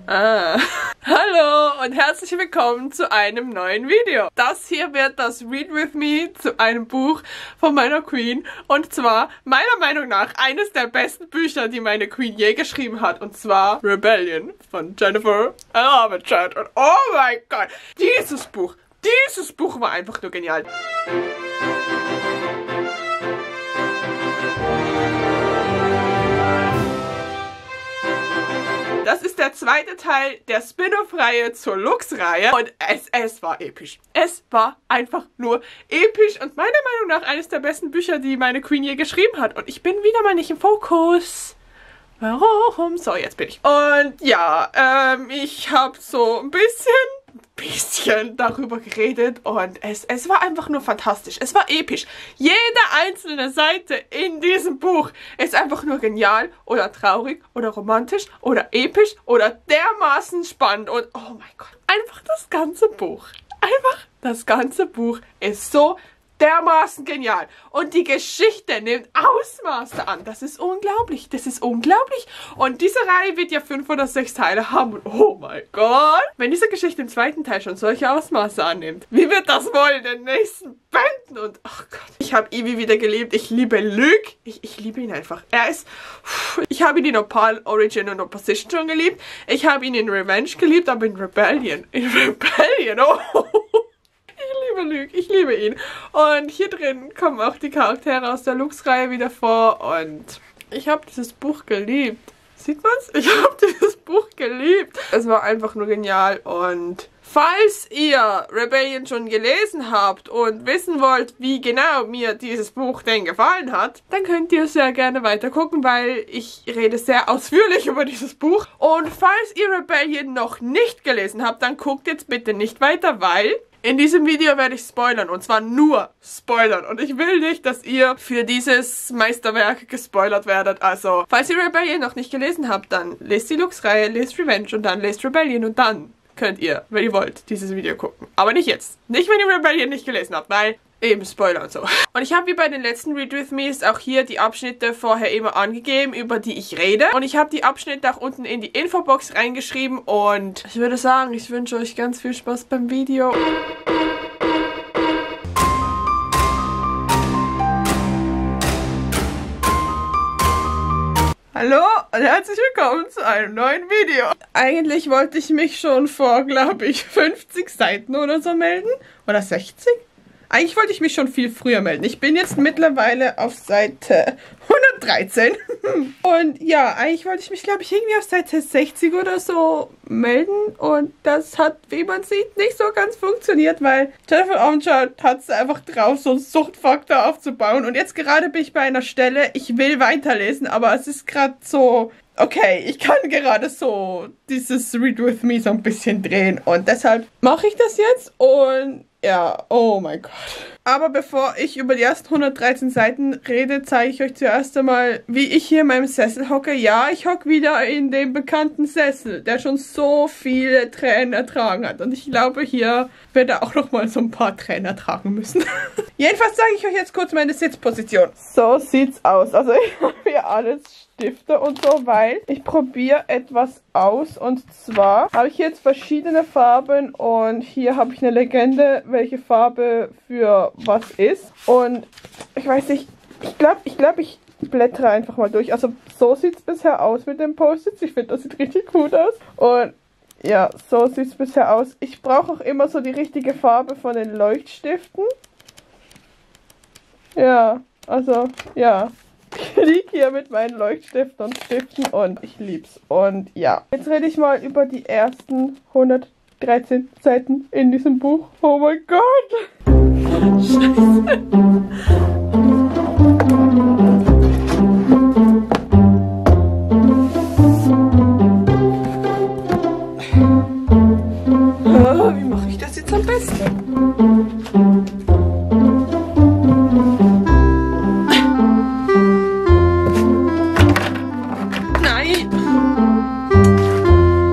Hallo und herzlich willkommen zu einem neuen Video. Das hier wird das Read With Me zu einem Buch von meiner Queen. Und zwar, meiner Meinung nach, eines der besten Bücher, die meine Queen je geschrieben hat. Und zwar Rebellion von Jennifer Armentrout. Und oh mein Gott, dieses Buch war einfach nur genial. Das ist der zweite Teil der Spin-off-Reihe zur Lux-Reihe und es war episch. Es war einfach nur episch und meiner Meinung nach eines der besten Bücher, die meine Queen je geschrieben hat. Und ich bin wieder mal nicht im Fokus. Warum? So, jetzt bin ich. Und ja, ich habe so ein bisschen darüber geredet und es war einfach nur fantastisch. Es war episch. Jede einzelne Seite in diesem Buch ist einfach nur genial oder traurig oder romantisch oder episch oder dermaßen spannend und oh mein Gott. Einfach das ganze Buch. Einfach das ganze Buch ist so dermaßen genial. Und die Geschichte nimmt Ausmaße an. Das ist unglaublich. Das ist unglaublich. Und diese Reihe wird ja 5 oder 6 Teile haben. Und oh mein Gott. Wenn diese Geschichte im zweiten Teil schon solche Ausmaße annimmt, wie wird das wohl in den nächsten Bänden? Und ach Gott. Ich habe Ivy wieder geliebt. Ich liebe Luke. Ich liebe ihn einfach. Ich habe ihn in Opal, Origin und Opposition schon geliebt. Ich habe ihn in Revenge geliebt, aber in Rebellion. Oh. Luke, ich liebe ihn. Und hier drin kommen auch die Charaktere aus der Lux-Reihe wieder vor. Und ich habe dieses Buch geliebt. Sieht man's? Ich habe dieses Buch geliebt. Es war einfach nur genial. Und falls ihr Rebellion schon gelesen habt und wissen wollt, wie genau mir dieses Buch denn gefallen hat, dann könnt ihr sehr gerne weiter gucken, weil ich rede sehr ausführlich über dieses Buch. Und falls ihr Rebellion noch nicht gelesen habt, dann guckt jetzt bitte nicht weiter, weil in diesem Video werde ich spoilern, und zwar nur spoilern. Und ich will nicht, dass ihr für dieses Meisterwerk gespoilert werdet. Also, falls ihr Rebellion noch nicht gelesen habt, dann lest die Lux-Reihe, lest Revenge und dann lest Rebellion und dann könnt ihr, wenn ihr wollt, dieses Video gucken. Aber nicht jetzt. Nicht, wenn ihr Rebellion nicht gelesen habt, weil eben Spoiler und so. Und ich habe wie bei den letzten Read With Me's auch hier die Abschnitte vorher immer angegeben, über die ich rede. Und ich habe die Abschnitte auch unten in die Infobox reingeschrieben. Und ich würde sagen, ich wünsche euch ganz viel Spaß beim Video. Hallo und herzlich willkommen zu einem neuen Video. Eigentlich wollte ich mich schon vor, glaube ich, 50 Seiten oder so melden. Oder 60? Eigentlich wollte ich mich schon viel früher melden. Ich bin jetzt mittlerweile auf Seite 113. Und ja, eigentlich wollte ich mich, glaube ich, irgendwie auf Seite 60 oder so melden. Und das hat, wie man sieht, nicht so ganz funktioniert, weil Jennifer Armentrout hat es einfach drauf, so einen Suchtfaktor aufzubauen. Und jetzt gerade bin ich bei einer Stelle, ich will weiterlesen, aber es ist gerade so, okay, ich kann gerade so dieses Read With Me so ein bisschen drehen. Und deshalb mache ich das jetzt und ja, oh mein Gott. Aber bevor ich über die ersten 113 Seiten rede, zeige ich euch zuerst einmal, wie ich hier in meinem Sessel hocke. Ja, ich hocke wieder in dem bekannten Sessel, der schon so viele Tränen ertragen hat. Und ich glaube, hier wird er auch noch mal so ein paar Tränen ertragen müssen. Jedenfalls zeige ich euch jetzt kurz meine Sitzposition. So sieht's aus. Also ich habe hier alles Stifte und so, weil ich probiere etwas aus. Und zwar habe ich jetzt verschiedene Farben und hier habe ich eine Legende, welche Farbe für was ist. Und ich weiß nicht, ich glaube, ich blättere einfach mal durch. Also so sieht es bisher aus mit den Post-its. Ich finde, das sieht richtig gut aus. Und ja, so sieht es bisher aus. Ich brauche auch immer so die richtige Farbe von den Leuchtstiften. Ja, also, ja. Ich liege hier mit meinen Leuchtstiften und Stiften und ich lieb's. Und ja, jetzt rede ich mal über die ersten 113 Seiten in diesem Buch. Oh mein Gott! Scheiße! Oh, wie mache ich das jetzt am besten?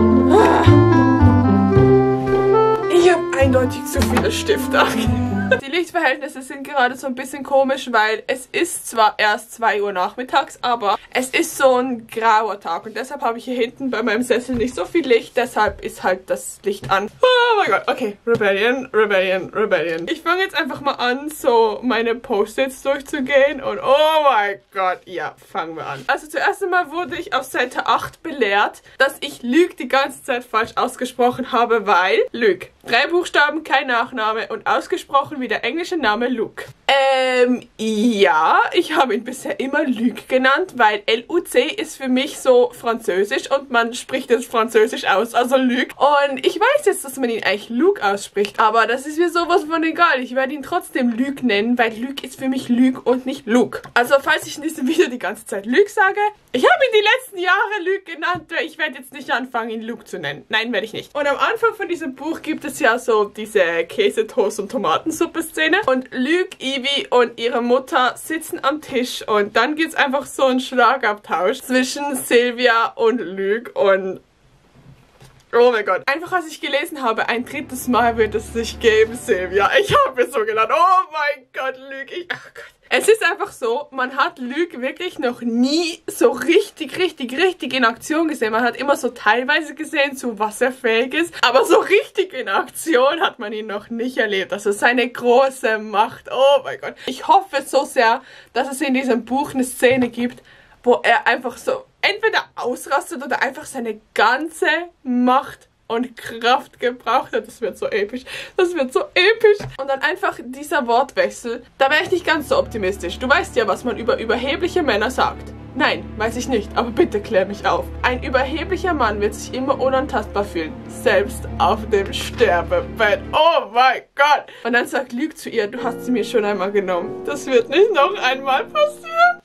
Eindeutig zu viele Stifte. Die Lichtverhältnisse sind gerade so ein bisschen komisch, weil es ist zwar erst 2 Uhr nachmittags, aber es ist so ein grauer Tag und deshalb habe ich hier hinten bei meinem Sessel nicht so viel Licht, deshalb ist halt das Licht an. Oh mein Gott, okay, Rebellion, Rebellion, Rebellion. Ich fange jetzt einfach mal an, so meine Post-its durchzugehen und oh mein Gott, ja, fangen wir an. Also zuerst einmal wurde ich auf Seite 8 belehrt, dass ich Luke die ganze Zeit falsch ausgesprochen habe, weil Luke. 3 Buchstaben, kein Nachname und ausgesprochen wie der englische Name Luke. Ja, ich habe ihn bisher immer Luke genannt, weil L-U-C ist für mich so französisch und man spricht es französisch aus, also Luke. Und ich weiß jetzt, dass man ihn eigentlich Luke ausspricht, aber das ist mir sowas von egal. Ich werde ihn trotzdem Luke nennen, weil Luke ist für mich Luke und nicht Luke. Also falls ich in diesem Video die ganze Zeit Luke sage, ich habe ihn die letzten Jahre Luke genannt, ich werde jetzt nicht anfangen, ihn Luke zu nennen. Nein, werde ich nicht. Und am Anfang von diesem Buch gibt es ja so diese Käsetoast- und Tomatensuppe-Szene und Luke, Evie und ihre Mutter sitzen am Tisch und dann gibt es einfach so einen Schlagabtausch zwischen Sylvia und Luke und oh mein Gott. Einfach als ich gelesen habe, ein drittes Mal wird es sich geben, Sylvia. Ich habe mir so gedacht, oh mein Gott, Luke, ach Gott. Es ist einfach so, man hat Luke wirklich noch nie so richtig in Aktion gesehen. Man hat immer so teilweise gesehen, zu was er fähig ist. Aber so richtig in Aktion hat man ihn noch nicht erlebt. Also seine große Macht. Oh mein Gott. Ich hoffe so sehr, dass es in diesem Buch eine Szene gibt, wo er einfach so entweder ausrastet oder einfach seine ganze Macht und Kraft gebraucht hat. Das wird so episch. Das wird so episch. Und dann einfach dieser Wortwechsel. Da wäre ich nicht ganz so optimistisch. Du weißt ja, was man über überhebliche Männer sagt. Nein, weiß ich nicht, aber bitte klär mich auf. Ein überheblicher Mann wird sich immer unantastbar fühlen. Selbst auf dem Sterbebett. Oh mein Gott. Und dann sagt Luke zu ihr, du hast sie mir schon einmal genommen. Das wird nicht noch einmal passieren.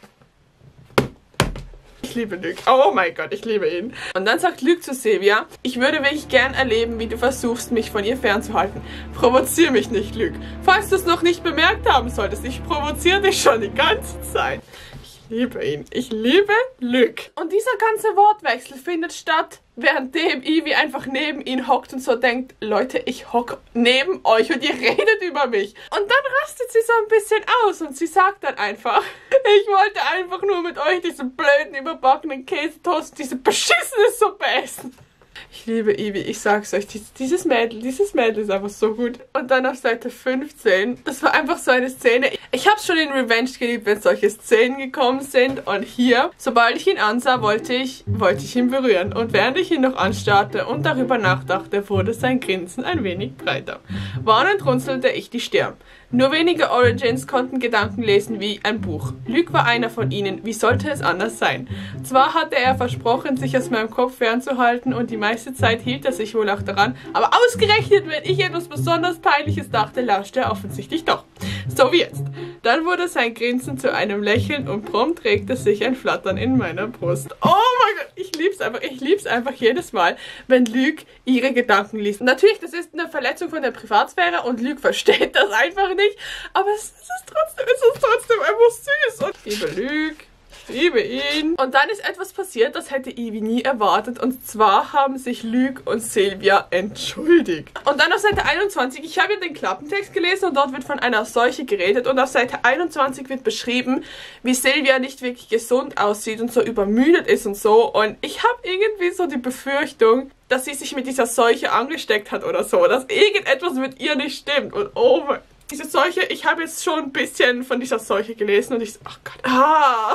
Ich liebe Luke. Oh mein Gott, ich liebe ihn. Und dann sagt Luke zu Sylvia, ich würde wirklich gern erleben, wie du versuchst, mich von ihr fernzuhalten. Provoziere mich nicht, Luke. Falls du es noch nicht bemerkt haben solltest, ich provoziere dich schon die ganze Zeit. Ich liebe ihn. Ich liebe Luke. Und dieser ganze Wortwechsel findet statt, währenddem Evie einfach neben ihn hockt und so denkt, Leute, ich hocke neben euch und ihr redet über mich. Und dann rastet sie so ein bisschen aus und sie sagt dann einfach, ich wollte einfach nur mit euch diesen blöden, überbackenen Käsetoast, diese beschissene Suppe essen. Ich liebe Evie, ich sag's euch, dieses Mädel ist einfach so gut. Und dann auf Seite 15, das war einfach so eine Szene. Ich hab's schon in Revenge geliebt, wenn solche Szenen gekommen sind. Und hier, sobald ich ihn ansah, wollte ich ihn berühren. Und während ich ihn noch anstarrte und darüber nachdachte, wurde sein Grinsen ein wenig breiter. Warnend runzelte ich die Stirn. Nur wenige Origins konnten Gedanken lesen wie ein Buch. Luke war einer von ihnen, wie sollte es anders sein? Zwar hatte er versprochen, sich aus meinem Kopf fernzuhalten und die meiste Zeit hielt er sich wohl auch daran, aber ausgerechnet, wenn ich etwas besonders Peinliches dachte, lauschte er offensichtlich doch. So wie jetzt. Dann wurde sein Grinsen zu einem Lächeln und prompt regte sich ein Flattern in meiner Brust. Oh mein Gott, ich lieb's einfach jedes Mal, wenn Luke ihre Gedanken liest. Natürlich, das ist eine Verletzung von der Privatsphäre und Luke versteht das einfach nicht, aber es ist trotzdem einfach süß. Und ich liebe Luke. Ich liebe ihn. Und dann ist etwas passiert, das hätte Evie nie erwartet. Und zwar haben sich Luke und Sylvia entschuldigt. Und dann auf Seite 21, ich habe ja den Klappentext gelesen und dort wird von einer Seuche geredet. Und auf Seite 21 wird beschrieben, wie Sylvia nicht wirklich gesund aussieht und so übermüdet ist und so. Und ich habe irgendwie so die Befürchtung, dass sie sich mit dieser Seuche angesteckt hat oder so. Dass irgendetwas mit ihr nicht stimmt. Und oh mein... Diese Seuche, ich habe jetzt schon ein bisschen von dieser Seuche gelesen und ich so, ach Gott. Ah,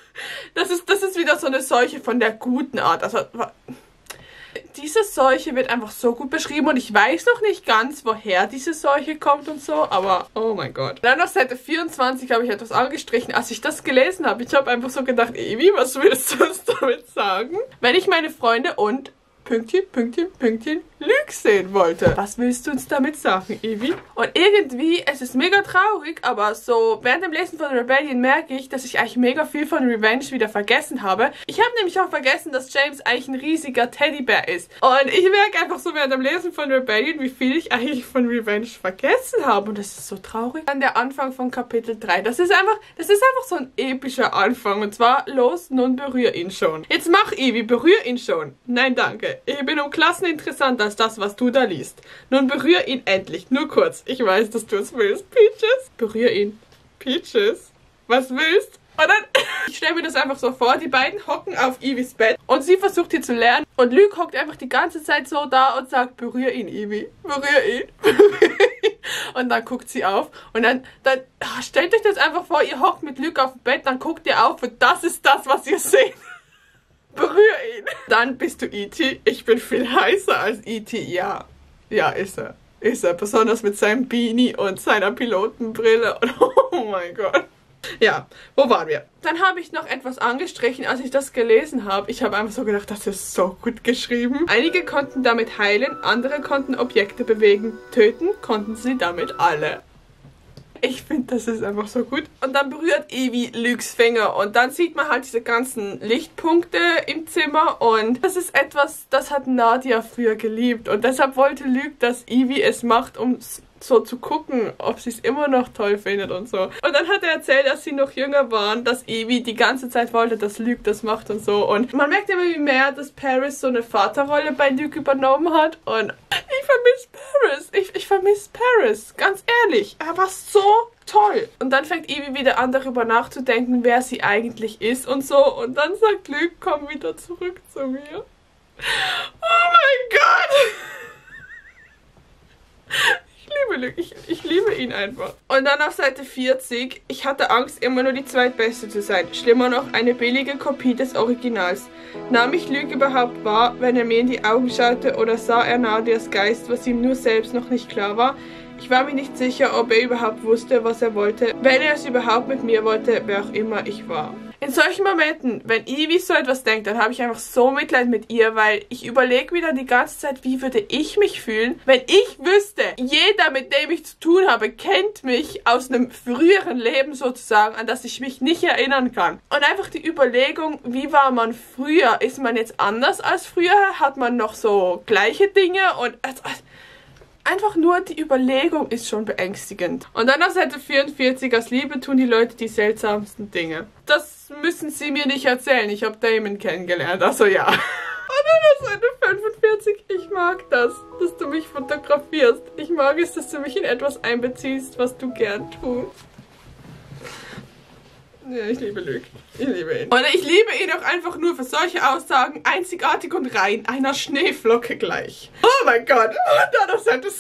das ist wieder so eine Seuche von der guten Art. Also, diese Seuche wird einfach so gut beschrieben und ich weiß noch nicht ganz, woher diese Seuche kommt und so, aber oh mein Gott. Dann auf Seite 24 habe ich etwas angestrichen, als ich das gelesen habe. Ich habe einfach so gedacht, Evie, was willst du uns damit sagen? Wenn ich meine Freunde und Pünktchen, Luke sehen wollte. Was willst du uns damit sagen, Evie? Und irgendwie, es ist mega traurig, aber so während dem Lesen von Rebellion merke ich, dass ich eigentlich mega viel von Revenge wieder vergessen habe. Ich habe nämlich auch vergessen, dass James eigentlich ein riesiger Teddybär ist. Und ich merke einfach so während dem Lesen von Rebellion, wie viel ich eigentlich von Revenge vergessen habe. Und das ist so traurig. Dann der Anfang von Kapitel 3. Das ist einfach so ein epischer Anfang. Und zwar, los, nun berühr ihn schon. Jetzt mach, Evie, berühr ihn schon. Nein, danke. Ich bin um Klassen interessanter als das, was du da liest. Nun berühr ihn endlich, nur kurz. Ich weiß, dass du es willst. Peaches, berühr ihn. Peaches, was willst? Und dann, ich stelle mir das einfach so vor, die beiden hocken auf Evies Bett und sie versucht hier zu lernen und Luke hockt einfach die ganze Zeit so da und sagt, berühr ihn, Evie, berühr ihn, berühr ihn. Und dann guckt sie auf und dann stellt euch das einfach vor, ihr hockt mit Luke auf dem Bett, dann guckt ihr auf und das ist das, was ihr seht. Berühr ihn. Dann bist du E.T. Ich bin viel heißer als E.T. Ja, ist er. Ist er. Besonders mit seinem Beanie und seiner Pilotenbrille. Und oh mein Gott. Ja, wo waren wir? Dann habe ich noch etwas angestrichen, als ich das gelesen habe. Ich habe einfach so gedacht, das ist so gut geschrieben. Einige konnten damit heilen, andere konnten Objekte bewegen. Töten konnten sie damit alle. Ich finde, das ist einfach so gut. Und dann berührt Evie Lukes Finger und dann sieht man halt diese ganzen Lichtpunkte im Zimmer und das ist etwas, das hat Nadia früher geliebt und deshalb wollte Luke, dass Evie es macht, um so zu gucken, ob sie es immer noch toll findet und so. Und dann hat er erzählt, dass sie noch jünger waren, dass Evie die ganze Zeit wollte, dass Luke das macht und so. Und man merkt immer, wie mehr, dass Paris so eine Vaterrolle bei Luke übernommen hat. Und ich vermisse Paris. Ich vermisse Paris. Ganz ehrlich. Er war so toll. Und dann fängt Evie wieder an, darüber nachzudenken, wer sie eigentlich ist und so. Und dann sagt Luke, komm wieder zurück zu mir. Oh mein Gott. Ich liebe ihn einfach. Und dann auf Seite 40. Ich hatte Angst, immer nur die Zweitbeste zu sein. Schlimmer noch, eine billige Kopie des Originals. Nahm ich Luke überhaupt wahr, wenn er mir in die Augen schaute, oder sah er Nadias Geist, was ihm nur selbst noch nicht klar war? Ich war mir nicht sicher, ob er überhaupt wusste, was er wollte, wenn er es überhaupt mit mir wollte, wer auch immer ich war. In solchen Momenten, wenn Evie so etwas denkt, dann habe ich einfach so Mitleid mit ihr, weil ich überlege wieder die ganze Zeit, wie würde ich mich fühlen, wenn ich wüsste, jeder, mit dem ich zu tun habe, kennt mich aus einem früheren Leben sozusagen, an das ich mich nicht erinnern kann. Und einfach die Überlegung, wie war man früher? Ist man jetzt anders als früher? Hat man noch so gleiche Dinge? Und einfach nur die Überlegung ist schon beängstigend. Und dann auf Seite 44, aus Liebe tun die Leute die seltsamsten Dinge. Das müssen sie mir nicht erzählen. Ich habe Damon kennengelernt, also ja. Und dann auf Seite 45, ich mag das, dass du mich fotografierst. Ich mag es, dass du mich in etwas einbeziehst, was du gern tust. Ja, ich liebe Luke. Ich liebe ihn. Und ich liebe ihn auch einfach nur für solche Aussagen, einzigartig und rein, einer Schneeflocke gleich. Oh mein Gott. Und dann auf Seite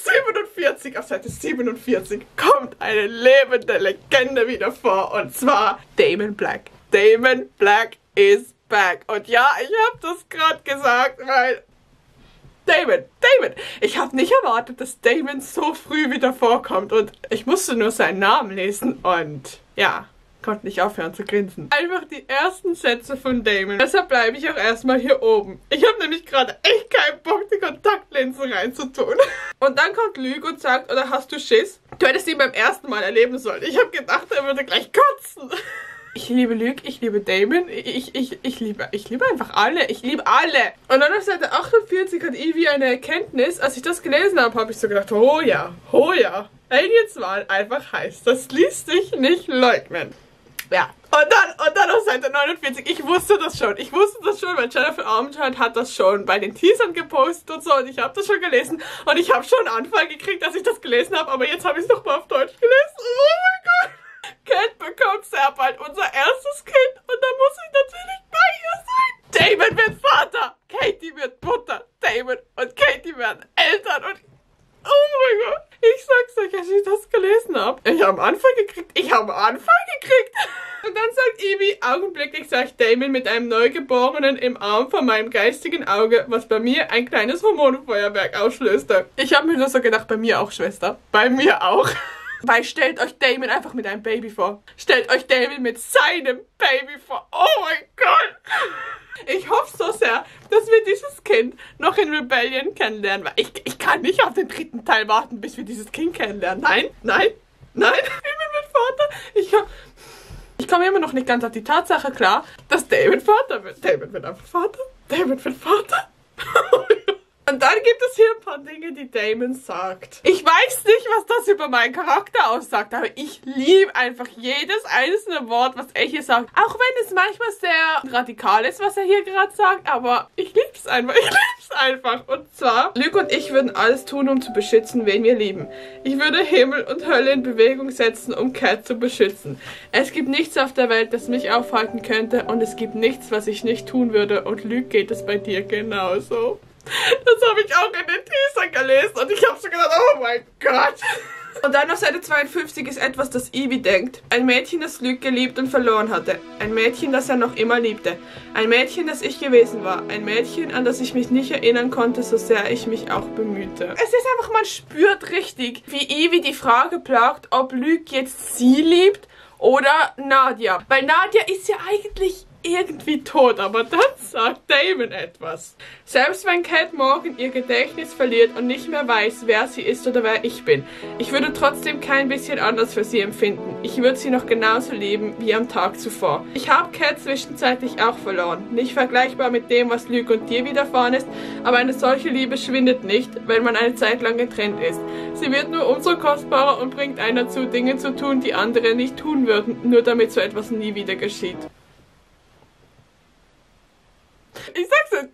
47, kommt eine lebende Legende wieder vor. Und zwar Damon Black. Damon Black is back. Und ja, ich habe das gerade gesagt, weil Damon. Ich habe nicht erwartet, dass Damon so früh wieder vorkommt. Und ich musste nur seinen Namen lesen. Und ja, konnte nicht aufhören zu grinsen. Einfach die ersten Sätze von Damon. Deshalb bleibe ich auch erstmal hier oben. Ich habe nämlich gerade echt keinen Bock, die Kontaktlinsen reinzutun. Und dann kommt Luke und sagt, oder hast du Schiss? Du hättest ihn beim ersten Mal erleben sollen. Ich habe gedacht, er würde gleich kotzen. Ich liebe Luke, ich liebe Damon, ich liebe einfach alle, ich liebe alle. Und dann auf Seite 48 hat Evie eine Erkenntnis. Als ich das gelesen habe, habe ich so gedacht, oh ja. Aliens waren einfach heiß. Das ließ sich nicht leugnen. Ja. Und dann auf Seite 49, ich wusste das schon, weil Jennifer Armentrout hat das schon bei den Teasern gepostet und so und ich habe das schon gelesen und ich habe schon einen Anfall gekriegt, als ich das gelesen habe, aber jetzt habe ich es nochmal auf Deutsch gelesen. Oh mein Gott. Kate bekommt sehr bald unser erstes Kind und dann muss ich natürlich bei ihr sein. Damon wird Vater, Katie wird Mutter, Damon und Katie werden Eltern und oh mein Gott. Ich sag's euch, als ich das gelesen habe. Ich habe einen Anfall gekriegt. Und dann sagt Evie, augenblicklich sah ich Damon mit einem Neugeborenen im Arm vor meinem geistigen Auge, was bei mir ein kleines Hormonfeuerwerk auslöste. Ich habe mir nur so gedacht, bei mir auch, Schwester. Bei mir auch. Weil stellt euch Damon einfach mit einem Baby vor. Stellt euch Damon mit seinem Baby vor. Oh mein Gott. Ich hoffe so sehr, dass wir dieses Kind noch in Rebellion kennenlernen. Weil ich kann nicht auf den dritten Teil warten, bis wir dieses Kind kennenlernen. Nein. Damon wird Vater. Ich komme immer noch nicht ganz auf die Tatsache klar, dass Damon Vater wird. Damon wird einfach Vater. Und Und dann gibt es hier ein paar Dinge, die Damon sagt. Ich weiß nicht, was das über meinen Charakter aussagt, aber ich liebe einfach jedes einzelne Wort, was er hier sagt. Auch wenn es manchmal sehr radikal ist, was er hier gerade sagt, aber ich liebe es einfach. Ich liebe es einfach. Und zwar, Luke und ich würden alles tun, um zu beschützen, wen wir lieben. Ich würde Himmel und Hölle in Bewegung setzen, um Cat zu beschützen. Es gibt nichts auf der Welt, das mich aufhalten könnte, und es gibt nichts, was ich nicht tun würde. Und Luke, geht es bei dir genauso? Das habe ich auch in den Teaser gelesen und ich habe so gedacht, oh mein Gott. Und dann auf Seite 52 ist etwas, das Evie denkt. Ein Mädchen, das Luke geliebt und verloren hatte. Ein Mädchen, das er noch immer liebte. Ein Mädchen, das ich gewesen war. Ein Mädchen, an das ich mich nicht erinnern konnte, so sehr ich mich auch bemühte. Es ist einfach, man spürt richtig, wie Evie die Frage plagt, ob Luke jetzt sie liebt oder Nadia. Weil Nadia ist ja eigentlich irgendwie tot, aber dann sagt Damon etwas. Selbst wenn Cat morgen ihr Gedächtnis verliert und nicht mehr weiß, wer sie ist oder wer ich bin, ich würde trotzdem kein bisschen anders für sie empfinden. Ich würde sie noch genauso lieben wie am Tag zuvor. Ich habe Cat zwischenzeitlich auch verloren. Nicht vergleichbar mit dem, was Luke und dir widerfahren ist, aber eine solche Liebe schwindet nicht, wenn man eine Zeit lang getrennt ist. Sie wird nur umso kostbarer und bringt einen dazu, Dinge zu tun, die andere nicht tun würden, nur damit so etwas nie wieder geschieht. Ich sag's jetzt,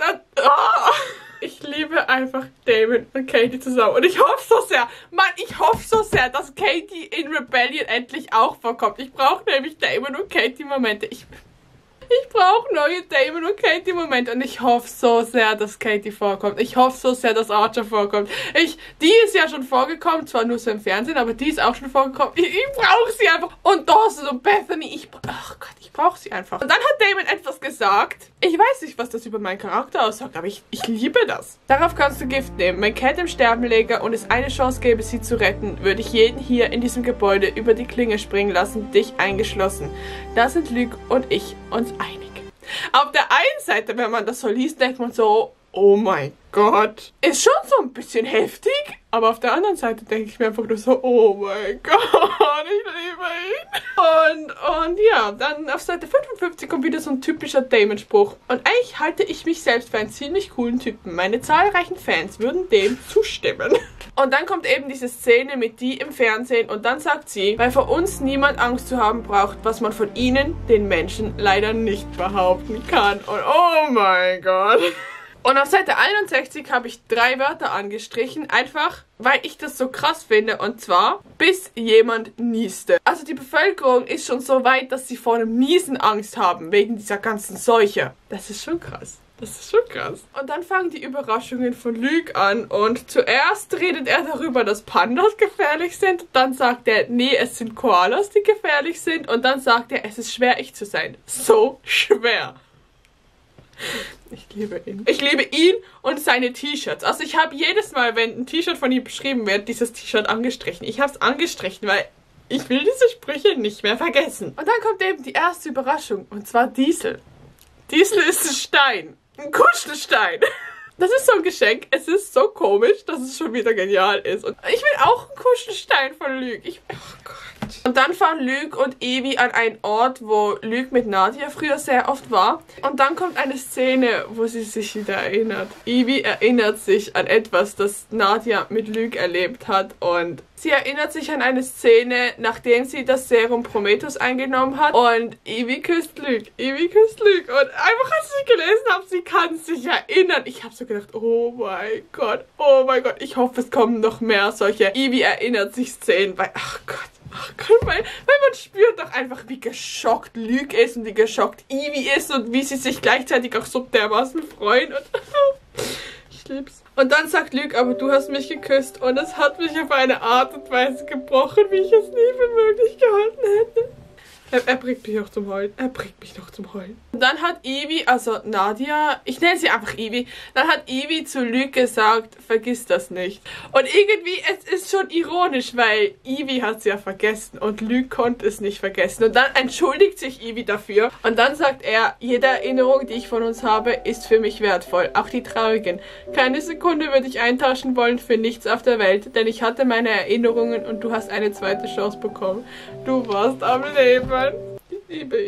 ich liebe einfach Damon und Katie zusammen. Und ich hoffe so sehr, Mann, ich hoffe so sehr, dass Katie in Rebellion endlich auch vorkommt. Ich brauche nämlich Damon und Katie Momente. Ich brauche neue Damon und Katie Momente und ich hoffe so sehr, dass Katie vorkommt. Ich hoffe so sehr, dass Archer vorkommt. Die ist ja schon vorgekommen, zwar nur so im Fernsehen, aber die ist auch schon vorgekommen. Ich brauche sie einfach. Und Dawson und Bethany, ach Gott, ich brauche sie einfach. Und dann hat Damon etwas gesagt. Ich weiß nicht, was das über meinen Charakter aussagt, aber ich liebe das. Darauf kannst du Gift nehmen. Wenn Cat im Sterben läge und es eine Chance gäbe, sie zu retten, würde ich jeden hier in diesem Gebäude über die Klinge springen lassen, dich eingeschlossen. Da sind Luke und ich uns einig. Auf der einen Seite, wenn man das so liest, denkt man so, oh mein Gott. Ist schon so ein bisschen heftig, aber auf der anderen Seite denke ich mir einfach nur so, oh mein Gott, ich liebe ihn. Und ja, dann auf Seite 55 kommt wieder so ein typischer Damon-Spruch. Und eigentlich halte ich mich selbst für einen ziemlich coolen Typen. Meine zahlreichen Fans würden dem zustimmen. Und dann kommt eben diese Szene mit die im Fernsehen und dann sagt sie, weil vor uns niemand Angst zu haben braucht, was man von ihnen, den Menschen, leider nicht behaupten kann. Und oh mein Gott. Und auf Seite 61 habe ich 3 Wörter angestrichen, einfach weil ich das so krass finde, und zwar, bis jemand nieste. Also die Bevölkerung ist schon so weit, dass sie vor dem Niesen Angst haben, wegen dieser ganzen Seuche. Das ist schon krass. Das ist schon krass. Und dann fangen die Überraschungen von Luke an und zuerst redet er darüber, dass Pandas gefährlich sind. Und dann sagt er, nee, es sind Koalas, die gefährlich sind. Und dann sagt er, es ist schwer, ich zu sein. So schwer. Ich liebe ihn. Ich liebe ihn und seine T-Shirts. Also ich habe jedes Mal, wenn ein T-Shirt von ihm beschrieben wird, dieses T-Shirt angestrichen. Ich habe es angestrichen, weil ich will diese Sprüche nicht mehr vergessen. Und dann kommt eben die erste Überraschung, und zwar Diesel. Diesel ist ein Stein. Ein Kuschelstein. Das ist so ein Geschenk. Es ist so komisch, dass es schon wieder genial ist. Und ich will auch einen Kuschelstein von Luke. Oh Gott. Und dann fahren Luke und Evie an einen Ort, wo Luke mit Nadia früher sehr oft war. Und dann kommt eine Szene, wo sie sich wieder erinnert. Evie erinnert sich an etwas, das Nadia mit Luke erlebt hat. Und sie erinnert sich an eine Szene, nachdem sie das Serum Prometheus eingenommen hat. Und Evie küsst Luke. Evie küsst Luke. Und einfach, als ich gelesen habe, sie kann sich erinnern. Ich habe so gedacht, oh mein Gott. Oh mein Gott. Ich hoffe, es kommen noch mehr solche Evie erinnert sich Szenen. Weil, ach Gott. Ach Gott, weil man spürt doch einfach, wie geschockt Luke ist und wie geschockt Evie ist und wie sie sich gleichzeitig auch so dermaßen freuen. Und ich lieb's. Und dann sagt Luke, aber du hast mich geküsst und es hat mich auf eine Art und Weise gebrochen, wie ich es nie für möglich gehalten hätte. Er bringt mich noch zum Heulen. Er bringt mich noch zum Heulen. Und dann hat Evie, also Nadia, ich nenne sie einfach Evie, dann hat Evie zu Luke gesagt, vergiss das nicht. Und irgendwie, es ist schon ironisch, weil Evie hat es ja vergessen und Luke konnte es nicht vergessen. Und dann entschuldigt sich Evie dafür und dann sagt er, jede Erinnerung, die ich von uns habe, ist für mich wertvoll, auch die traurigen. Keine Sekunde würde ich eintauschen wollen für nichts auf der Welt, denn ich hatte meine Erinnerungen und du hast eine zweite Chance bekommen. Du warst am Leben. Ich liebe ihn.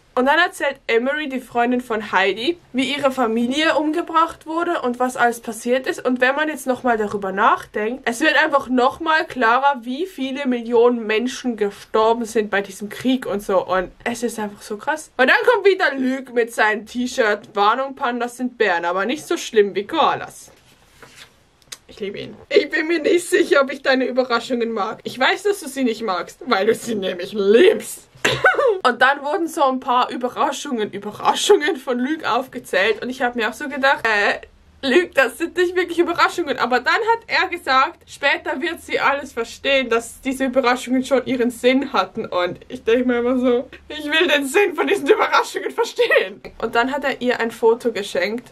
Und dann erzählt Emery, die Freundin von Heidi, wie ihre Familie umgebracht wurde und was alles passiert ist. Und wenn man jetzt nochmal darüber nachdenkt, es wird einfach nochmal klarer, wie viele Millionen Menschen gestorben sind bei diesem Krieg und so. Und es ist einfach so krass. Und dann kommt wieder Luke mit seinem T-Shirt. Warnung, Pandas sind Bären, aber nicht so schlimm wie Koalas. Ich liebe ihn. Ich bin mir nicht sicher, ob ich deine Überraschungen mag. Ich weiß, dass du sie nicht magst, weil du sie nämlich liebst. Und dann wurden so ein paar Überraschungen von Luke aufgezählt. Und ich habe mir auch so gedacht, Luke, das sind nicht wirklich Überraschungen. Aber dann hat er gesagt, später wird sie alles verstehen, dass diese Überraschungen schon ihren Sinn hatten. Und ich denke mir immer so, ich will den Sinn von diesen Überraschungen verstehen. Und dann hat er ihr ein Foto geschenkt.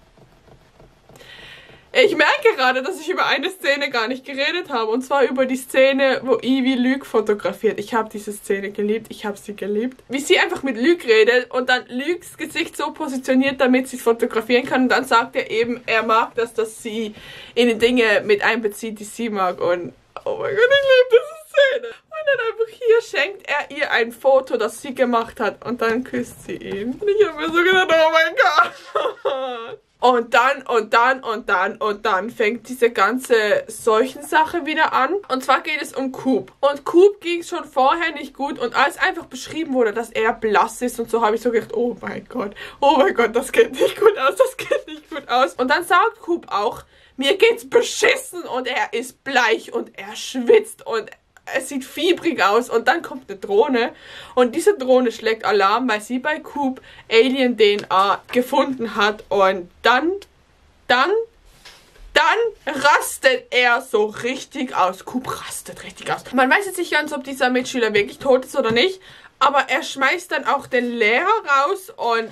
Ich merke gerade, dass ich über eine Szene gar nicht geredet habe. Und zwar über die Szene, wo Evie Luke fotografiert. Ich habe diese Szene geliebt. Ich habe sie geliebt. Wie sie einfach mit Luke redet und dann Lukes Gesicht so positioniert, damit sie es fotografieren kann. Und dann sagt er eben, er mag das, dass sie in die Dinge mit einbezieht, die sie mag. Und oh mein Gott, ich liebe diese Szene. Und dann einfach hier schenkt er ihr ein Foto, das sie gemacht hat. Und dann küsst sie ihn. Und ich habe mir so gedacht, oh mein Gott. Und dann fängt diese ganze Seuchensache wieder an. Und zwar geht es um Coop. Und Coop ging schon vorher nicht gut. Und als einfach beschrieben wurde, dass er blass ist und so, habe ich so gedacht, oh mein Gott, das geht nicht gut aus, das geht nicht gut aus. Und dann sagt Coop auch, mir geht's beschissen und er ist bleich und er schwitzt und es sieht fiebrig aus. Und dann kommt eine Drohne und diese Drohne schlägt Alarm, weil sie bei Coop Alien-DNA gefunden hat. Und dann rastet er so richtig aus. Coop rastet richtig aus. Man weiß jetzt nicht ganz, ob dieser Mitschüler wirklich tot ist oder nicht, aber er schmeißt dann auch den Lehrer raus und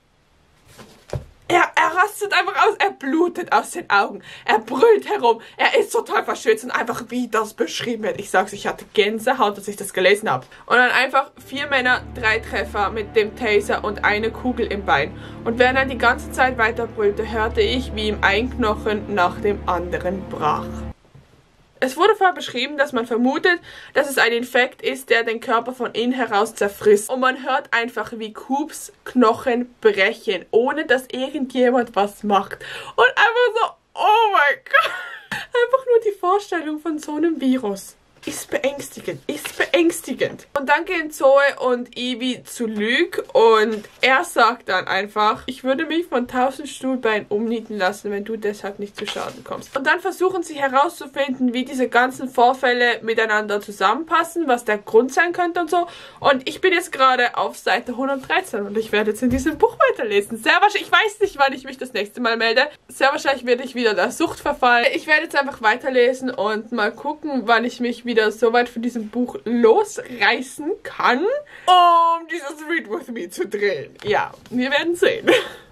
er rastet einfach aus, er blutet aus den Augen, er brüllt herum, er ist total verschwitzt und einfach wie das beschrieben wird. Ich sag's, ich hatte Gänsehaut, als ich das gelesen habe. Und dann einfach 4 Männer, 3 Treffer mit dem Taser und eine Kugel im Bein. Und während er die ganze Zeit weiter brüllte, hörte ich, wie ihm ein Knochen nach dem anderen brach. Es wurde vorher beschrieben, dass man vermutet, dass es ein Infekt ist, der den Körper von innen heraus zerfrisst. Und man hört einfach, wie Coops Knochen brechen, ohne dass irgendjemand was macht. Und einfach so, oh mein Gott. Einfach nur die Vorstellung von so einem Virus. Ist beängstigend, Und dann gehen Zoe und Evie zu Luke und er sagt dann einfach, ich würde mich von 1000 Stuhlbeinen umnieten lassen, wenn du deshalb nicht zu Schaden kommst. Und dann versuchen sie herauszufinden, wie diese ganzen Vorfälle miteinander zusammenpassen, was der Grund sein könnte und so. Und ich bin jetzt gerade auf Seite 113 und ich werde jetzt in diesem Buch weiterlesen. Sehr wahrscheinlich, ich weiß nicht, wann ich mich das nächste Mal melde. Sehr wahrscheinlich werde ich wieder der Sucht verfallen. Ich werde jetzt einfach weiterlesen und mal gucken, wann ich mich wieder so weit von diesem Buch losreißen kann, um dieses Read With Me zu drehen. Ja, wir werden sehen.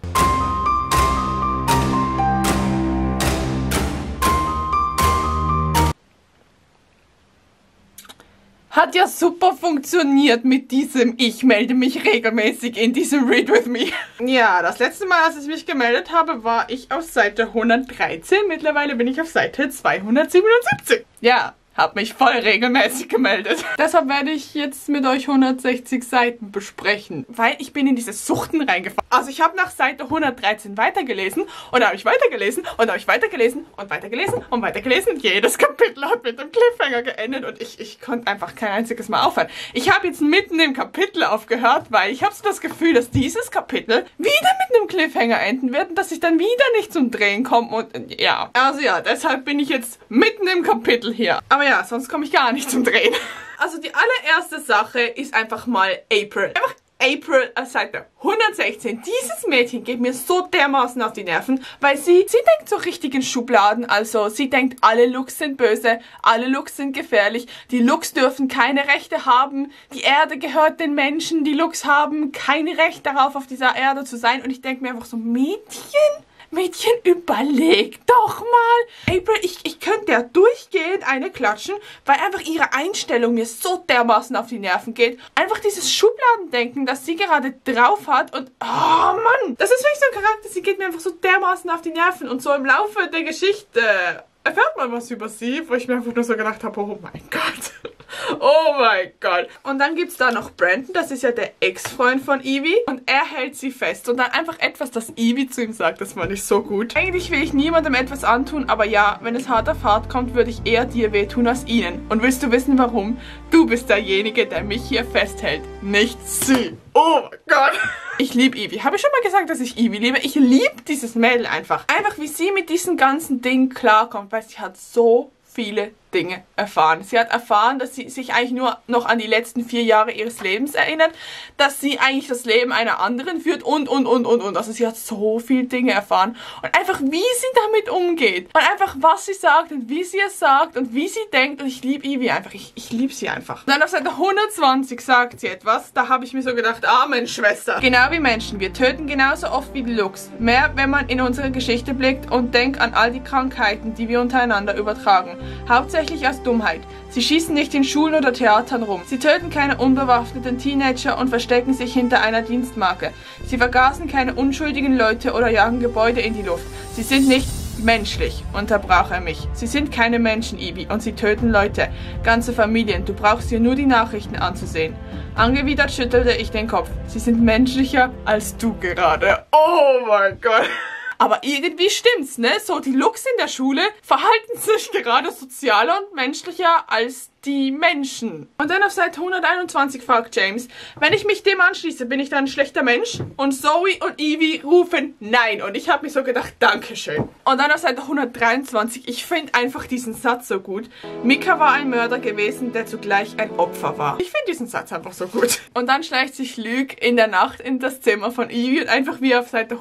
Hat ja super funktioniert mit diesem Ich melde mich regelmäßig in diesem Read With Me. Ja, das letzte Mal, als ich mich gemeldet habe, war ich auf Seite 113. Mittlerweile bin ich auf Seite 277. Ja. Hab mich voll regelmäßig gemeldet. Deshalb werde ich jetzt mit euch 160 Seiten besprechen, weil ich bin in diese Suchten reingefallen. Also ich habe nach Seite 113 weitergelesen und da habe ich weitergelesen und da habe ich weitergelesen und weitergelesen und weitergelesen. Und jedes Kapitel hat mit dem Cliffhanger geendet und ich konnte einfach kein einziges Mal aufhören. Ich habe jetzt mitten im Kapitel aufgehört, weil ich habe so das Gefühl, dass dieses Kapitel wieder mit einem Cliffhanger enden wird und dass ich dann wieder nicht zum Drehen komme und ja. Also ja, deshalb bin ich jetzt mitten im Kapitel hier. Aber ja, sonst komme ich gar nicht zum Drehen. Also die allererste Sache ist einfach mal April. Einfach April Seite 116. Dieses Mädchen geht mir so dermaßen auf die Nerven, weil sie denkt so richtig in Schubladen. Also sie denkt, alle Looks sind böse, alle Looks sind gefährlich, die Looks dürfen keine Rechte haben, die Erde gehört den Menschen, die Looks haben kein Recht darauf, auf dieser Erde zu sein. Und ich denke mir einfach so, Mädchen, überleg doch mal. April, ich könnte ja durchgehend eine klatschen, weil einfach ihre Einstellung mir so dermaßen auf die Nerven geht. Einfach dieses Schubladendenken, das sie gerade drauf hat und oh Mann, das ist wirklich so ein Charakter, sie geht mir einfach so dermaßen auf die Nerven und so im Laufe der Geschichte erfährt man was über sie, wo ich mir einfach nur so gedacht habe, oh mein Gott. Oh mein Gott. Und dann gibt es da noch Brandon, das ist ja der Ex-Freund von Evie. Und er hält sie fest. Und dann einfach etwas, das Evie zu ihm sagt, das fand ich so gut. Eigentlich will ich niemandem etwas antun, aber ja, wenn es hart auf hart kommt, würde ich eher dir wehtun als ihnen. Und willst du wissen, warum? Du bist derjenige, der mich hier festhält, nicht sie. Oh mein Gott. Ich liebe Evie. Habe ich schon mal gesagt, dass ich Evie liebe? Ich liebe dieses Mädel einfach. Einfach, wie sie mit diesen ganzen Dingen klarkommt, weil sie hat so viele Dinge erfahren. Sie hat erfahren, dass sie sich eigentlich nur noch an die letzten 4 Jahre ihres Lebens erinnert, dass sie eigentlich das Leben einer anderen führt und. Also sie hat so viele Dinge erfahren. Und einfach, wie sie damit umgeht. Und einfach, was sie sagt und wie sie es sagt und wie sie denkt. Und ich liebe Evie einfach. Ich liebe sie einfach. Und dann auf Seite 120 sagt sie etwas. Da habe ich mir so gedacht, Amen, Schwester. Genau wie Menschen. Wir töten genauso oft wie die Lux. Mehr, wenn man in unsere Geschichte blickt und denkt an all die Krankheiten, die wir untereinander übertragen. Hauptsächlich aus Dummheit. Sie schießen nicht in Schulen oder Theatern rum. Sie töten keine unbewaffneten Teenager und verstecken sich hinter einer Dienstmarke. Sie vergasen keine unschuldigen Leute oder jagen Gebäude in die Luft. Sie sind nicht menschlich, unterbrach er mich. Sie sind keine Menschen, Evie, und sie töten Leute, ganze Familien. Du brauchst dir nur die Nachrichten anzusehen. Angewidert schüttelte ich den Kopf. Sie sind menschlicher als du gerade. Oh mein Gott. Aber irgendwie stimmt's, ne? So, die Lux in der Schule verhalten sich gerade sozialer und menschlicher als die Menschen. Und dann auf Seite 121 fragt James, wenn ich mich dem anschließe, bin ich dann ein schlechter Mensch? Und Zoe und Evie rufen nein. Und ich habe mir so gedacht, Dankeschön. Und dann auf Seite 123, ich finde einfach diesen Satz so gut. Mika war ein Mörder gewesen, der zugleich ein Opfer war. Ich finde diesen Satz einfach so gut. Und dann schleicht sich Luke in der Nacht in das Zimmer von Evie und einfach wie auf Seite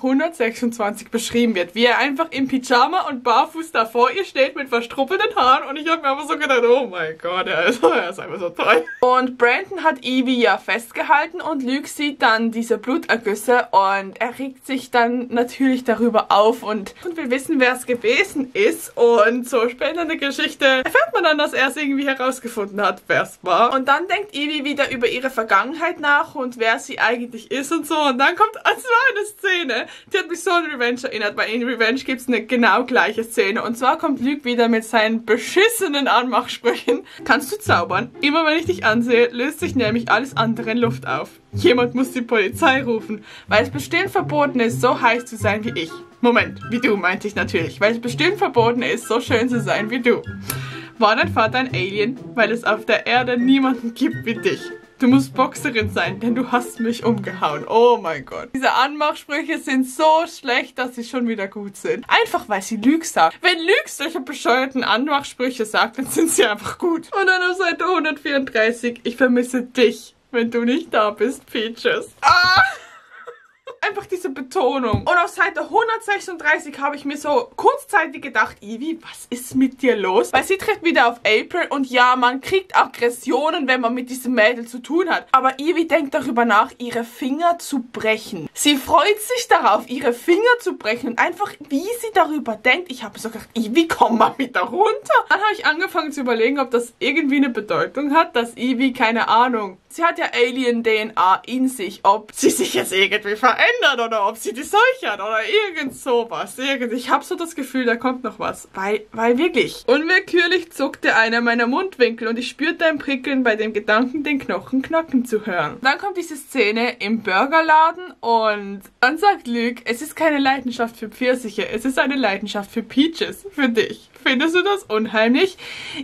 126 beschrieben wird, wie er einfach im Pyjama und barfuß da vor ihr steht mit verstruppelten Haaren. Und ich habe mir einfach so gedacht, oh mein Gott, er ist einfach so toll. Und Brandon hat Evie ja festgehalten und Luke sieht dann diese Blutergüsse und er regt sich dann natürlich darüber auf und will wissen, wer es gewesen ist. Und so später in der Geschichte erfährt man dann, dass er es irgendwie herausgefunden hat, wer es war. Und dann denkt Evie wieder über ihre Vergangenheit nach und wer sie eigentlich ist und so. Und dann kommt also eine Szene, die hat mich so an Revenge erinnert, weil in Revenge gibt es eine genau gleiche Szene. Und zwar kommt Luke wieder mit seinen beschissenen Anmachsprüchen. Kannst du zaubern? Immer wenn ich dich ansehe, löst sich nämlich alles andere in Luft auf. Jemand muss die Polizei rufen, weil es bestimmt verboten ist, so heiß zu sein wie ich. Moment, wie du, meinte ich natürlich. Weil es bestimmt verboten ist, so schön zu sein wie du. War dein Vater ein Alien, weil es auf der Erde niemanden gibt wie dich? Du musst Boxerin sein, denn du hast mich umgehauen. Oh mein Gott. Diese Anmachsprüche sind so schlecht, dass sie schon wieder gut sind. Einfach, weil sie Luke sagt. Wenn Luke solche bescheuerten Anmachsprüche sagt, dann sind sie einfach gut. Und dann auf Seite 134, ich vermisse dich, wenn du nicht da bist, Peaches. Ah! Einfach diese Betonung. Und auf Seite 136 habe ich mir so kurzzeitig gedacht, Evie, was ist mit dir los? Weil sie trifft wieder auf April und ja, man kriegt Aggressionen, wenn man mit diesem Mädel zu tun hat. Aber Evie denkt darüber nach, ihre Finger zu brechen. Sie freut sich darauf, ihre Finger zu brechen und einfach, wie sie darüber denkt. Ich habe so gedacht, Evie, komm mal wieder runter. Dann habe ich angefangen zu überlegen, ob das irgendwie eine Bedeutung hat, dass Evie, keine Ahnung, sie hat ja Alien-DNA in sich, ob sie sich jetzt irgendwie verändert oder ob sie die Seuche hat oder irgend sowas. Ich habe so das Gefühl, da kommt noch was. Weil wirklich. Unwillkürlich zuckte einer meiner Mundwinkel und ich spürte ein Prickeln bei dem Gedanken, den Knochen knacken zu hören. Dann kommt diese Szene im Burgerladen und dann sagt Luke, es ist keine Leidenschaft für Pfirsiche, es ist eine Leidenschaft für Peaches, für dich. Findest du das unheimlich?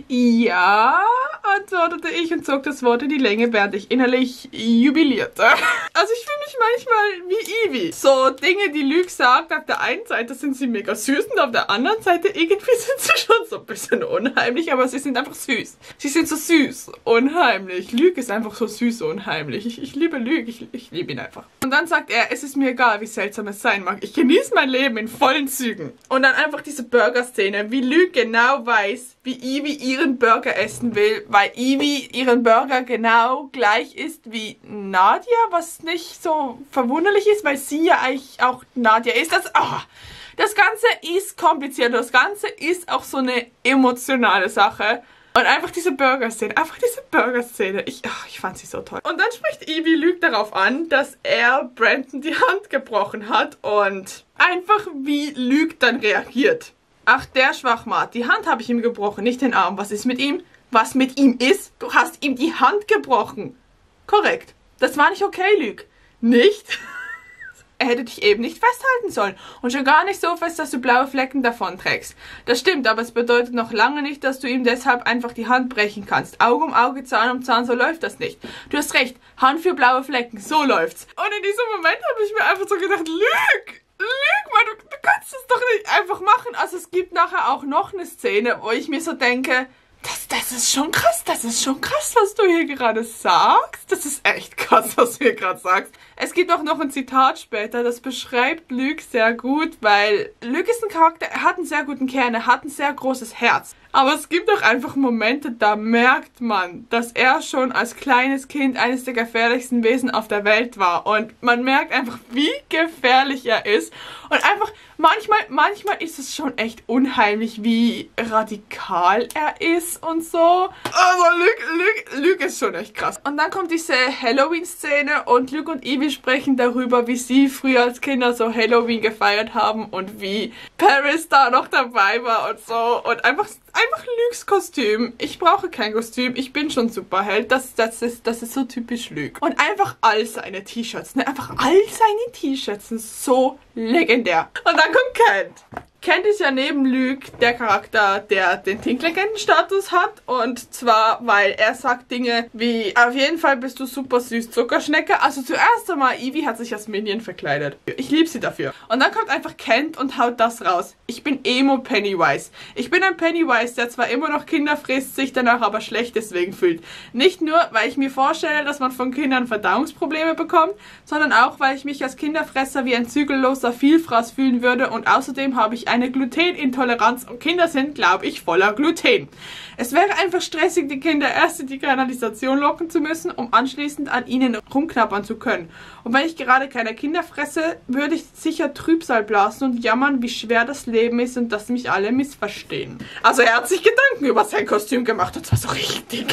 Ja, antwortete ich und zog das Wort in die Länge, während ich innerlich jubilierte. Also ich fühle mich manchmal wie Evie. So Dinge, die Luke sagt, auf der einen Seite sind sie mega süß und auf der anderen Seite irgendwie sind sie schon so ein bisschen unheimlich, aber sie sind einfach süß. Sie sind so süß, unheimlich. Luke ist einfach so süß, unheimlich. Ich liebe Luke, ich liebe ihn einfach. Und dann sagt er, es ist mir egal, wie seltsam es sein mag. Ich genieße mein Leben in vollen Zügen. Und dann einfach diese Burger-Szene, wie Luke genau weiß, wie Evie ihren Burger essen will, weil Evie ihren Burger genau gleich isst wie Nadia, was nicht so verwunderlich ist, weil sie ja eigentlich auch Nadia ist. Das Ganze ist kompliziert, das Ganze ist auch so eine emotionale Sache. Und einfach diese Burger-Szene, ich fand sie so toll. Und dann spricht Evie Luke darauf an, dass er Brandon die Hand gebrochen hat und einfach wie Luke dann reagiert. Ach, der Schwachmat, die Hand habe ich ihm gebrochen, nicht den Arm. Was ist mit ihm? was mit ihm ist? Du hast ihm die Hand gebrochen. Korrekt. Das war nicht okay, Luke. Nicht? Er hätte dich eben nicht festhalten sollen. Und schon gar nicht so fest, dass du blaue Flecken davon trägst. Das stimmt, aber es bedeutet noch lange nicht, dass du ihm deshalb einfach die Hand brechen kannst. Auge um Auge, Zahn um Zahn, so läuft das nicht. Du hast recht, Hand für blaue Flecken, so läuft's. Und in diesem Moment habe ich mir einfach so gedacht, Luke, Mann, du kannst das doch nicht einfach machen. Also es gibt nachher auch noch eine Szene, wo ich mir so denke, das ist schon krass, was du hier gerade sagst. Das ist echt krass, was du hier gerade sagst. Es gibt auch noch ein Zitat später, das beschreibt Luke sehr gut, weil Luke ist ein Charakter, er hat einen sehr guten Kern, er hat ein sehr großes Herz. Aber es gibt auch einfach Momente, da merkt man, dass er schon als kleines Kind eines der gefährlichsten Wesen auf der Welt war. Und man merkt einfach, wie gefährlich er ist. Und einfach, manchmal ist es schon echt unheimlich, wie radikal er ist und so. Also Luke ist schon echt krass. Und dann kommt diese Halloween-Szene und Luke und Evie sprechen darüber, wie sie früher als Kinder so Halloween gefeiert haben und wie Paris da noch dabei war und so. Und einfach Lukes Kostüm. Ich brauche kein Kostüm, ich bin schon Superheld. Das ist so typisch Luke. Und einfach all seine T-Shirts, ne? Einfach all seine T-Shirts sind so legendär. Und dann kommt Kent. Kent ist ja neben Luke der Charakter, der den Tink-Legenden-Status hat. Und zwar, weil er sagt Dinge wie, auf jeden Fall bist du super süß, Zuckerschnecke. Also zuerst einmal, Evie hat sich als Minion verkleidet. Ich liebe sie dafür. Und dann kommt einfach Kent und haut das raus. Ich bin Emo Pennywise. Ich bin ein Pennywise, der zwar immer noch Kinder frisst, sich danach aber schlecht deswegen fühlt. Nicht nur, weil ich mir vorstelle, dass man von Kindern Verdauungsprobleme bekommt, sondern auch, weil ich mich als Kinderfresser wie ein zügelloser Vielfraß fühlen würde und außerdem habe ich eine Glutenintoleranz und Kinder sind, glaube ich, voller Gluten. Es wäre einfach stressig, die Kinder erst in die Kanalisation locken zu müssen, um anschließend an ihnen rumknabbern zu können. Und wenn ich gerade keine Kinder fresse, würde ich sicher Trübsal blasen und jammern, wie schwer das Leben ist und dass mich alle missverstehen. Also er hat sich Gedanken über sein Kostüm gemacht und zwar so richtig.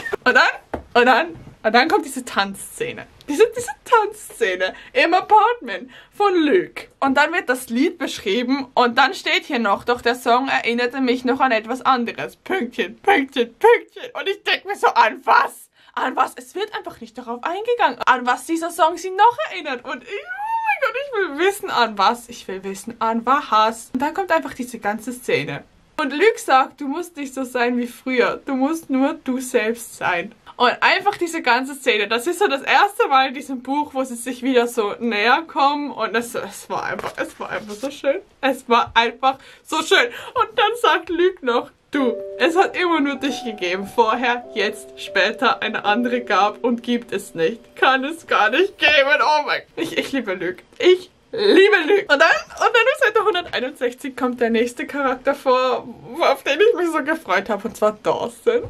Und dann kommt diese Tanzszene. Diese Tanzszene im Apartment von Luke. Und dann wird das Lied beschrieben und dann steht hier noch, doch der Song erinnerte mich noch an etwas anderes. Pünktchen, Pünktchen, Pünktchen. Und ich denke mir so, an was? An was? Es wird einfach nicht darauf eingegangen, an was dieser Song sie noch erinnert. Und ich, oh mein Gott, ich will wissen, an was. Ich will wissen, an was. Und dann kommt einfach diese ganze Szene. Und Luke sagt, du musst nicht so sein wie früher. Du musst nur du selbst sein. Und einfach diese ganze Szene, das ist so das erste Mal in diesem Buch, wo sie sich wieder so näher kommen und es war einfach so schön. Es war einfach so schön. Und dann sagt Luke noch, du, es hat immer nur dich gegeben. Vorher, jetzt, später eine andere gab und gibt es nicht. Kann es gar nicht geben. Oh mein Gott. Ich liebe Luke. Ich liebe Luke. Und dann auf Seite 161 kommt der nächste Charakter vor, auf den ich mich so gefreut habe, und zwar Dawson.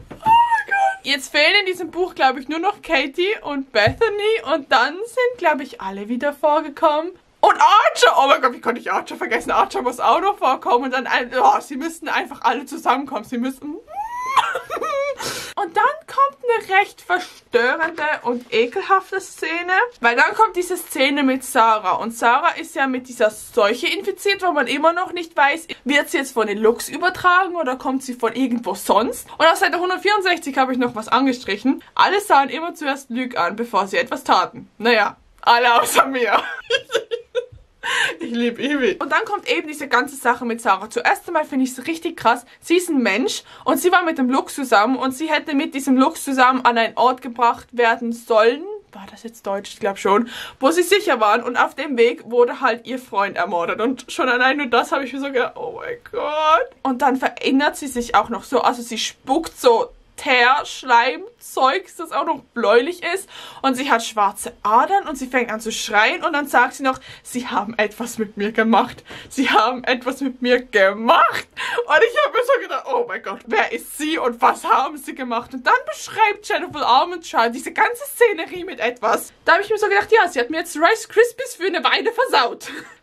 Jetzt fehlen in diesem Buch, glaube ich, nur noch Katie und Bethany und dann sind, glaube ich, alle wieder vorgekommen. Und Archer! Oh mein Gott, wie konnte ich Archer vergessen? Archer muss auch noch vorkommen und dann, sie müssten einfach alle zusammenkommen. Sie müssten... Und dann kommt eine recht verstörende und ekelhafte Szene, weil dann kommt diese Szene mit Sarah und Sarah ist ja mit dieser Seuche infiziert, wo man immer noch nicht weiß, wird sie jetzt von den Lux übertragen oder kommt sie von irgendwo sonst. Und auf Seite 164 habe ich noch was angestrichen. Alle sahen immer zuerst Luke an, bevor sie etwas taten. Naja, alle außer mir. Ich liebe Evie. Und dann kommt eben diese ganze Sache mit Sarah. Zuerst einmal finde ich es richtig krass. Sie ist ein Mensch und sie war mit dem Lux zusammen und sie hätte mit diesem Lux zusammen an einen Ort gebracht werden sollen. War das jetzt Deutsch? Ich glaube schon. Wo sie sicher waren und auf dem Weg wurde halt ihr Freund ermordet. Und schon allein nur das habe ich mir so gedacht, oh mein Gott. Und dann verändert sie sich auch noch so. Also sie spuckt so Teerschleimzeugs, das auch noch bläulich ist und sie hat schwarze Adern und sie fängt an zu schreien und dann sagt sie noch, sie haben etwas mit mir gemacht. Sie haben etwas mit mir gemacht. Und ich habe mir so gedacht, oh mein Gott, wer ist sie und was haben sie gemacht? Und dann beschreibt Jennifer Armentrout diese ganze Szenerie mit etwas. Da habe ich mir so gedacht, ja, sie hat mir jetzt Rice Krispies für eine Weile versaut.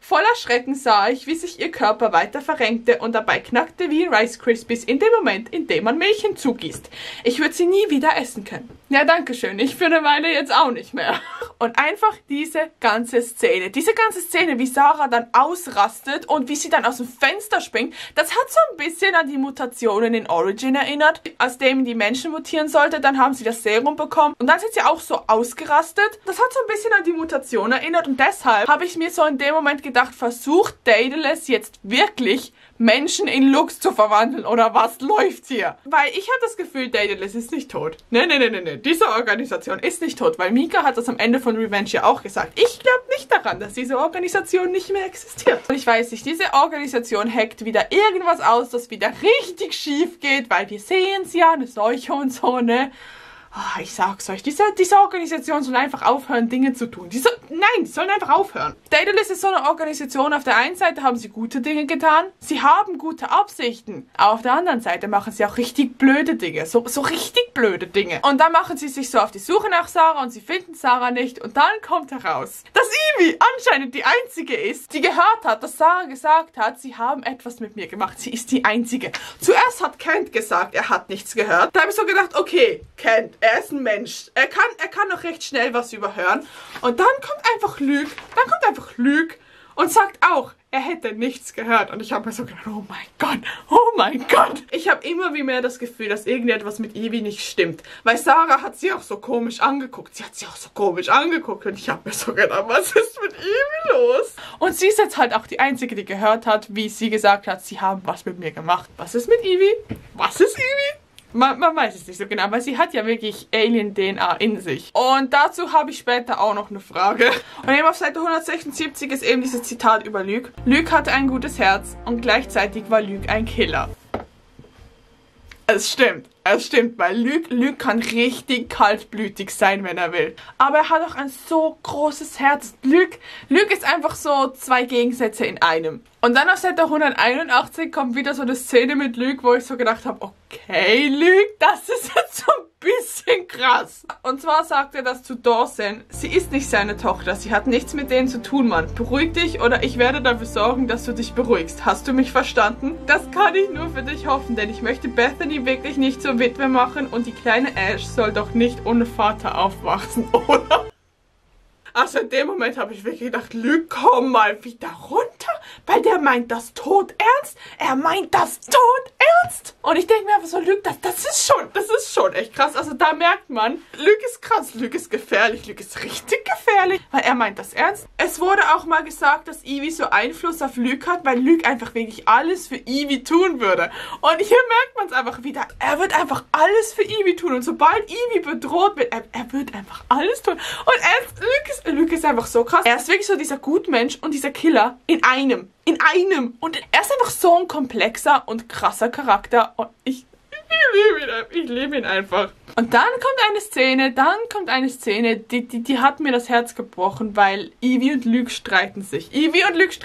Voller Schrecken sah ich, wie sich ihr Körper weiter verrenkte und dabei knackte wie Rice Krispies in dem Moment, in dem man Milch hinzugießt. Ich würde sie nie wieder essen können. Ja, danke schön. Ich für eine Weile jetzt auch nicht mehr. Und einfach diese ganze Szene, wie Sarah dann ausrastet und wie sie dann aus dem Fenster springt, das hat so ein bisschen an die Mutationen in Origin erinnert. Als Damon die Menschen mutieren sollte, dann haben sie das Serum bekommen und dann sind sie auch so ausgerastet. Das hat so ein bisschen an die Mutation erinnert und deshalb habe ich mir so in dem Moment gedacht, versucht Daedalus jetzt wirklich Menschen in Lux zu verwandeln oder was läuft hier? Weil ich habe das Gefühl, Daedalus ist nicht tot. Nee. Diese Organisation ist nicht tot, weil Mika hat das am Ende von Revenge ja auch gesagt. Ich glaube nicht daran, dass diese Organisation nicht mehr existiert. Und ich weiß nicht, diese Organisation hackt wieder irgendwas aus, das wieder richtig schief geht, weil wir sehen es ja, eine Seuche und so, ne? Oh, ich sag's euch, diese Organisation soll einfach aufhören, Dinge zu tun. Die sollen einfach aufhören. Daedalus ist so eine Organisation, auf der einen Seite haben sie gute Dinge getan, sie haben gute Absichten, aber auf der anderen Seite machen sie auch richtig blöde Dinge, so richtig blöde Dinge. Und dann machen sie sich so auf die Suche nach Sarah und sie finden Sarah nicht und dann kommt heraus, dass Evie anscheinend die Einzige ist, die gehört hat, dass Sarah gesagt hat, sie haben etwas mit mir gemacht, sie ist die Einzige. Zuerst hat Kent gesagt, er hat nichts gehört. Da habe ich so gedacht, okay, Kent, er ist ein Mensch. Er kann noch recht schnell was überhören. Und dann kommt einfach Luke und sagt auch, er hätte nichts gehört. Und ich habe mir so gedacht, oh mein Gott. Ich habe immer wie mehr das Gefühl, dass irgendetwas mit Evie nicht stimmt. Weil Sarah hat sie auch so komisch angeguckt. Und ich habe mir so gedacht, was ist mit Evie los? Und sie ist jetzt halt auch die Einzige, die gehört hat, wie sie gesagt hat, sie haben was mit mir gemacht. Was ist mit Evie? Was ist Evie? Man weiß es nicht so genau, weil sie hat ja wirklich Alien-DNA in sich. Und dazu habe ich später auch noch eine Frage. Und eben auf Seite 176 ist eben dieses Zitat über Luke. Luke hatte ein gutes Herz und gleichzeitig war Luke ein Killer. Es stimmt, weil Luke kann richtig kaltblütig sein, wenn er will. Aber er hat auch ein so großes Herz. Luke ist einfach so zwei Gegensätze in einem. Und dann auf Seite 181 kommt wieder so eine Szene mit Luke, wo ich so gedacht habe, okay, Luke, das ist jetzt so ein bisschen krass. Und zwar sagt er das zu Dawson, sie ist nicht seine Tochter, sie hat nichts mit denen zu tun, Mann. Beruhig dich oder ich werde dafür sorgen, dass du dich beruhigst. Hast du mich verstanden? Das kann ich nur für dich hoffen, denn ich möchte Bethany wirklich nicht zur Witwe machen und die kleine Ash soll doch nicht ohne Vater aufwachsen, oder? Also in dem Moment habe ich wirklich gedacht, Luke, komm mal wieder runter, weil der meint das todernst. Er meint das todernst. Und ich denke mir einfach so, Luke, das ist schon echt krass. Also da merkt man, Luke ist krass, Luke ist gefährlich, Luke ist richtig gefährlich, weil er meint das ernst. Es wurde auch mal gesagt, dass Evie so Einfluss auf Luke hat, weil Luke einfach wirklich alles für Evie tun würde. Und hier merkt man es einfach wieder, er wird einfach alles für Evie tun. Und sobald Evie bedroht wird, er wird einfach alles tun. Und Luke ist einfach so krass. Er ist wirklich so dieser Gutmensch und dieser Killer in einem. Und er ist einfach so ein komplexer und krasser Charakter. Und ich liebe ihn einfach. Und dann kommt eine Szene, die hat mir das Herz gebrochen, weil Evie und Luke streiten sich. Evie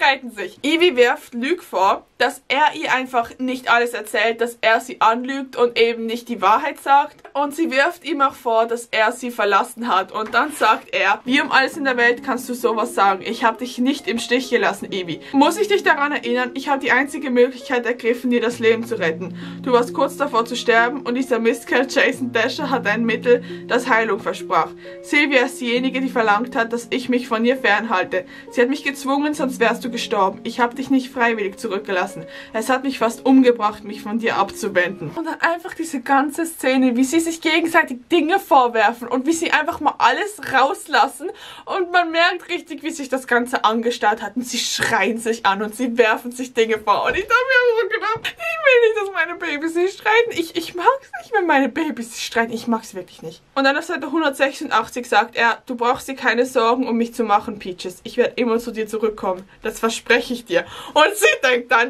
wirft Luke vor, dass er ihr einfach nicht alles erzählt, dass er sie anlügt und eben nicht die Wahrheit sagt. Und sie wirft ihm auch vor, dass er sie verlassen hat. Und dann sagt er, wie um alles in der Welt kannst du sowas sagen? Ich habe dich nicht im Stich gelassen, Evie. Muss ich dich daran erinnern, ich habe die einzige Möglichkeit ergriffen, dir das Leben zu retten. Du warst kurz davor zu sterben und dieser Mistkerl Jason Dasher hat ein Mittel, das Heilung versprach. Sylvia ist diejenige, die verlangt hat, dass ich mich von ihr fernhalte. Sie hat mich gezwungen, sonst wärst du gestorben. Ich habe dich nicht freiwillig zurückgelassen. Es hat mich fast umgebracht, mich von dir abzuwenden. Und dann einfach diese ganze Szene, wie sie sich gegenseitig Dinge vorwerfen und wie sie einfach mal alles rauslassen und man merkt richtig, wie sich das Ganze angestarrt hat und sie schreien sich an und sie werfen sich Dinge vor und ich habe mir so gedacht, ich will nicht, dass meine Babys sich streiten. Ich mag es nicht, wenn meine Babys sich streiten. Ich mag es wirklich nicht. Und dann auf Seite 186 sagt er, du brauchst dir keine Sorgen um mich zu machen, Peaches. Ich werde immer zu dir zurückkommen. Das verspreche ich dir. Und sie denkt dann,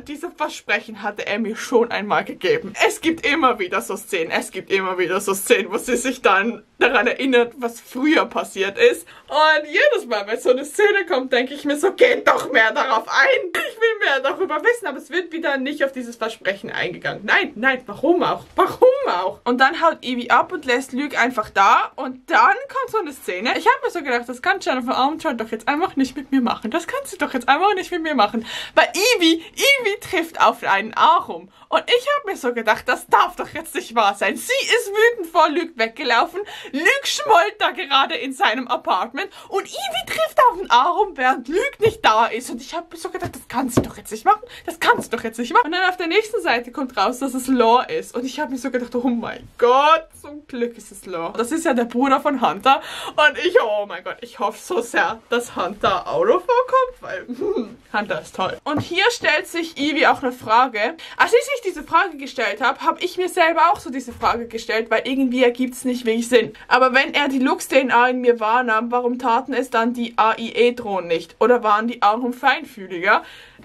diese Versprechen hatte er mir schon einmal gegeben. Es gibt immer wieder so Szenen, wo sie sich dann daran erinnert, was früher passiert ist. Und jedes Mal, wenn so eine Szene kommt, denke ich mir so, geht doch mehr darauf ein. Ich will mehr darüber wissen, aber es wird wieder nicht auf dieses Versprechen eingegangen. Nein, nein, warum auch? Warum auch? Und dann haut Evie ab und lässt Luke einfach da. Und dann kommt so eine Szene. Ich habe mir so gedacht, das kann Jennifer Armentrout doch jetzt einfach nicht mit mir machen. Das kann sie doch jetzt einfach nicht mit mir machen. Weil Evie trifft auf einen Ahrum. Und ich habe mir so gedacht, das darf doch jetzt nicht wahr sein. Sie ist wütend vor Luke weggelaufen. Luke schmollt da gerade in seinem Apartment. Und Evie trifft auf einen Ahrum, während Luke nicht da ist. Und ich habe mir so gedacht, das kann sie doch jetzt nicht machen. Das kann sie doch jetzt nicht machen. Und dann auf der nächsten Seite kommt raus, dass es Lore ist. Und ich habe mir so gedacht, oh mein Gott, zum Glück ist es Lore. Das ist ja der Bruder von Hunter. Und oh mein Gott, ich hoffe so sehr, dass Hunter auch noch vorkommt, weil Hunter ist toll. Und hier stellt sich Evie auch eine Frage. Als ich diese Frage gestellt habe, habe ich mir selber auch so diese Frage gestellt, weil irgendwie ergibt es nicht wirklich Sinn. Aber wenn er die Lux-DNA in mir wahrnahm, warum taten es dann die AIE-Drohnen nicht? Oder waren die Ahrum feinfühliger?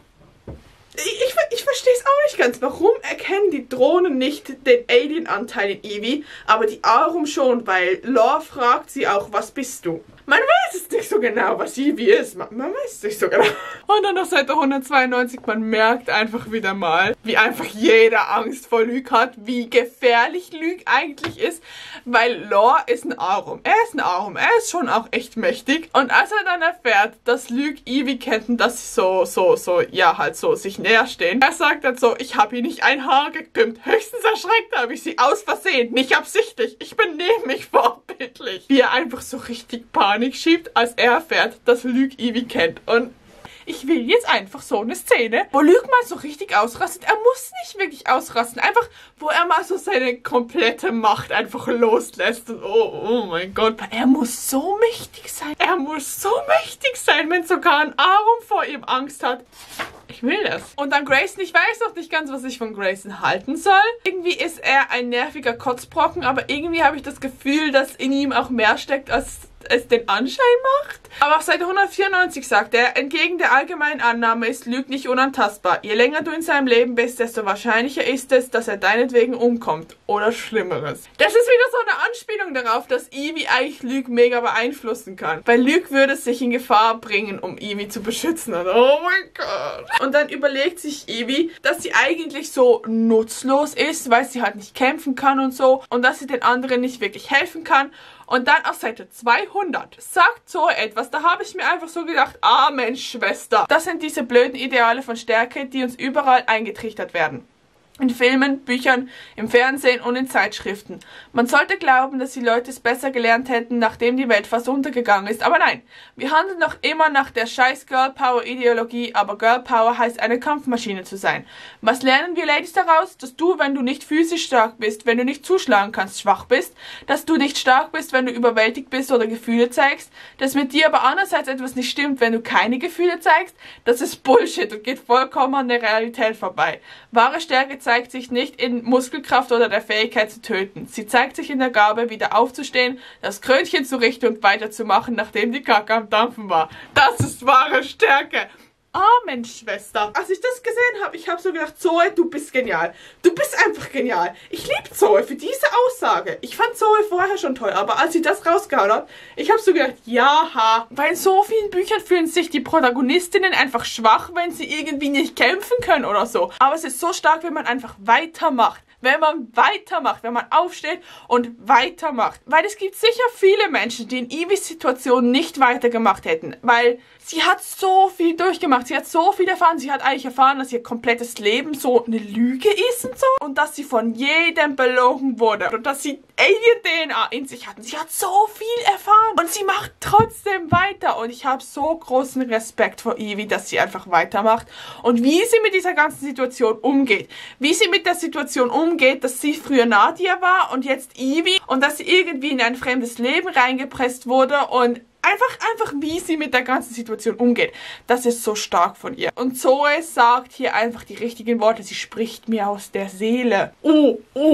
Ich verstehe es auch nicht ganz. Warum erkennen die Drohnen nicht den Alien-Anteil in Evie, aber die Ahrum schon? Weil Lore fragt sie auch, was bist du? Man weiß es nicht so genau, was Evie ist. Man weiß es nicht so genau. Und dann auf Seite 192, man merkt einfach wieder mal, wie einfach jeder Angst vor Luke hat, wie gefährlich Luke eigentlich ist, weil Lore ist ein Ahrum. Er ist ein Ahrum, er ist schon auch echt mächtig. Und als er dann erfährt, dass Luke Evie kennt und dass sie ja, halt so sich näher stehen, er sagt dann so, ich habe ihr nicht ein Haar gekrümmt. Höchstens erschreckt habe ich sie aus Versehen, nicht absichtlich. Ich benehme mich vorbildlich. Wie er einfach so richtig Panik schiebt, als er erfährt, dass Luke Evie kennt. Und ich will jetzt einfach so eine Szene, wo Luke mal so richtig ausrastet. Er muss nicht wirklich ausrasten. Einfach, wo er mal so seine komplette Macht einfach loslässt. Und oh mein Gott. Er muss so mächtig sein. Er muss so mächtig sein, wenn sogar ein Ahrum vor ihm Angst hat. Ich will das. Und dann Grayson. Ich weiß noch nicht ganz, was ich von Grayson halten soll. Irgendwie ist er ein nerviger Kotzbrocken, aber irgendwie habe ich das Gefühl, dass in ihm auch mehr steckt, als es den Anschein macht. Aber auf Seite 194 sagt er, entgegen der allgemeinen Annahme ist Luke nicht unantastbar. Je länger du in seinem Leben bist, desto wahrscheinlicher ist es, dass er deinetwegen umkommt. Oder Schlimmeres. Das ist wieder so eine Anspielung darauf, dass Evie eigentlich Luke mega beeinflussen kann. Weil Luke würde sich in Gefahr bringen, um Evie zu beschützen. Und oh mein Gott. Und dann überlegt sich Evie, dass sie eigentlich so nutzlos ist, weil sie halt nicht kämpfen kann und so. Und dass sie den anderen nicht wirklich helfen kann. Und dann auf Seite 200 sagt so etwas, da habe ich mir einfach so gedacht, ah Mensch, Schwester. Das sind diese blöden Ideale von Stärke, die uns überall eingetrichtert werden. In Filmen, Büchern, im Fernsehen und in Zeitschriften. Man sollte glauben, dass die Leute es besser gelernt hätten, nachdem die Welt fast untergegangen ist. Aber nein, wir handeln noch immer nach der scheiß Girl Power Ideologie, aber Girl Power heißt eine Kampfmaschine zu sein. Was lernen wir Ladies daraus? Dass du, wenn du nicht physisch stark bist, wenn du nicht zuschlagen kannst, schwach bist. Dass du nicht stark bist, wenn du überwältigt bist oder Gefühle zeigst. Dass mit dir aber andererseits etwas nicht stimmt, wenn du keine Gefühle zeigst. Das ist Bullshit und geht vollkommen an der Realität vorbei. Wahre Stärke zeigt sich nicht in Muskelkraft oder der Fähigkeit zu töten. Sie zeigt sich in der Gabe, wieder aufzustehen, das Krönchen zu richten und weiterzumachen, nachdem die Kacke am Dampfen war. Das ist wahre Stärke. Ah, Mensch, Schwester. Als ich das gesehen habe, ich habe so gedacht, Zoe, du bist genial. Du bist einfach genial. Ich liebe Zoe für diese Aussage. Ich fand Zoe vorher schon toll, aber als sie das rausgehauen hat, ich habe so gedacht, ja, weil in so vielen Büchern fühlen sich die Protagonistinnen einfach schwach, wenn sie irgendwie nicht kämpfen können oder so. Aber es ist so stark, wenn man einfach weitermacht. Wenn man weitermacht, wenn man aufsteht und weitermacht. Weil es gibt sicher viele Menschen, die in Evies Situation nicht weitergemacht hätten. Weil sie hat so viel durchgemacht, sie hat so viel erfahren. Sie hat eigentlich erfahren, dass ihr komplettes Leben so eine Lüge ist und so. Und dass sie von jedem belogen wurde. Und dass sie Alien-DNA in sich hatten. Sie hat so viel erfahren. Und sie macht trotzdem weiter. Und ich habe so großen Respekt vor Evie, dass sie einfach weitermacht. Und wie sie mit dieser ganzen Situation umgeht. Wie sie mit der Situation umgeht, dass sie früher Nadia war und jetzt Evie. Und dass sie irgendwie in ein fremdes Leben reingepresst wurde. Und einfach wie sie mit der ganzen Situation umgeht. Das ist so stark von ihr. Und Zoe sagt hier einfach die richtigen Worte. Sie spricht mir aus der Seele.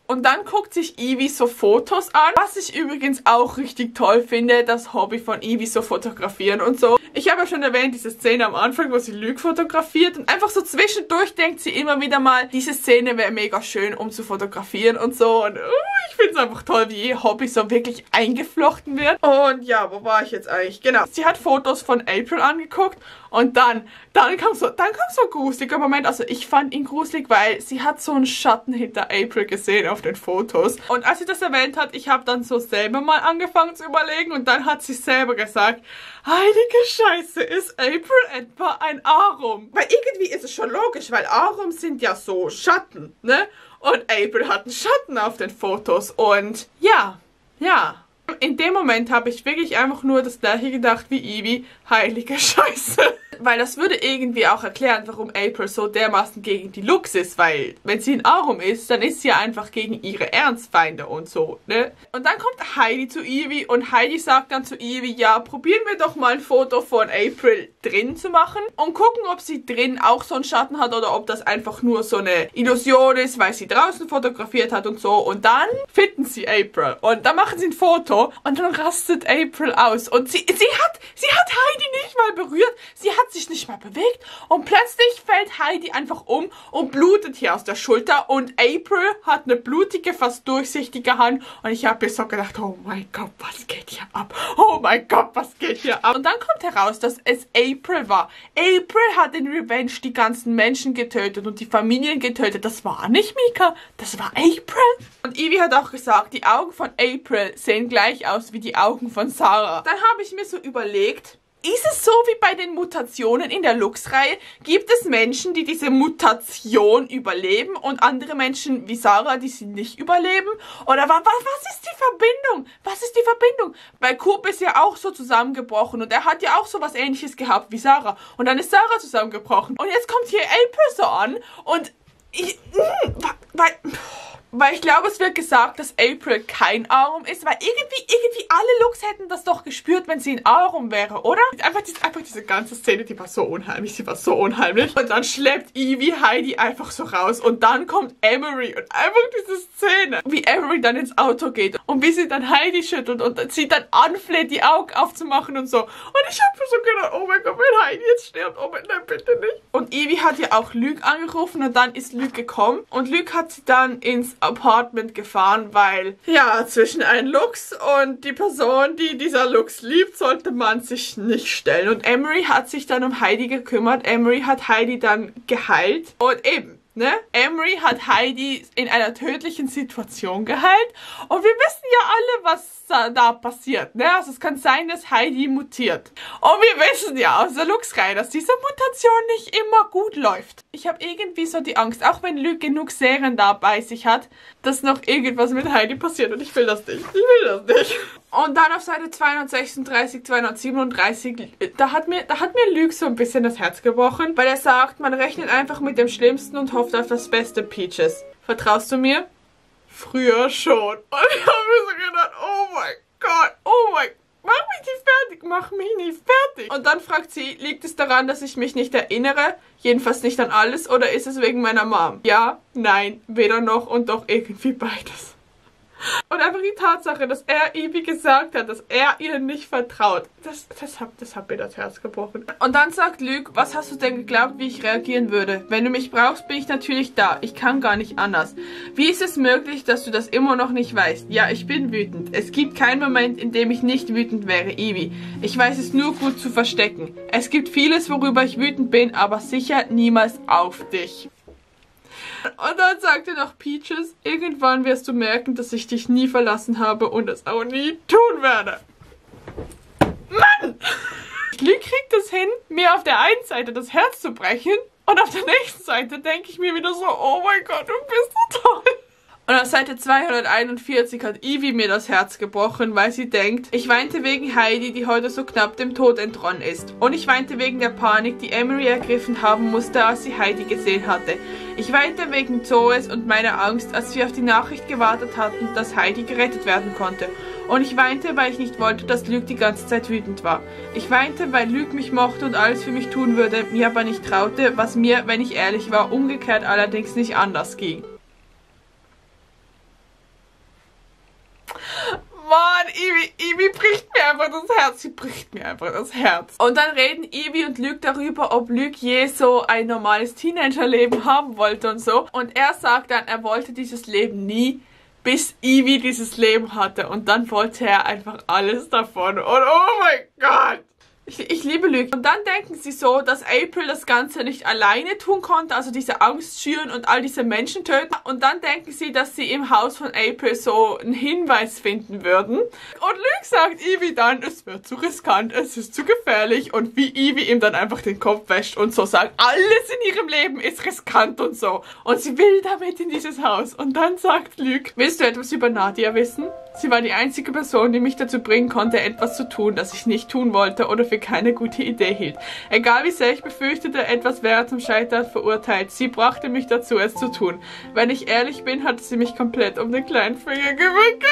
Und dann guckt sich Evie so Fotos an, was ich übrigens auch richtig toll finde, das Hobby von Evie, so fotografieren und so. Ich habe ja schon erwähnt, diese Szene am Anfang, wo sie Luke fotografiert und einfach so zwischendurch denkt sie immer wieder mal, diese Szene wäre mega schön, um zu fotografieren und so. Und ich finde es einfach toll, wie ihr Hobby so wirklich eingeflochten wird. Und ja, wo war ich jetzt eigentlich? Genau, sie hat Fotos von April angeguckt und dann kam so ein gruseliger Moment. Also ich fand ihn gruselig, weil sie hat so einen Schatten hinter April gesehen auf den Fotos. Und als sie das erwähnt hat, ich habe dann so selber mal angefangen zu überlegen und dann hat sie selber gesagt, heilige Scheiße, ist April etwa ein Arum? Weil irgendwie ist es schon logisch, weil Arums sind ja so Schatten, ne? Und April hat einen Schatten auf den Fotos und ja. In dem Moment habe ich wirklich einfach nur das gleiche gedacht wie Evie, heilige Scheiße. Weil das würde irgendwie auch erklären, warum April so dermaßen gegen die Lux ist, weil wenn sie ein Arum ist, dann ist sie ja einfach gegen ihre Ernstfeinde und so, ne? Und dann kommt Heidi zu Evie und Heidi sagt dann zu Evie, ja, probieren wir doch mal ein Foto von April drin zu machen und gucken, ob sie drin auch so einen Schatten hat oder ob das einfach nur so eine Illusion ist, weil sie draußen fotografiert hat und so. Und dann finden sie April und dann machen sie ein Foto und dann rastet April aus und sie hat Heidi nicht mal berührt, sie hat sich nicht mal bewegt und plötzlich fällt Heidi einfach um und blutet hier aus der Schulter und April hat eine blutige, fast durchsichtige Hand und ich habe mir so gedacht, oh mein Gott, was geht hier ab? Oh mein Gott, was geht hier ab? Und dann kommt heraus, dass es April war. April hat in Revenge die ganzen Menschen getötet und die Familien getötet. Das war nicht Mika, das war April. Und Evie hat auch gesagt, die Augen von April sehen gleich aus wie die Augen von Sarah. Dann habe ich mir so überlegt, ist es so wie bei den Mutationen in der Lux-Reihe? Gibt es Menschen, die diese Mutation überleben und andere Menschen wie Sarah, die sie nicht überleben? Oder was ist die Verbindung? Was ist die Verbindung? Weil Coop ist ja auch so zusammengebrochen und er hat ja auch so was Ähnliches gehabt wie Sarah. Und dann ist Sarah zusammengebrochen. Und jetzt kommt hier April so an und weil ich glaube, es wird gesagt, dass April kein Arum ist, weil irgendwie alle Lux hätten das doch gespürt, wenn sie ein Arum wäre, oder? Einfach diese ganze Szene, die war so unheimlich, sie war so unheimlich. Und dann schleppt Evie Heidi einfach so raus und dann kommt Emery und einfach diese Szene, wie Emery dann ins Auto geht und wie sie dann Heidi schüttelt und sie dann anfleht, die Augen aufzumachen und so. Und ich habe mir so gedacht, oh mein Gott, wenn Heidi jetzt stirbt, oh mein Gott, bitte nicht. Und Evie hat ja auch Luke angerufen und dann ist Luke gekommen und Luke hat sie dann ins Apartment gefahren, weil, ja, zwischen einem Lux und die Person, die dieser Lux liebt, sollte man sich nicht stellen. Und Emery hat sich dann um Heidi gekümmert. Emery hat Heidi dann geheilt. Und eben, ne? Emery hat Heidi in einer tödlichen Situation geheilt. Und wir wissen ja alle, was da passiert, ne? Also es kann sein, dass Heidi mutiert. Und wir wissen ja aus der Lux-Reihe, dass diese Mutation nicht immer gut läuft. Ich habe irgendwie so die Angst, auch wenn Luke genug Serien da bei sich hat, dass noch irgendwas mit Heidi passiert und ich will das nicht. Ich will das nicht. Und dann auf Seite 236, 237, da hat mir Luke so ein bisschen das Herz gebrochen, weil er sagt, man rechnet einfach mit dem Schlimmsten und hofft auf das Beste, Peaches. Vertraust du mir? Früher schon. Und ich habe mir so gedacht, oh mein Gott, oh mein Gott. Mach mich nicht fertig. Und dann fragt sie, liegt es daran, dass ich mich nicht erinnere? Jedenfalls nicht an alles, oder ist es wegen meiner Mom? Ja, nein, weder noch und doch irgendwie beides. Und einfach die Tatsache, dass er Evie gesagt hat, dass er ihr nicht vertraut, das hat mir das Herz gebrochen. Und dann sagt Luke, was hast du denn geglaubt, wie ich reagieren würde? Wenn du mich brauchst, bin ich natürlich da. Ich kann gar nicht anders. Wie ist es möglich, dass du das immer noch nicht weißt? Ja, ich bin wütend. Es gibt keinen Moment, in dem ich nicht wütend wäre, Evie. Ich weiß es nur gut zu verstecken. Es gibt vieles, worüber ich wütend bin, aber sicher niemals auf dich. Und dann sagte noch Peaches, irgendwann wirst du merken, dass ich dich nie verlassen habe und es auch nie tun werde. Mann! Luke kriegt es hin, mir auf der einen Seite das Herz zu brechen und auf der nächsten Seite denke ich mir wieder so, oh mein Gott, du bist so toll. Und auf Seite 241 hat Evie mir das Herz gebrochen, weil sie denkt, ich weinte wegen Heidi, die heute so knapp dem Tod entronnen ist. Und ich weinte wegen der Panik, die Emery ergriffen haben musste, als sie Heidi gesehen hatte. Ich weinte wegen Zoes und meiner Angst, als wir auf die Nachricht gewartet hatten, dass Heidi gerettet werden konnte. Und ich weinte, weil ich nicht wollte, dass Luke die ganze Zeit wütend war. Ich weinte, weil Luke mich mochte und alles für mich tun würde, mir aber nicht traute, was mir, wenn ich ehrlich war, umgekehrt allerdings nicht anders ging. Mann, Evie bricht mir einfach das Herz. Sie bricht mir einfach das Herz. Und dann reden Evie und Luke darüber, ob Luke je so ein normales Teenagerleben haben wollte und so. Und er sagt dann, er wollte dieses Leben nie, bis Evie dieses Leben hatte. Und dann wollte er einfach alles davon. Und oh mein Gott. Ich liebe Luke. Und dann denken sie so, dass April das Ganze nicht alleine tun konnte, also diese Angst schüren und all diese Menschen töten. Und dann denken sie, dass sie im Haus von April so einen Hinweis finden würden. Und Luke sagt Evie dann, es wird zu riskant, es ist zu gefährlich. Und wie Evie ihm dann einfach den Kopf wäscht und so sagt, alles in ihrem Leben ist riskant und so. Und sie will damit in dieses Haus. Und dann sagt Luke, willst du etwas über Nadia wissen? Sie war die einzige Person, die mich dazu bringen konnte, etwas zu tun, das ich nicht tun wollte oder für keine gute Idee hielt. Egal wie sehr ich befürchtete, etwas wäre zum Scheitern verurteilt. Sie brachte mich dazu, es zu tun. Wenn ich ehrlich bin, hatte sie mich komplett um den kleinen Finger gewickelt.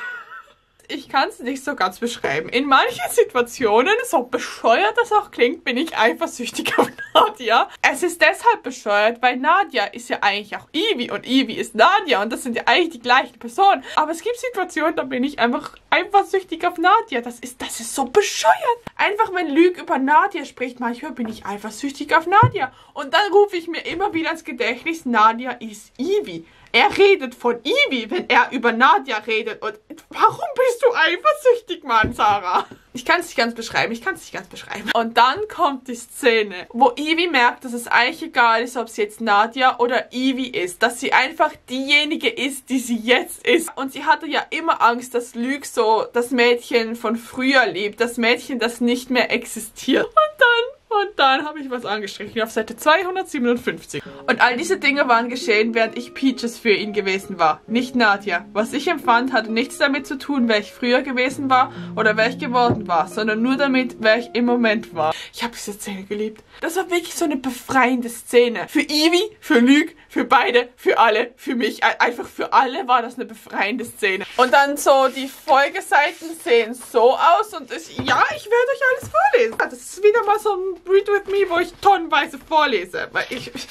Ich kann es nicht so ganz beschreiben. In manchen Situationen, so bescheuert das auch klingt, bin ich eifersüchtig auf Nadia. Es ist deshalb bescheuert, weil Nadia ist ja eigentlich auch Evie und Evie ist Nadia und das sind ja eigentlich die gleichen Personen. Aber es gibt Situationen, da bin ich einfach eifersüchtig auf Nadia. Das ist so bescheuert. Einfach wenn Luke über Nadia spricht, manchmal bin ich eifersüchtig auf Nadia. Und dann rufe ich mir immer wieder ins Gedächtnis, Nadia ist Evie. Er redet von Evie, wenn er über Nadia redet. Und warum bist du eifersüchtig, Mann, Sarah? Ich kann es nicht ganz beschreiben, Und dann kommt die Szene, wo Evie merkt, dass es eigentlich egal ist, ob sie jetzt Nadia oder Evie ist. Dass sie einfach diejenige ist, die sie jetzt ist. Und sie hatte ja immer Angst, dass Luke so das Mädchen von früher liebt. Das Mädchen, das nicht mehr existiert. Und dann habe ich was angestrichen auf Seite 257. Und all diese Dinge waren geschehen, während ich Peaches für ihn gewesen war. Nicht Nadia. Was ich empfand, hatte nichts damit zu tun, wer ich früher gewesen war oder wer ich geworden war, sondern nur damit, wer ich im Moment war. Ich habe diese Szene geliebt. Das war wirklich so eine befreiende Szene. Für Evie, für Luke, für beide, für alle, für mich. Einfach für alle war das eine befreiende Szene. Und dann so, die Folgeseiten sehen so aus und ich werde euch alles vorlesen. Das ist wieder mal so ein Read With Me, wo ich tonnenweise vorlese. Weil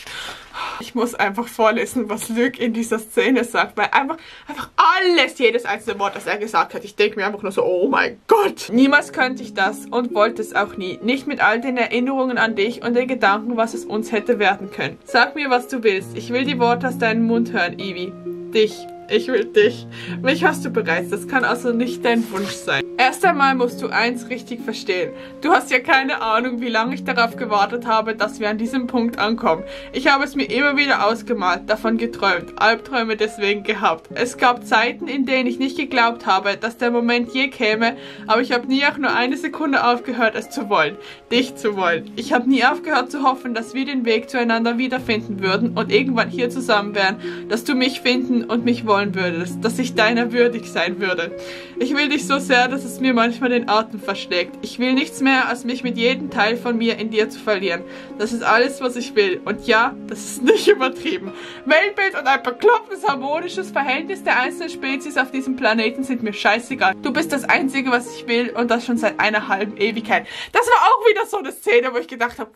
ich muss einfach vorlesen, was Luke in dieser Szene sagt. Weil einfach alles, jedes einzelne Wort, das er gesagt hat. Ich denke mir einfach nur so, oh mein Gott. Niemals könnte ich das und wollte es auch nie. Nicht mit all den Erinnerungen an dich und den Gedanken, was es uns hätte werden können. Sag mir, was du willst. Ich will die Worte aus deinem Mund hören, Evie. Dich. Ich will dich. Mich hast du bereits. Das kann also nicht dein Wunsch sein. Erst einmal musst du eins richtig verstehen. Du hast ja keine Ahnung, wie lange ich darauf gewartet habe, dass wir an diesem Punkt ankommen. Ich habe es mir immer wieder ausgemalt, davon geträumt, Albträume deswegen gehabt. Es gab Zeiten, in denen ich nicht geglaubt habe, dass der Moment je käme, aber ich habe nie auch nur eine Sekunde aufgehört, es zu wollen. Dich zu wollen. Ich habe nie aufgehört zu hoffen, dass wir den Weg zueinander wiederfinden würden und irgendwann hier zusammen wären, dass du mich finden und mich wollen würdest, dass ich deiner würdig sein würde. Ich will dich so sehr, dass es mir manchmal den Atem verschlägt. Ich will nichts mehr, als mich mit jedem Teil von mir in dir zu verlieren. Das ist alles, was ich will. Und ja, das ist nicht übertrieben. Weltbild und ein beklopptes, harmonisches Verhältnis der einzelnen Spezies auf diesem Planeten sind mir scheißegal. Du bist das Einzige, was ich will und das schon seit einer halben Ewigkeit. Das war auch wieder so eine Szene, wo ich gedacht habe,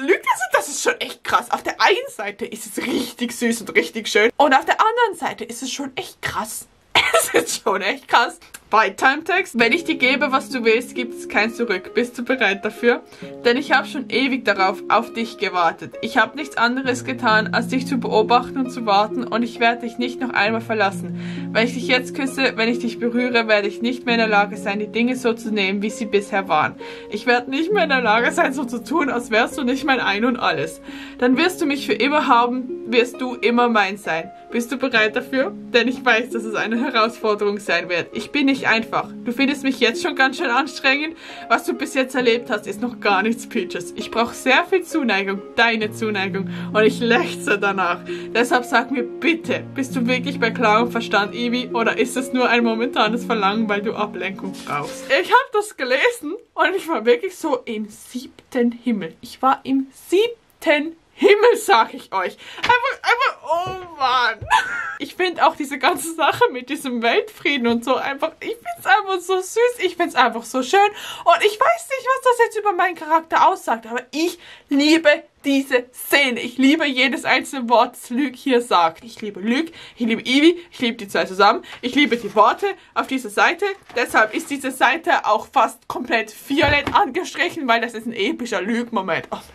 das ist schon echt krass. Auf der einen Seite ist es richtig süß und richtig schön und auf der anderen Seite ist es schon echt krass. Es ist schon echt krass. Bei Timetext, wenn ich dir gebe, was du willst, gibt es kein Zurück. Bist du bereit dafür? Denn ich habe schon ewig darauf, auf dich gewartet. Ich habe nichts anderes getan, als dich zu beobachten und zu warten und ich werde dich nicht noch einmal verlassen. Wenn ich dich jetzt küsse, wenn ich dich berühre, werde ich nicht mehr in der Lage sein, die Dinge so zu nehmen, wie sie bisher waren. Ich werde nicht mehr in der Lage sein, so zu tun, als wärst du nicht mein Ein und Alles. Dann wirst du mich für immer haben, wirst du immer mein sein. Bist du bereit dafür? Denn ich weiß, dass es eine Herausforderung sein wird. Ich bin nicht einfach. Du findest mich jetzt schon ganz schön anstrengend. Was du bis jetzt erlebt hast, ist noch gar nichts, Peaches. Ich brauche sehr viel Zuneigung, deine Zuneigung. Und ich lechze danach. Deshalb sag mir bitte, bist du wirklich bei klarem Verstand, Evie? Oder ist es nur ein momentanes Verlangen, weil du Ablenkung brauchst? Ich habe das gelesen und ich war wirklich so im 7. Himmel. Ich war im 7. Himmel, sag ich euch. Einfach, oh Mann. Ich finde auch diese ganze Sache mit diesem Weltfrieden und so einfach, ich finde es einfach so süß, ich finde es einfach so schön und ich weiß nicht, was das jetzt über meinen Charakter aussagt, aber ich liebe diese Szene. Ich liebe jedes einzelne Wort, das Luke hier sagt. Ich liebe Luke, ich liebe Evie, ich liebe die zwei zusammen, ich liebe die Worte auf dieser Seite. Deshalb ist diese Seite auch fast komplett violett angestrichen, weil das ist ein epischer Luke-Moment. Oh.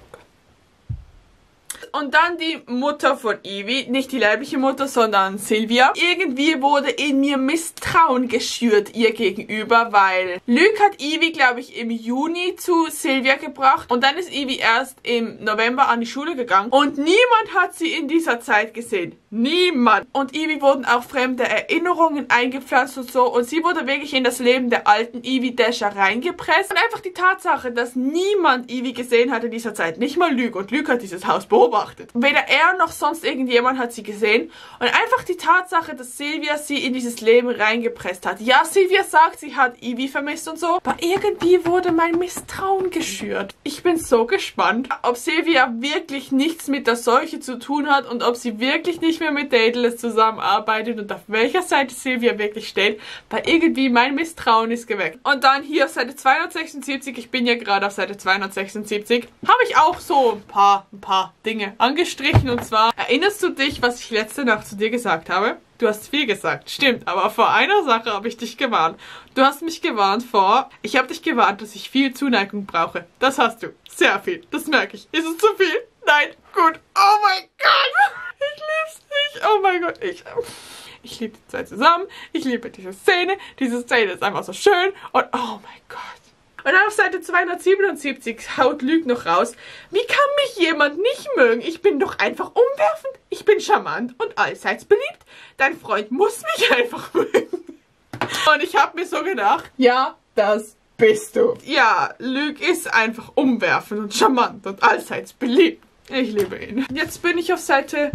Und dann die Mutter von Evie, nicht die leibliche Mutter, sondern Sylvia. Irgendwie wurde in mir Misstrauen geschürt ihr gegenüber, weil Luke hat Evie, glaube ich, im Juni zu Sylvia gebracht und dann ist Evie erst im November an die Schule gegangen und niemand hat sie in dieser Zeit gesehen. Niemand. Und Evie wurden auch fremde Erinnerungen eingepflanzt und so und sie wurde wirklich in das Leben der alten Evie Dasher reingepresst. Und einfach die Tatsache, dass niemand Evie gesehen hat in dieser Zeit, nicht mal Luke, und Luke hat dieses Haus beobachtet. Weder er noch sonst irgendjemand hat sie gesehen. Und einfach die Tatsache, dass Sylvia sie in dieses Leben reingepresst hat. Ja, Sylvia sagt, sie hat Evie vermisst und so. Aber irgendwie wurde mein Misstrauen geschürt. Ich bin so gespannt, ob Sylvia wirklich nichts mit der Seuche zu tun hat und ob sie wirklich nicht mehr mit Daedalus zusammenarbeitet und auf welcher Seite Sylvia wirklich steht. Weil irgendwie mein Misstrauen ist geweckt. Und dann hier auf Seite 276, ich bin ja gerade auf Seite 276, habe ich auch so ein paar Dinge angestrichen. Und zwar, erinnerst du dich, was ich letzte Nacht zu dir gesagt habe? Du hast viel gesagt, stimmt, aber vor einer Sache habe ich dich gewarnt. Du hast mich gewarnt ich habe dich gewarnt, dass ich viel Zuneigung brauche. Das hast du, sehr viel, das merke ich. Ist es zu viel? Nein, gut. Oh mein Gott, ich lieb's nicht. Oh mein Gott, ich liebe die zwei zusammen, ich liebe diese Szene ist einfach so schön und oh mein Gott. Und dann auf Seite 277 haut Luke noch raus, wie kann mich jemand nicht mögen? Ich bin doch einfach umwerfend, ich bin charmant und allseits beliebt. Dein Freund muss mich einfach mögen. Und ich habe mir so gedacht, ja, das bist du. Ja, Luke ist einfach umwerfend und charmant und allseits beliebt. Ich liebe ihn. Jetzt bin ich auf Seite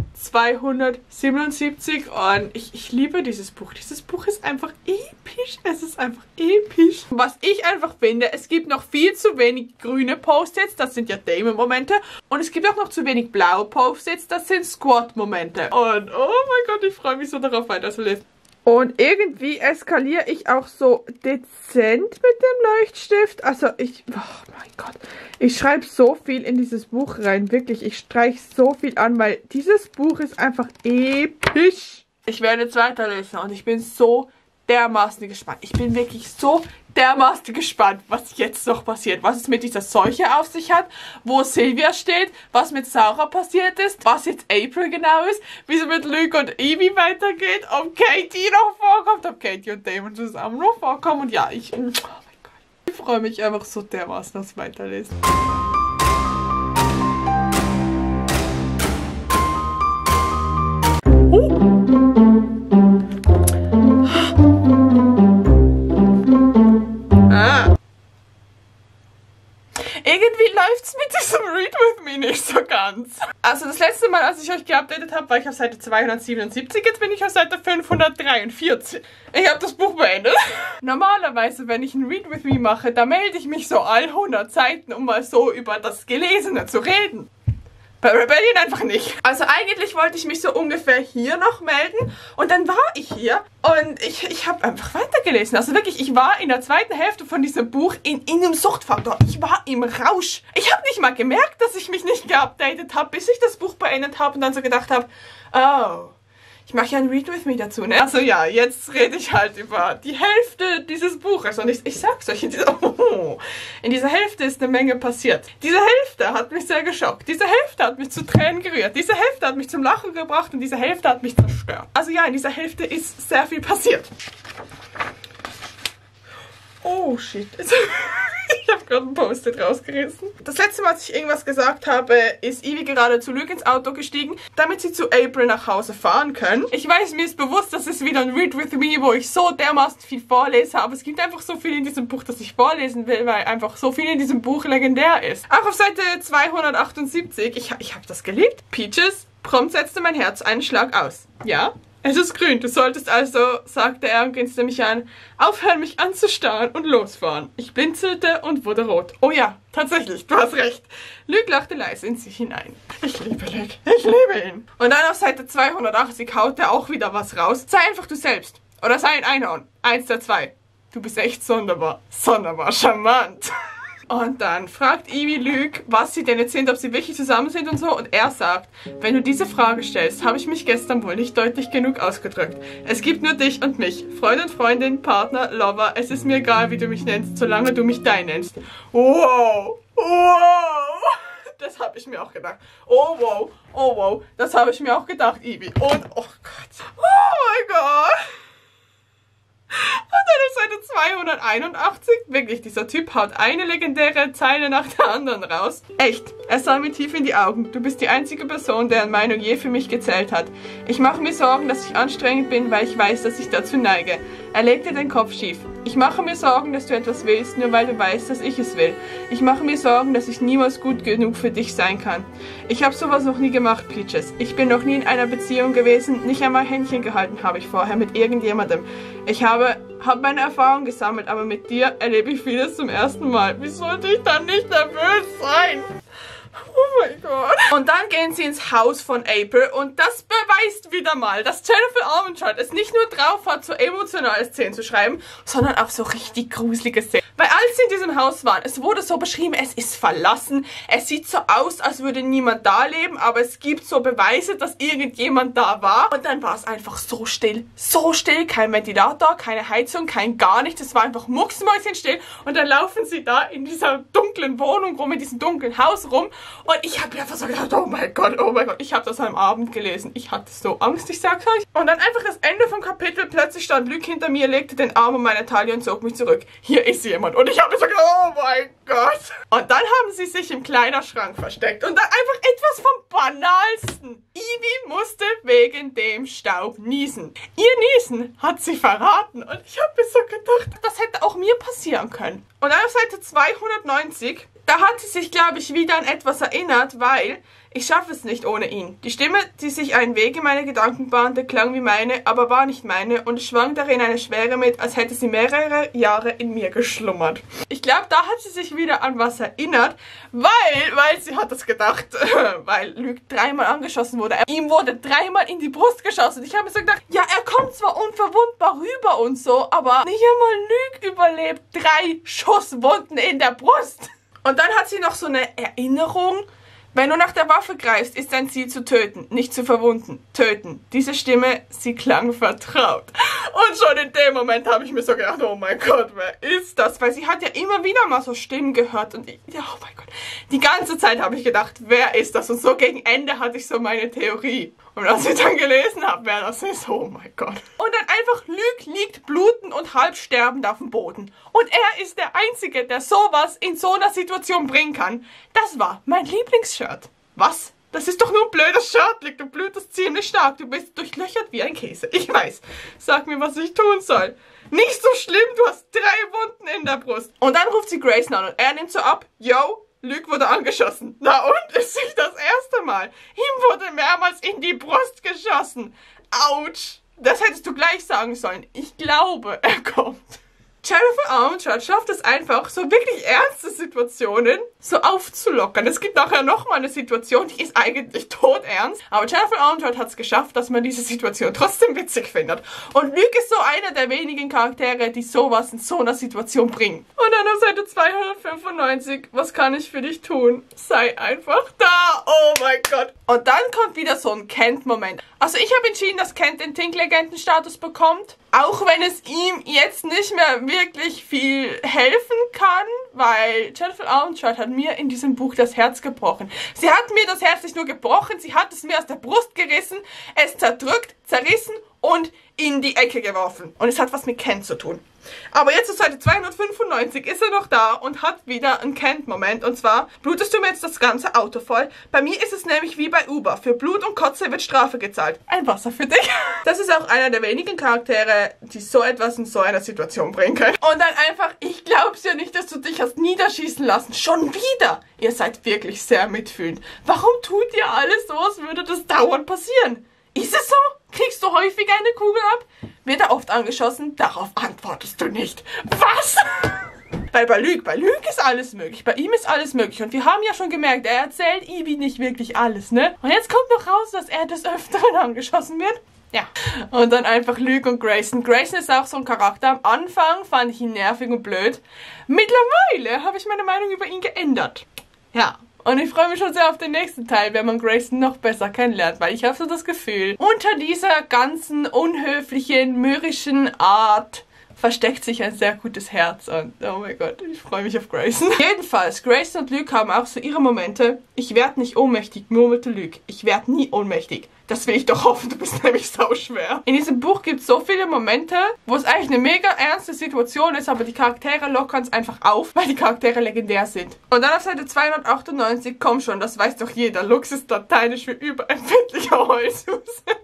277 und ich liebe dieses Buch. Dieses Buch ist einfach episch. Es ist einfach episch. Was ich einfach finde, es gibt noch viel zu wenig grüne Post-its. Das sind ja Damon-Momente. Und es gibt auch noch zu wenig blaue Post-its. Das sind Squad-Momente. Und oh mein Gott, ich freue mich so darauf weiterzulesen. Und irgendwie eskaliere ich auch so dezent mit dem Leuchtstift. Also oh mein Gott. Ich schreibe so viel in dieses Buch rein. Wirklich, ich streiche so viel an, weil dieses Buch ist einfach episch. Ich werde jetzt weiterlesen und ich bin so dermaßen gespannt. Ich bin wirklich so dermaßen gespannt, was jetzt noch passiert. Was es mit dieser Seuche auf sich hat, wo Sylvia steht, was mit Sarah passiert ist, was jetzt April genau ist, wie es mit Luke und Evie weitergeht, ob Katie noch vorkommt, ob Katie und Damon zusammen noch vorkommen. Und ja, oh mein Gott. Ich freue mich einfach so dermaßen aufs Weiterlesen. Irgendwie läuft's mit diesem Read With Me nicht so ganz. Also das letzte Mal, als ich euch geupdatet habe, war ich auf Seite 277, jetzt bin ich auf Seite 543. Ich habe das Buch beendet. Normalerweise, wenn ich ein Read With Me mache, da melde ich mich so all 100 Seiten, um mal so über das Gelesene zu reden. Bei Rebellion einfach nicht. Also eigentlich wollte ich mich so ungefähr hier noch melden und dann war ich hier und ich habe einfach weitergelesen. Also wirklich, ich war in der zweiten Hälfte von diesem Buch in einem Suchtfaktor. Ich war im Rausch. Ich habe nicht mal gemerkt, dass ich mich nicht geupdatet habe, bis ich das Buch beendet habe und dann so gedacht habe, oh, ich mache ja ein Read With Me dazu, ne? Also ja, jetzt rede ich halt über die Hälfte dieses Buches und ich sag's euch, in dieser Hälfte ist eine Menge passiert. Diese Hälfte hat mich sehr geschockt. Diese Hälfte hat mich zu Tränen gerührt. Diese Hälfte hat mich zum Lachen gebracht und diese Hälfte hat mich zerstört. Also ja, in dieser Hälfte ist sehr viel passiert. Oh shit. Ich habe gerade ein Post-it rausgerissen. Das letzte Mal, als ich irgendwas gesagt habe, ist Evie gerade zu Luke ins Auto gestiegen, damit sie zu April nach Hause fahren können. Ich weiß, mir ist bewusst, das ist wieder ein Read With Me, wo ich so dermaßen viel vorlese, aber es gibt einfach so viel in diesem Buch, das ich vorlesen will, weil einfach so viel in diesem Buch legendär ist. Auch auf Seite 278, ich habe das geliebt. Peaches, prompt setzte mein Herz einen Schlag aus. Ja, Es ist grün, du solltest also, sagte er und grinste mich an, aufhören mich anzustarren und losfahren. Ich blinzelte und wurde rot. Oh ja, tatsächlich, du hast recht. Luke lachte leise in sich hinein. Ich liebe Luke, ich liebe ihn. Und dann auf Seite 280 haut er auch wieder was raus. Sei einfach du selbst. Oder sei ein Einhorn. Eins der zwei. Du bist echt sonderbar. Sonderbar charmant. Und dann fragt Evie Luke, was sie denn jetzt sind, ob sie wirklich zusammen sind und so. Und er sagt, wenn du diese Frage stellst, habe ich mich gestern wohl nicht deutlich genug ausgedrückt. Es gibt nur dich und mich. Freund und Freundin, Partner, Lover. Es ist mir egal, wie du mich nennst, solange du mich dein nennst. Wow. Wow. Das habe ich mir auch gedacht. Oh wow. Oh wow. Das habe ich mir auch gedacht, Evie. Und, oh Gott. Oh mein Gott. Und dann auf Seite 281, wirklich, dieser Typ haut eine legendäre Zeile nach der anderen raus. Echt, er sah mir tief in die Augen. Du bist die einzige Person, deren Meinung je für mich gezählt hat. Ich mache mir Sorgen, dass ich anstrengend bin, weil ich weiß, dass ich dazu neige. Er legte den Kopf schief. Ich mache mir Sorgen, dass du etwas willst, nur weil du weißt, dass ich es will. Ich mache mir Sorgen, dass ich niemals gut genug für dich sein kann. Ich habe sowas noch nie gemacht, Peaches. Ich bin noch nie in einer Beziehung gewesen, nicht einmal Händchen gehalten habe ich vorher mit irgendjemandem. Ich habe meine Erfahrung gesammelt, aber mit dir erlebe ich vieles zum ersten Mal. Wie sollte ich dann nicht nervös sein? Oh mein Gott. Und dann gehen sie ins Haus von April und das beweist wieder mal, dass Jennifer Armentrout es nicht nur drauf hat, so emotionale Szenen zu schreiben, sondern auch so richtig gruselige Szenen. Weil als sie in diesem Haus waren, es wurde so beschrieben, es ist verlassen, es sieht so aus, als würde niemand da leben, aber es gibt so Beweise, dass irgendjemand da war. Und dann war es einfach so still, kein Ventilator, keine Heizung, kein gar nichts, es war einfach mucksmäuschenstill und dann laufen sie da in dieser dunklen Wohnung rum, in diesem dunklen Haus rum. Und ich habe mir einfach so gedacht, oh mein Gott, ich habe das am Abend gelesen. Ich hatte so Angst, ich sag's euch. Und dann einfach das Ende vom Kapitel, plötzlich stand Luke hinter mir, legte den Arm um meine Taille und zog mich zurück. Hier ist jemand. Und ich habe mir so gedacht, oh mein Gott. Und dann haben sie sich im Kleiderschrank versteckt. Und dann einfach etwas vom Banalsten. Evie musste wegen dem Staub niesen. Ihr Niesen hat sie verraten. Und ich habe mir so gedacht, das hätte auch mir passieren können. Und dann auf Seite 290... Da hat sie sich, glaube ich, wieder an etwas erinnert, weil ich schaffe es nicht ohne ihn. Die Stimme, die sich einen Weg in meine Gedanken bahnte, klang wie meine, aber war nicht meine und es schwang darin eine Schwere mit, als hätte sie mehrere Jahre in mir geschlummert. Ich glaube, da hat sie sich wieder an was erinnert, weil sie hat es gedacht, weil Luke 3-mal angeschossen wurde. Ihm wurde 3-mal in die Brust geschossen. Ich habe mir so gedacht, ja, er kommt zwar unverwundbar rüber und so, aber nicht einmal Luke überlebt 3 Schusswunden in der Brust. Und dann hat sie noch so eine Erinnerung. Wenn du nach der Waffe greifst, ist dein Ziel zu töten, nicht zu verwunden. Töten. Diese Stimme, sie klang vertraut. Und schon in dem Moment habe ich mir so gedacht, oh mein Gott, wer ist das? Weil sie hat ja immer wieder mal so Stimmen gehört. Und ich, ja, oh mein Gott. Die ganze Zeit habe ich gedacht, wer ist das? Und so gegen Ende hatte ich so meine Theorie. Und als ich dann gelesen habe, wer das ist, oh mein Gott. Und dann einfach Luke liegt blutend und halb sterbend auf dem Boden. Und er ist der Einzige, der sowas in so einer Situation bringen kann. Das war mein Lieblingsshirt. Was? Das ist doch nur ein blödes Shirt, Luke. Du blutest ziemlich stark. Du bist durchlöchert wie ein Käse. Ich weiß. Sag mir, was ich tun soll. Nicht so schlimm, du hast 3 Wunden in der Brust. Und dann ruft sie Grayson an und er nimmt so ab. Yo, Luke wurde angeschossen. Na und? Ist nicht das erste Mal. Ihm wurde mehrmals in die Brust geschossen. Autsch. Das hättest du gleich sagen sollen. Ich glaube, er kommt. Jennifer Armentrout schafft es einfach, so wirklich ernste Situationen so aufzulockern. Es gibt nachher nochmal eine Situation, die ist eigentlich todernst. Aber Jennifer Armentrout hat es geschafft, dass man diese Situation trotzdem witzig findet. Und Luke ist so einer der wenigen Charaktere, die sowas in so einer Situation bringen. Und dann auf Seite 295, was kann ich für dich tun? Sei einfach da. Oh mein Gott. Und dann kommt wieder so ein Kent-Moment. Also ich habe entschieden, dass Kent den Tink-Legenden-Status bekommt. Auch wenn es ihm jetzt nicht mehr wirklich viel helfen kann, weil Jennifer Armentrout hat mir in diesem Buch das Herz gebrochen. Sie hat mir das Herz nicht nur gebrochen, sie hat es mir aus der Brust gerissen, es zerdrückt, zerrissen und in die Ecke geworfen. Und es hat was mit Kent zu tun. Aber jetzt zur Seite 295 ist er noch da und hat wieder einen Kent-Moment. Und zwar, blutest du mir jetzt das ganze Auto voll? Bei mir ist es nämlich wie bei Uber. Für Blut und Kotze wird Strafe gezahlt. Ein Wasser für dich. Das ist auch einer der wenigen Charaktere, die so etwas in so einer Situation bringen können. Und dann einfach, ich glaub's ja nicht, dass du dich hast niederschießen lassen. Schon wieder. Ihr seid wirklich sehr mitfühlend. Warum tut ihr alles so, als würde das dauernd passieren? Ist es so? Kriegst du häufiger eine Kugel ab? Wird er oft angeschossen? Darauf antwortest du nicht. Was? Weil bei Luke ist alles möglich. Bei ihm ist alles möglich. Und wir haben ja schon gemerkt, er erzählt Evie nicht wirklich alles, ne? Und jetzt kommt noch raus, dass er des Öfteren angeschossen wird. Ja. Und dann einfach Luke und Grayson. Grayson ist auch so ein Charakter. Am Anfang fand ich ihn nervig und blöd. Mittlerweile habe ich meine Meinung über ihn geändert. Ja. Und ich freue mich schon sehr auf den nächsten Teil, wenn man Grayson noch besser kennenlernt, weil ich habe so das Gefühl, unter dieser ganzen unhöflichen, mürrischen Art versteckt sich ein sehr gutes Herz und oh mein Gott, ich freue mich auf Grayson. Jedenfalls, Grayson und Luke haben auch so ihre Momente. Ich werde nicht ohnmächtig, murmelte Luke. Ich werde nie ohnmächtig. Das will ich doch hoffen, du bist nämlich sauschwer. In diesem Buch gibt es so viele Momente, wo es eigentlich eine mega ernste Situation ist, aber die Charaktere lockern es einfach auf, weil die Charaktere legendär sind. Und dann auf Seite 298, komm schon, das weiß doch jeder, Lux ist lateinisch für überempfindlicher Heulsuse.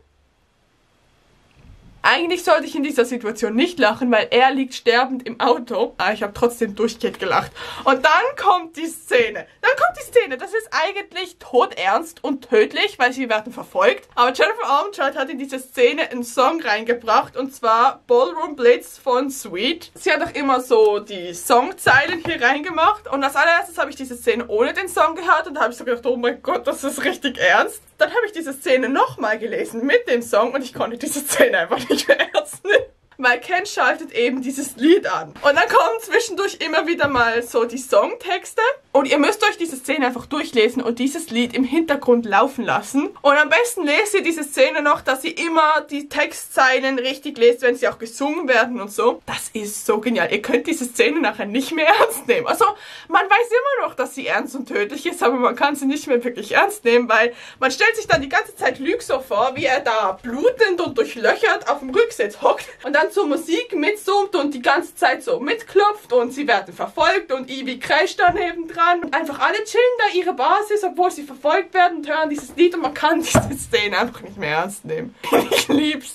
Eigentlich sollte ich in dieser Situation nicht lachen, weil er liegt sterbend im Auto. Aber ich habe trotzdem durchgehend gelacht. Und dann kommt die Szene. Das ist eigentlich todernst und tödlich, weil sie werden verfolgt. Aber Jennifer Armentrout hat in diese Szene einen Song reingebracht. Und zwar Ballroom Blitz von Sweet. Sie hat auch immer so die Songzeilen hier reingemacht. Und als allererstes habe ich diese Szene ohne den Song gehört. Und da habe ich so gedacht, oh mein Gott, das ist richtig ernst. Dann habe ich diese Szene nochmal gelesen mit dem Song. Und ich konnte diese Szene einfach nicht mehr ernst nehmen. Weil Ken schaltet eben dieses Lied an. Und dann kommen zwischendurch immer wieder mal so die Songtexte. Und ihr müsst euch diese Szene einfach durchlesen und dieses Lied im Hintergrund laufen lassen. Und am besten lest ihr diese Szene noch, dass ihr immer die Textzeilen richtig lest, wenn sie auch gesungen werden und so. Das ist so genial. Ihr könnt diese Szene nachher nicht mehr ernst nehmen. Also, man weiß immer noch, dass sie ernst und tödlich ist, aber man kann sie nicht mehr wirklich ernst nehmen, weil man stellt sich dann die ganze Zeit Luke so vor, wie er da blutend und durchlöchert auf dem Rücksitz hockt und dann zur Musik mitsummt und die ganze Zeit so mitklopft und sie werden verfolgt und Evie kreischt daneben dran. Und einfach alle chillen da ihre Basis, obwohl sie verfolgt werden und hören dieses Lied und man kann diese Szene einfach nicht mehr ernst nehmen. Ich lieb's.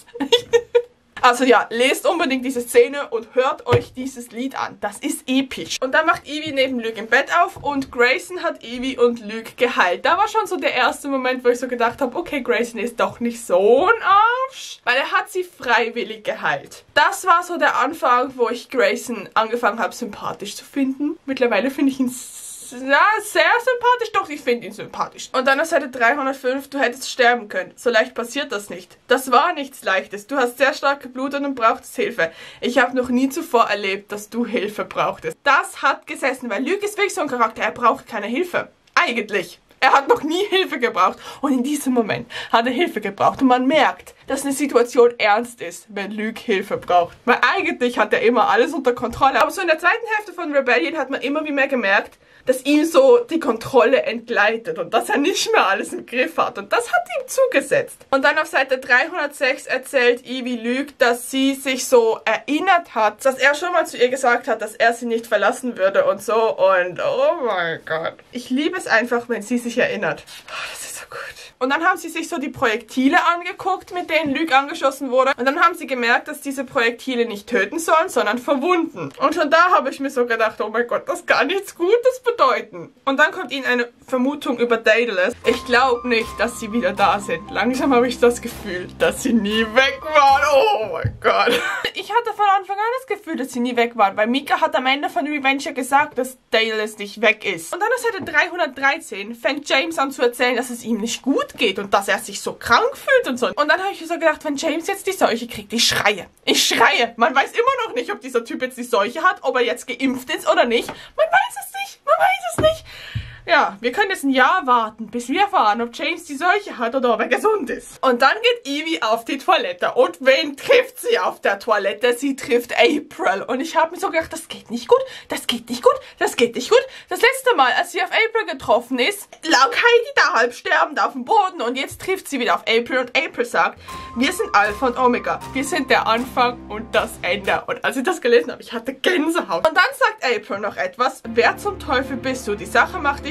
Also ja, lest unbedingt diese Szene und hört euch dieses Lied an. Das ist episch. Und dann macht Evie neben Luke im Bett auf und Grayson hat Evie und Luke geheilt. Da war schon so der erste Moment, wo ich so gedacht habe, okay, Grayson ist doch nicht so ein Arsch. Weil er hat sie freiwillig geheilt. Das war so der Anfang, wo ich Grayson angefangen habe, sympathisch zu finden. Mittlerweile finde ich ihn ja, sehr sympathisch. Doch, ich finde ihn sympathisch. Und dann auf Seite 305, du hättest sterben können. So leicht passiert das nicht. Das war nichts Leichtes. Du hast sehr stark geblutet und brauchtest Hilfe. Ich habe noch nie zuvor erlebt, dass du Hilfe brauchtest. Das hat gesessen, weil Luke ist wirklich so ein Charakter, er braucht keine Hilfe. Eigentlich. Er hat noch nie Hilfe gebraucht. Und in diesem Moment hat er Hilfe gebraucht. Und man merkt, dass eine Situation ernst ist, wenn Luke Hilfe braucht. Weil eigentlich hat er immer alles unter Kontrolle. Aber so in der zweiten Hälfte von Rebellion hat man immer wie mehr gemerkt, dass ihm so die Kontrolle entgleitet und dass er nicht mehr alles im Griff hat. Und das hat ihm zugesetzt. Und dann auf Seite 306 erzählt Evie Luke, dass sie sich so erinnert hat, dass er schon mal zu ihr gesagt hat, dass er sie nicht verlassen würde und so. Und oh mein Gott. Ich liebe es einfach, wenn sie sich erinnert. Oh, das ist so gut. Und dann haben sie sich so die Projektile angeguckt, mit denen Luke angeschossen wurde. Und dann haben sie gemerkt, dass diese Projektile nicht töten sollen, sondern verwunden. Und schon da habe ich mir so gedacht, oh mein Gott, das kann nichts Gutes bedeuten. Und dann kommt ihnen eine Vermutung über Daedalus. Ich glaube nicht, dass sie wieder da sind. Langsam habe ich das Gefühl, dass sie nie weg waren. Oh mein Gott. Ich hatte von Anfang an das Gefühl, dass sie nie weg waren, weil Mika hat am Ende von Revenge gesagt, dass Daedalus nicht weg ist. Und dann auf Seite 313 fängt James an zu erzählen, dass es ihm nicht gut geht und dass er sich so krank fühlt und so. Und dann habe ich mir so gedacht, wenn James jetzt die Seuche kriegt, ich schreie. Ich schreie. Man weiß immer noch nicht, ob dieser Typ jetzt die Seuche hat, ob er jetzt geimpft ist oder nicht. Man weiß es nicht. Man weiß es nicht. Ja, wir können jetzt ein Jahr warten, bis wir erfahren, ob James die Seuche hat oder ob er gesund ist. Und dann geht Evie auf die Toilette. Und wen trifft sie auf der Toilette? Sie trifft April. Und ich habe mir so gedacht, das geht nicht gut, das geht nicht gut, das geht nicht gut. Das letzte Mal, als sie auf April getroffen ist, lag Heidi da halb sterbend auf dem Boden. Und jetzt trifft sie wieder auf April und April sagt, wir sind Alpha und Omega. Wir sind der Anfang und das Ende. Und als ich das gelesen habe, ich hatte Gänsehaut. Und dann sagt April noch etwas. Wer zum Teufel bist du? Die Sache macht dich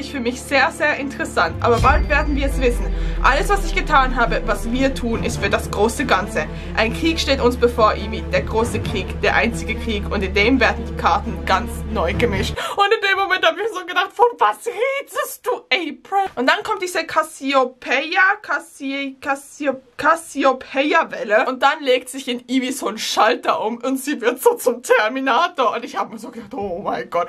sich für mich sehr, sehr interessant. Aber bald werden wir es wissen. Alles, was ich getan habe, was wir tun, ist für das große Ganze. Ein Krieg steht uns bevor, Ivy. Der große Krieg, der einzige Krieg. Und in dem werden die Karten ganz neu gemischt. Und in dem Moment habe ich so gedacht, von was redest du, April? Und dann kommt diese Cassiopeia-Welle. Und dann legt sich in Ivy so ein Schalter um und sie wird so zum Terminator. Und ich habe mir so gedacht, oh mein Gott.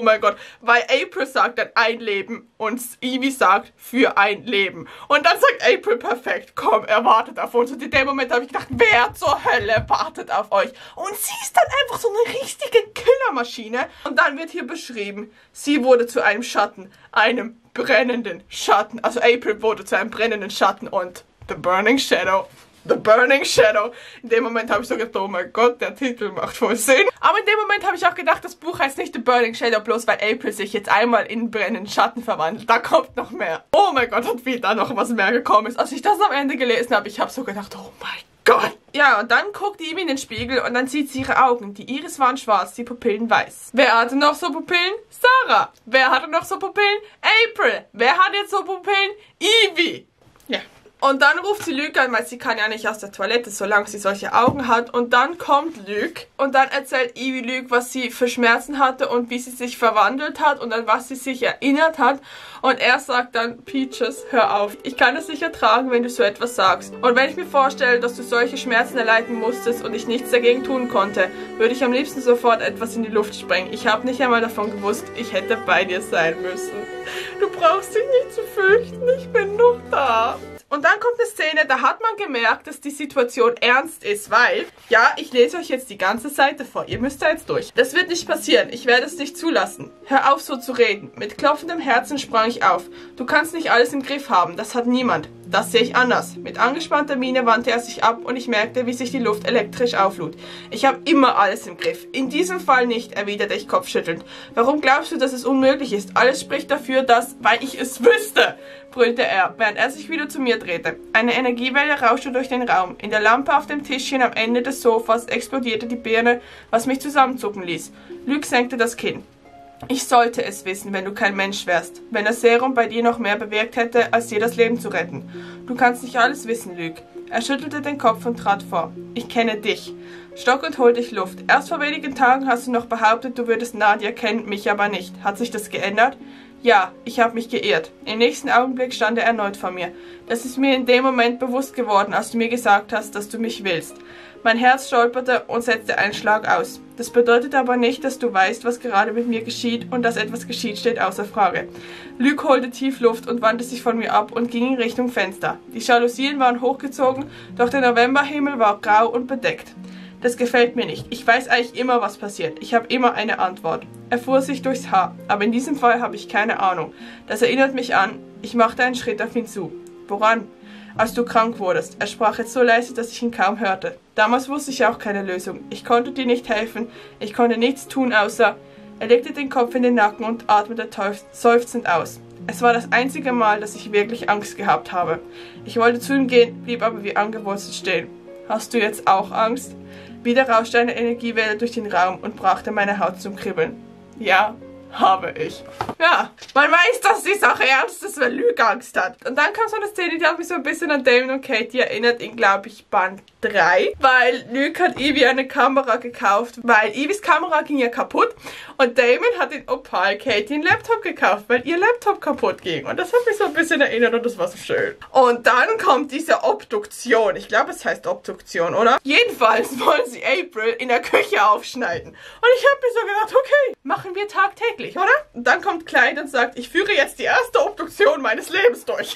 Weil April sagt dann ein Leben und Ivy sagt für ein Leben. Und dann sagt April, perfekt, komm, er wartet auf uns. Und in dem Moment habe ich gedacht, wer zur Hölle wartet auf euch? Und sie ist dann einfach so eine richtige Killermaschine. Und dann wird hier beschrieben, sie wurde zu einem Schatten, einem brennenden Schatten. Also April wurde zu einem brennenden Schatten und The Burning Shadow. The Burning Shadow. In dem Moment habe ich so gedacht, oh mein Gott, der Titel macht voll Sinn. Aber in dem Moment habe ich auch gedacht, das Buch heißt nicht The Burning Shadow, bloß weil April sich jetzt einmal in brennenden Schatten verwandelt. Da kommt noch mehr. Oh mein Gott, und wie da noch was mehr gekommen ist. Als ich das am Ende gelesen habe, ich habe so gedacht, oh mein Gott. Ja, und dann guckt Ivy in den Spiegel und dann sieht sie ihre Augen. Die Iris waren schwarz, die Pupillen weiß. Wer hatte noch so Pupillen? Sarah. Wer hatte noch so Pupillen? April. Wer hat jetzt so Pupillen? Ivy. Ja. Und dann ruft sie Luke an, weil sie kann ja nicht aus der Toilette, solange sie solche Augen hat. Und dann kommt Luke und dann erzählt Ivy Luke, was sie für Schmerzen hatte und wie sie sich verwandelt hat und an was sie sich erinnert hat. Und er sagt dann, Peaches, hör auf. Ich kann es nicht ertragen, wenn du so etwas sagst. Und wenn ich mir vorstelle, dass du solche Schmerzen erleiden musstest und ich nichts dagegen tun konnte, würde ich am liebsten sofort etwas in die Luft sprengen. Ich habe nicht einmal davon gewusst, ich hätte bei dir sein müssen. Du brauchst dich nicht zu fürchten, ich bin noch da. Und dann kommt eine Szene, da hat man gemerkt, dass die Situation ernst ist, weil, ja, ich lese euch jetzt die ganze Seite vor, ihr müsst da jetzt durch. Das wird nicht passieren, ich werde es nicht zulassen. Hör auf so zu reden. Mit klopfendem Herzen sprang ich auf. Du kannst nicht alles im Griff haben, das hat niemand. Das sehe ich anders. Mit angespannter Miene wandte er sich ab und ich merkte, wie sich die Luft elektrisch auflud. Ich habe immer alles im Griff. In diesem Fall nicht, erwiderte ich kopfschüttelnd. Warum glaubst du, dass es unmöglich ist? Alles spricht dafür, dass, weil ich es wüsste, brüllte er, während er sich wieder zu mir drehte. Eine Energiewelle rauschte durch den Raum. In der Lampe auf dem Tischchen am Ende des Sofas explodierte die Birne, was mich zusammenzucken ließ. Luke senkte das Kinn. Ich sollte es wissen, wenn du kein Mensch wärst. Wenn das Serum bei dir noch mehr bewirkt hätte, als dir das Leben zu retten. Du kannst nicht alles wissen, Luke. Er schüttelte den Kopf und trat vor. Ich kenne dich. Stockend holte ich Luft. Erst vor wenigen Tagen hast du noch behauptet, du würdest Nadia kennen, mich aber nicht. Hat sich das geändert? Ja, ich habe mich geirrt. Im nächsten Augenblick stand er erneut vor mir. Das ist mir in dem Moment bewusst geworden, als du mir gesagt hast, dass du mich willst. Mein Herz stolperte und setzte einen Schlag aus. Das bedeutet aber nicht, dass du weißt, was gerade mit mir geschieht, und dass etwas geschieht, steht außer Frage. Luke holte tief Luft und wandte sich von mir ab und ging in Richtung Fenster. Die Jalousien waren hochgezogen, doch der Novemberhimmel war grau und bedeckt. Das gefällt mir nicht. Ich weiß eigentlich immer, was passiert. Ich habe immer eine Antwort. Er fuhr sich durchs Haar, aber in diesem Fall habe ich keine Ahnung. Das erinnert mich an, ich machte einen Schritt auf ihn zu. Woran? Als du krank wurdest. Er sprach jetzt so leise, dass ich ihn kaum hörte. Damals wusste ich auch keine Lösung. Ich konnte dir nicht helfen. Ich konnte nichts tun, außer... Er legte den Kopf in den Nacken und atmete seufzend aus. Es war das einzige Mal, dass ich wirklich Angst gehabt habe. Ich wollte zu ihm gehen, blieb aber wie angewurzelt stehen. Hast du jetzt auch Angst? Wieder rauschte eine Energiewelle durch den Raum und brachte meine Haut zum Kribbeln. Ja, habe ich. Ja, man weiß, dass die Sache ernst ist, wenn Luke Angst hat. Und dann kam so eine Szene, die hat mich so ein bisschen an Damon und Katie erinnert, in, glaube ich, Band 3. Weil Luke hat Ivy eine Kamera gekauft, weil Ivys Kamera ging ja kaputt. Und Damon hat in Opal Katie einen Laptop gekauft, weil ihr Laptop kaputt ging. Und das hat mich so ein bisschen erinnert und das war so schön. Und dann kommt diese Obduktion. Ich glaube, es heißt Obduktion, oder? Jedenfalls wollen sie April in der Küche aufschneiden. Und ich habe mir so gedacht, okay, machen wir tagtäglich, oder? Und dann kommt Clyde und sagt, ich führe jetzt die erste Obduktion meines Lebens durch.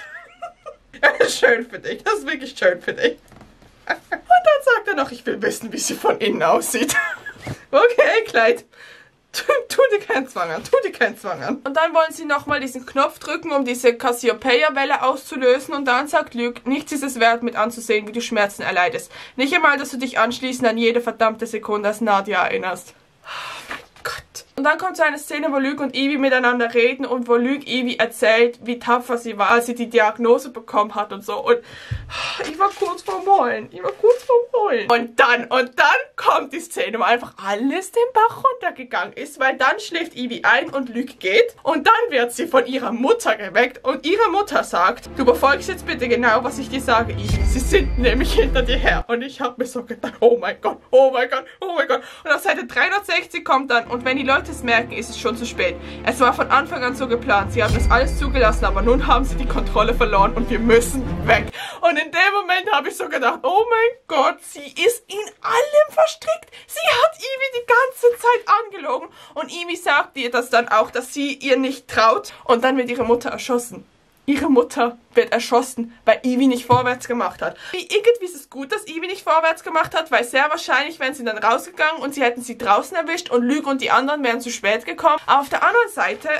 Das ist schön für dich. Das ist wirklich schön für dich. Und dann sagt er noch, ich will wissen, wie sie von innen aussieht. Okay, Clyde. Tu dir keinen Zwang an, tu dir keinen Zwang an. Und dann wollen sie nochmal diesen Knopf drücken, um diese Cassiopeia-Welle auszulösen. Und dann sagt Luke, nichts ist es wert, mit anzusehen, wie du Schmerzen erleidest. Nicht einmal, dass du dich anschließend an jede verdammte Sekunde als Nadia erinnerst. Oh mein Gott. Und dann kommt so eine Szene, wo Luke und Evie miteinander reden und wo Luke Evie erzählt, wie tapfer sie war, als sie die Diagnose bekommen hat und so. Und ich war kurz vorm Heulen. Und dann kommt die Szene, wo einfach alles den Bach runtergegangen ist, weil dann schläft Evie ein und Luke geht. Und dann wird sie von ihrer Mutter geweckt und ihre Mutter sagt, du befolgst jetzt bitte genau, was ich dir sage, Evie. Sie sind nämlich hinter dir her. Und ich habe mir so gedacht, oh mein Gott, oh mein Gott, oh mein Gott. Und auf Seite 360 kommt dann, und wenn die Leute es merken, ist es schon zu spät. Es war von Anfang an so geplant. Sie haben das alles zugelassen, aber nun haben sie die Kontrolle verloren und wir müssen weg. Und in dem Moment habe ich so gedacht, oh mein Gott, sie ist in allem verstrickt. Sie hat Evie die ganze Zeit angelogen. Und Evie sagt ihr das dann auch, dass sie ihr nicht traut. Und dann wird ihre Mutter erschossen. Ihre Mutter wird erschossen, weil Evie nicht vorwärts gemacht hat. Irgendwie ist es gut, dass Evie nicht vorwärts gemacht hat, weil sehr wahrscheinlich wären sie dann rausgegangen und sie hätten sie draußen erwischt und Luke und die anderen wären zu spät gekommen. Aber auf der anderen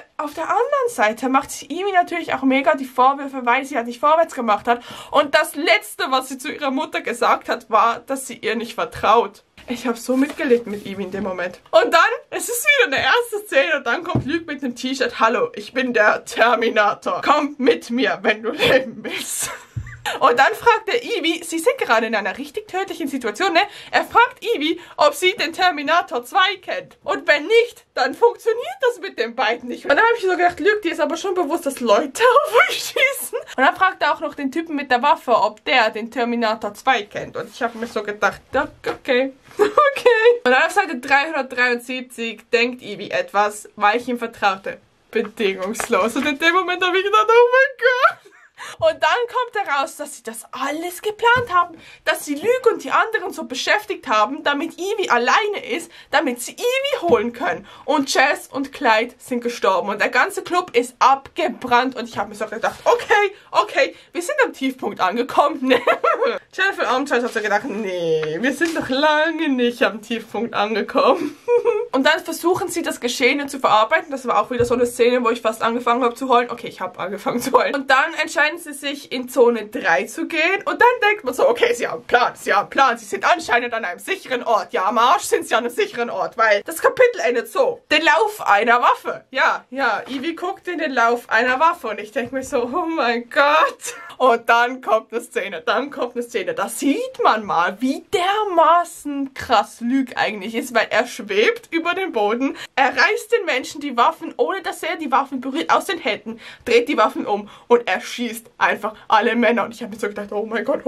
Seite macht sich Evie natürlich auch mega die Vorwürfe, weil sie halt nicht vorwärts gemacht hat. Und das Letzte, was sie zu ihrer Mutter gesagt hat, war, dass sie ihr nicht vertraut. Ich habe so mitgelitten mit Evie in dem Moment. Und dann, es ist wieder eine erste Szene und dann kommt Luke mit einem T-Shirt. Hallo, ich bin der Terminator. Komm mit mir, wenn du leben willst. Und dann fragt er Evie, sie sind gerade in einer richtig tödlichen Situation, ne? Er fragt Evie, ob sie den Terminator 2 kennt. Und wenn nicht, dann funktioniert das mit den beiden nicht. Und dann habe ich so gedacht, Luke, dir ist aber schon bewusst, dass Leute auf euch schießen. Und dann fragt er auch noch den Typen mit der Waffe, ob der den Terminator 2 kennt. Und ich habe mir so gedacht, okay. Okay. Und dann auf Seite 373 denkt Evie etwas, weil ich ihm vertraute. Bedingungslos. Und in dem Moment habe ich gedacht, oh mein Gott. Und dann kommt heraus, dass sie das alles geplant haben, dass sie Luke und die anderen so beschäftigt haben, damit Evie alleine ist, damit sie Evie holen können. Und Jess und Clyde sind gestorben und der ganze Club ist abgebrannt und ich habe mir so gedacht, okay, wir sind am Tiefpunkt angekommen. Jennifer Armstrong hat so gedacht, nee, wir sind noch lange nicht am Tiefpunkt angekommen. Und dann versuchen sie das Geschehene zu verarbeiten. Das war auch wieder so eine Szene, wo ich fast angefangen habe zu heulen. Okay, ich habe angefangen zu heulen. Und dann entscheiden sie sich, in Zone 3 zu gehen. Und dann denkt man so, okay, sie haben einen Plan. Sie sind anscheinend an einem sicheren Ort. Ja, am Arsch sind sie an einem sicheren Ort, weil das Kapitel endet so. Den Lauf einer Waffe. Ja, Evie guckt in den Lauf einer Waffe. Und ich denke mir so, oh mein Gott. Und dann kommt eine Szene. Da sieht man mal, wie dermaßen krass Luke eigentlich ist, weil er schwebt über den Boden. Er reißt den Menschen die Waffen, ohne dass er die Waffen berührt, aus den Händen, dreht die Waffen um und er schießt einfach alle Männer. Und ich habe mir so gedacht, oh mein Gott.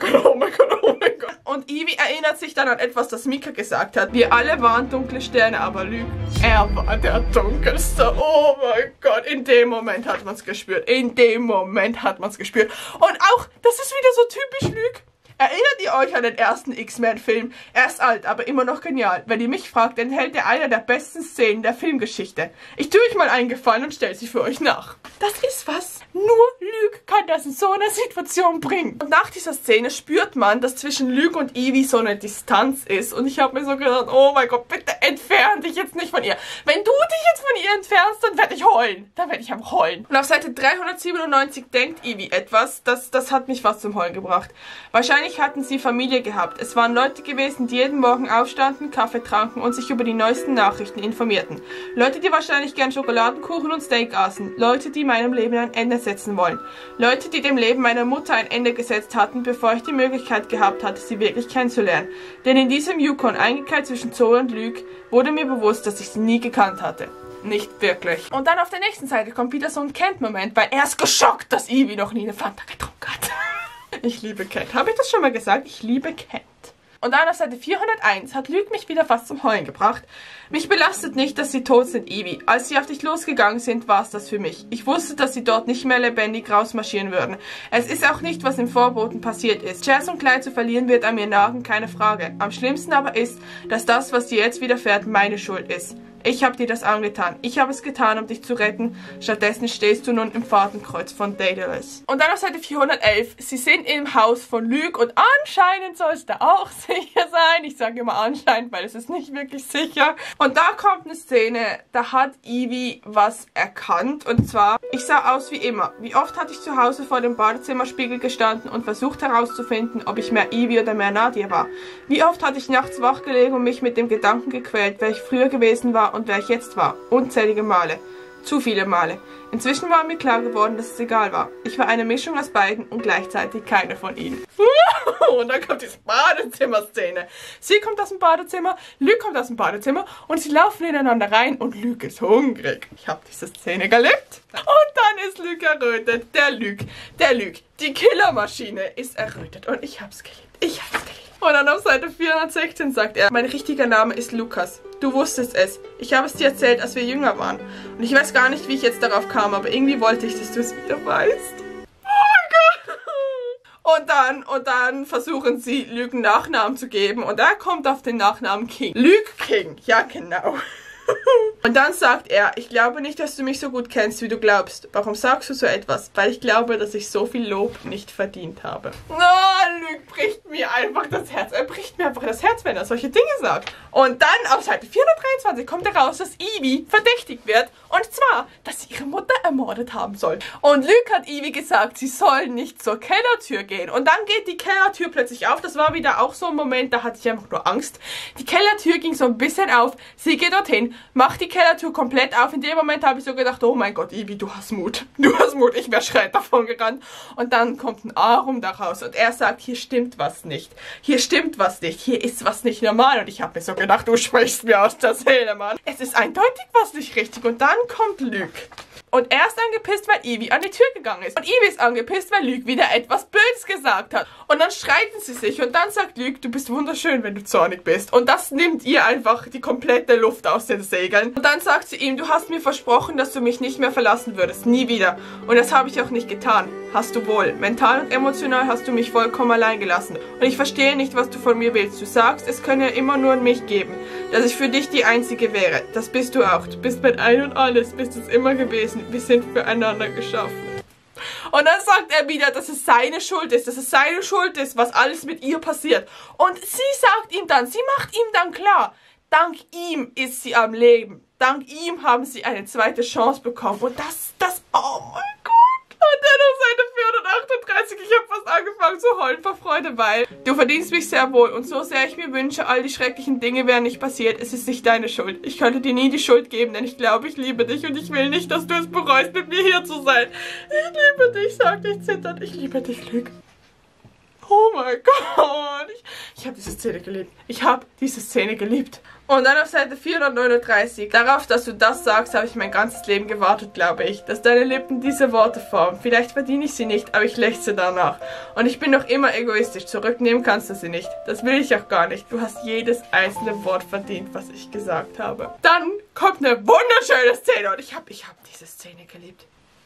Und Evie erinnert sich dann an etwas, das Mika gesagt hat. Wir alle waren dunkle Sterne, aber Luke, er war der dunkelste. Oh mein Gott, in dem Moment hat man es gespürt. Und auch, das ist wieder so typisch Luke. Erinnert ihr euch an den ersten X-Men-Film? Er ist alt, aber immer noch genial. Wenn ihr mich fragt, enthält er eine der besten Szenen der Filmgeschichte. Ich tue euch mal einen Gefallen und stelle sie für euch nach. Das ist was. Nur Luke kann das in so einer Situation bringen. Und nach dieser Szene spürt man, dass zwischen Luke und Evie so eine Distanz ist. Und ich habe mir so gedacht, oh mein Gott, bitte entfern dich jetzt nicht von ihr. Wenn du dich jetzt von ihr entfernst, dann werde ich heulen. Dann werde ich einfach heulen. Und auf Seite 397 denkt Evie etwas, das hat mich fast zum Heulen gebracht. Wahrscheinlich hatten sie Familie gehabt. Es waren Leute gewesen, die jeden Morgen aufstanden, Kaffee tranken und sich über die neuesten Nachrichten informierten. Leute, die wahrscheinlich gern Schokoladenkuchen und Steak aßen. Leute, die meinem Leben ein Ende setzen wollen. Leute, die dem Leben meiner Mutter ein Ende gesetzt hatten, bevor ich die Möglichkeit gehabt hatte, sie wirklich kennenzulernen. Denn in diesem Yukon, eingekeilt zwischen Zoe und Luke, wurde mir bewusst, dass ich sie nie gekannt hatte. Nicht wirklich. Und dann auf der nächsten Seite kommt wieder so ein Kent-Moment, weil er ist geschockt, dass Evie noch nie eine Fanta getrunken hat. Ich liebe Kent. Habe ich das schon mal gesagt? Ich liebe Kent. Und dann auf Seite 401 hat Luke mich wieder fast zum Heulen gebracht. Mich belastet nicht, dass sie tot sind, Evie. Als sie auf dich losgegangen sind, war es das für mich. Ich wusste, dass sie dort nicht mehr lebendig rausmarschieren würden. Es ist auch nicht, was im Vorboten passiert ist. Jess und Clyde zu verlieren wird an mir nagen, keine Frage. Am schlimmsten aber ist, dass das, was dir jetzt widerfährt, meine Schuld ist. Ich habe dir das angetan. Ich habe es getan, um dich zu retten. Stattdessen stehst du nun im Fadenkreuz von Daedalus. Und dann auf Seite 411. Sie sind im Haus von Luke und anscheinend soll es da auch sicher sein. Ich sage immer anscheinend, weil es ist nicht wirklich sicher. Und da kommt eine Szene, da hat Evie was erkannt. Und zwar, ich sah aus wie immer. Wie oft hatte ich zu Hause vor dem Badezimmerspiegel gestanden und versucht herauszufinden, ob ich mehr Evie oder mehr Nadia war. Wie oft hatte ich nachts wach gelegen und mich mit dem Gedanken gequält, wer ich früher gewesen war und wer ich jetzt war. Unzählige Male. Zu viele Male. Inzwischen war mir klar geworden, dass es egal war. Ich war eine Mischung aus beiden und gleichzeitig keine von ihnen. Und dann kommt diese Badezimmer-Szene. Sie kommt aus dem Badezimmer, Luke kommt aus dem Badezimmer und sie laufen ineinander rein und Luke ist hungrig. Ich habe diese Szene geliebt. Und dann ist Luke errötet. Der Luke. Die Killermaschine ist errötet und ich hab's geliebt. Ich hab's geliebt. Und dann auf Seite 416 sagt er, mein richtiger Name ist Lukas. Du wusstest es. Ich habe es dir erzählt, als wir jünger waren. Und ich weiß gar nicht, wie ich jetzt darauf kam, aber irgendwie wollte ich, dass du es wieder weißt. Oh mein Gott. Und dann versuchen sie, Luke einen Nachnamen zu geben. Und er kommt auf den Nachnamen King. Luke King. Ja, genau. Und dann sagt er, ich glaube nicht, dass du mich so gut kennst, wie du glaubst. Warum sagst du so etwas? Weil ich glaube, dass ich so viel Lob nicht verdient habe. Oh, Luke bricht mir einfach das Herz. Er bricht mir einfach das Herz, wenn er solche Dinge sagt. Und dann auf Seite 423 kommt heraus, dass Evie verdächtigt wird. Und zwar, dass sie ihre Mutter ermordet haben soll. Und Luke hat Evie gesagt, sie soll nicht zur Kellertür gehen. Und dann geht die Kellertür plötzlich auf. Das war wieder auch so ein Moment, da hatte ich einfach nur Angst. Die Kellertür ging so ein bisschen auf. Sie geht dorthin, macht die Kellertür komplett auf. In dem Moment habe ich so gedacht, oh mein Gott, Evie, du hast Mut. Du hast Mut. Ich wäre schreiend davon gerannt. Und dann kommt ein Arum da raus. Und er sagt, hier stimmt was nicht. Hier stimmt was nicht. Hier ist was nicht normal. Und ich habe mir so gedacht, du sprichst mir aus der Seele, Mann. Es ist eindeutig was nicht richtig. Und dann kommt Luke. Und er ist angepisst, weil Evie an die Tür gegangen ist. Und Evie ist angepisst, weil Luke wieder etwas Blödes gesagt hat. Und dann streiten sie sich. Und dann sagt Luke, du bist wunderschön, wenn du zornig bist. Und das nimmt ihr einfach die komplette Luft aus den Segeln. Und dann sagt sie ihm, du hast mir versprochen, dass du mich nicht mehr verlassen würdest. Nie wieder. Und das habe ich auch nicht getan. Hast du wohl. Mental und emotional hast du mich vollkommen allein gelassen. Und ich verstehe nicht, was du von mir willst. Du sagst, es könne immer nur mich geben. Dass ich für dich die Einzige wäre. Das bist du auch. Du bist mein Ein und Alles. Bist es immer gewesen. Wir sind füreinander geschaffen. Und dann sagt er wieder, dass es seine Schuld ist. Dass es seine Schuld ist, was alles mit ihr passiert. Und sie sagt ihm dann, sie macht ihm dann klar, dank ihm ist sie am Leben. Dank ihm haben sie eine zweite Chance bekommen. Und das, oh mein Gott. Und dann auf Seite 438, ich habe fast angefangen zu heulen vor Freude, weil du verdienst mich sehr wohl und so sehr ich mir wünsche, all die schrecklichen Dinge wären nicht passiert, es ist nicht deine Schuld. Ich könnte dir nie die Schuld geben, denn ich glaube, ich liebe dich und ich will nicht, dass du es bereust, mit mir hier zu sein. Ich liebe dich, sagt ich zitternd. Ich liebe dich, Luke. Oh mein Gott. Ich habe diese Szene geliebt. Ich habe diese Szene geliebt. Und dann auf Seite 439. Darauf, dass du das sagst, habe ich mein ganzes Leben gewartet, glaube ich. Dass deine Lippen diese Worte formen. Vielleicht verdiene ich sie nicht, aber ich lechze danach. Und ich bin noch immer egoistisch. Zurücknehmen kannst du sie nicht. Das will ich auch gar nicht. Du hast jedes einzelne Wort verdient, was ich gesagt habe. Dann kommt eine wunderschöne Szene. Und ich hab diese Szene geliebt.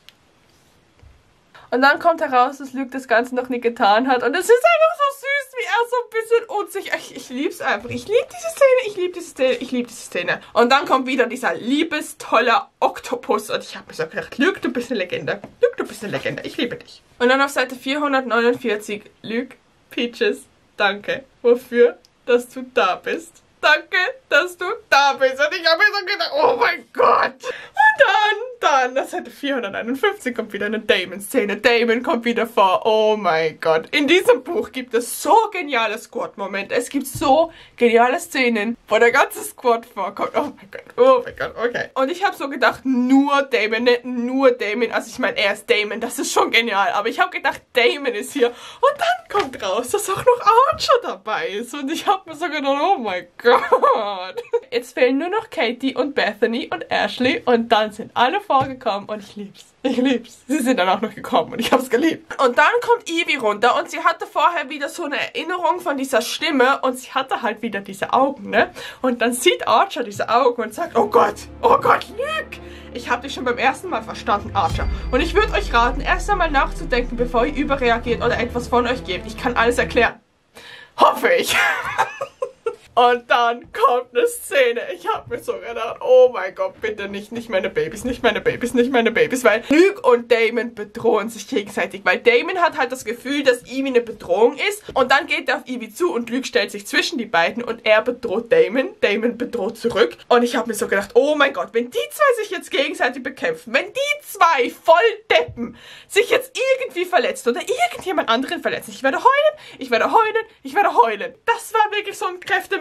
Und dann kommt heraus, dass Luke das Ganze noch nie getan hat. Und es ist einfach so süß, wie er so ein bisschen unsicher... Ich lieb's einfach. Ich liebe diese Szene, ich liebe diese Szene, ich liebe diese Szene. Und dann kommt wieder dieser liebestoller Oktopus. Und ich habe mir so gedacht, Luke, du bist eine Legende. Luke, du bist eine Legende. Ich liebe dich. Und dann auf Seite 449. Luke, Peaches, danke. Wofür? Dass du da bist. Danke, dass du da bist. Und ich habe mir so gedacht, oh mein Gott. Und dann, auf Seite 451 kommt wieder eine Damon-Szene. Damon kommt wieder vor. Oh mein Gott. In diesem Buch gibt es so geniale Squad-Momente. Es gibt so geniale Szenen, wo der ganze Squad vorkommt. Oh mein Gott, okay. Und ich habe so gedacht, nur Damon, nicht nur Damon. Also ich meine, er ist Damon, das ist schon genial. Aber ich habe gedacht, Damon ist hier. Und dann kommt raus, dass auch noch Archer dabei ist. Und ich habe mir so gedacht, oh mein Gott. Jetzt fehlen nur noch Katie und Bethany und Ashley und dann sind alle vorgekommen und ich lieb's. Ich lieb's. Sie sind dann auch noch gekommen und ich hab's geliebt. Und dann kommt Evie runter und sie hatte vorher wieder so eine Erinnerung von dieser Stimme und sie hatte halt wieder diese Augen, ne? Und dann sieht Archer diese Augen und sagt, oh Gott, Luke! Ich habe dich schon beim ersten Mal verstanden, Archer. Und ich würde euch raten, erst einmal nachzudenken, bevor ihr überreagiert oder etwas von euch gebt. Ich kann alles erklären. Hoffe ich. Und dann kommt eine Szene. Ich habe mir so gedacht, oh mein Gott, bitte nicht meine Babys, nicht meine Babys, nicht meine Babys. Weil Luke und Damon bedrohen sich gegenseitig. Weil Damon hat halt das Gefühl, dass Evie eine Bedrohung ist. Und dann geht er auf Evie zu und Luke stellt sich zwischen die beiden und er bedroht Damon. Damon bedroht zurück. Und ich habe mir so gedacht, oh mein Gott, wenn die zwei sich jetzt gegenseitig bekämpfen, wenn die zwei Volldeppen sich jetzt irgendwie verletzen oder irgendjemand anderen verletzen, ich werde heulen, ich werde heulen, ich werde heulen. Das war wirklich so ein Kräftematch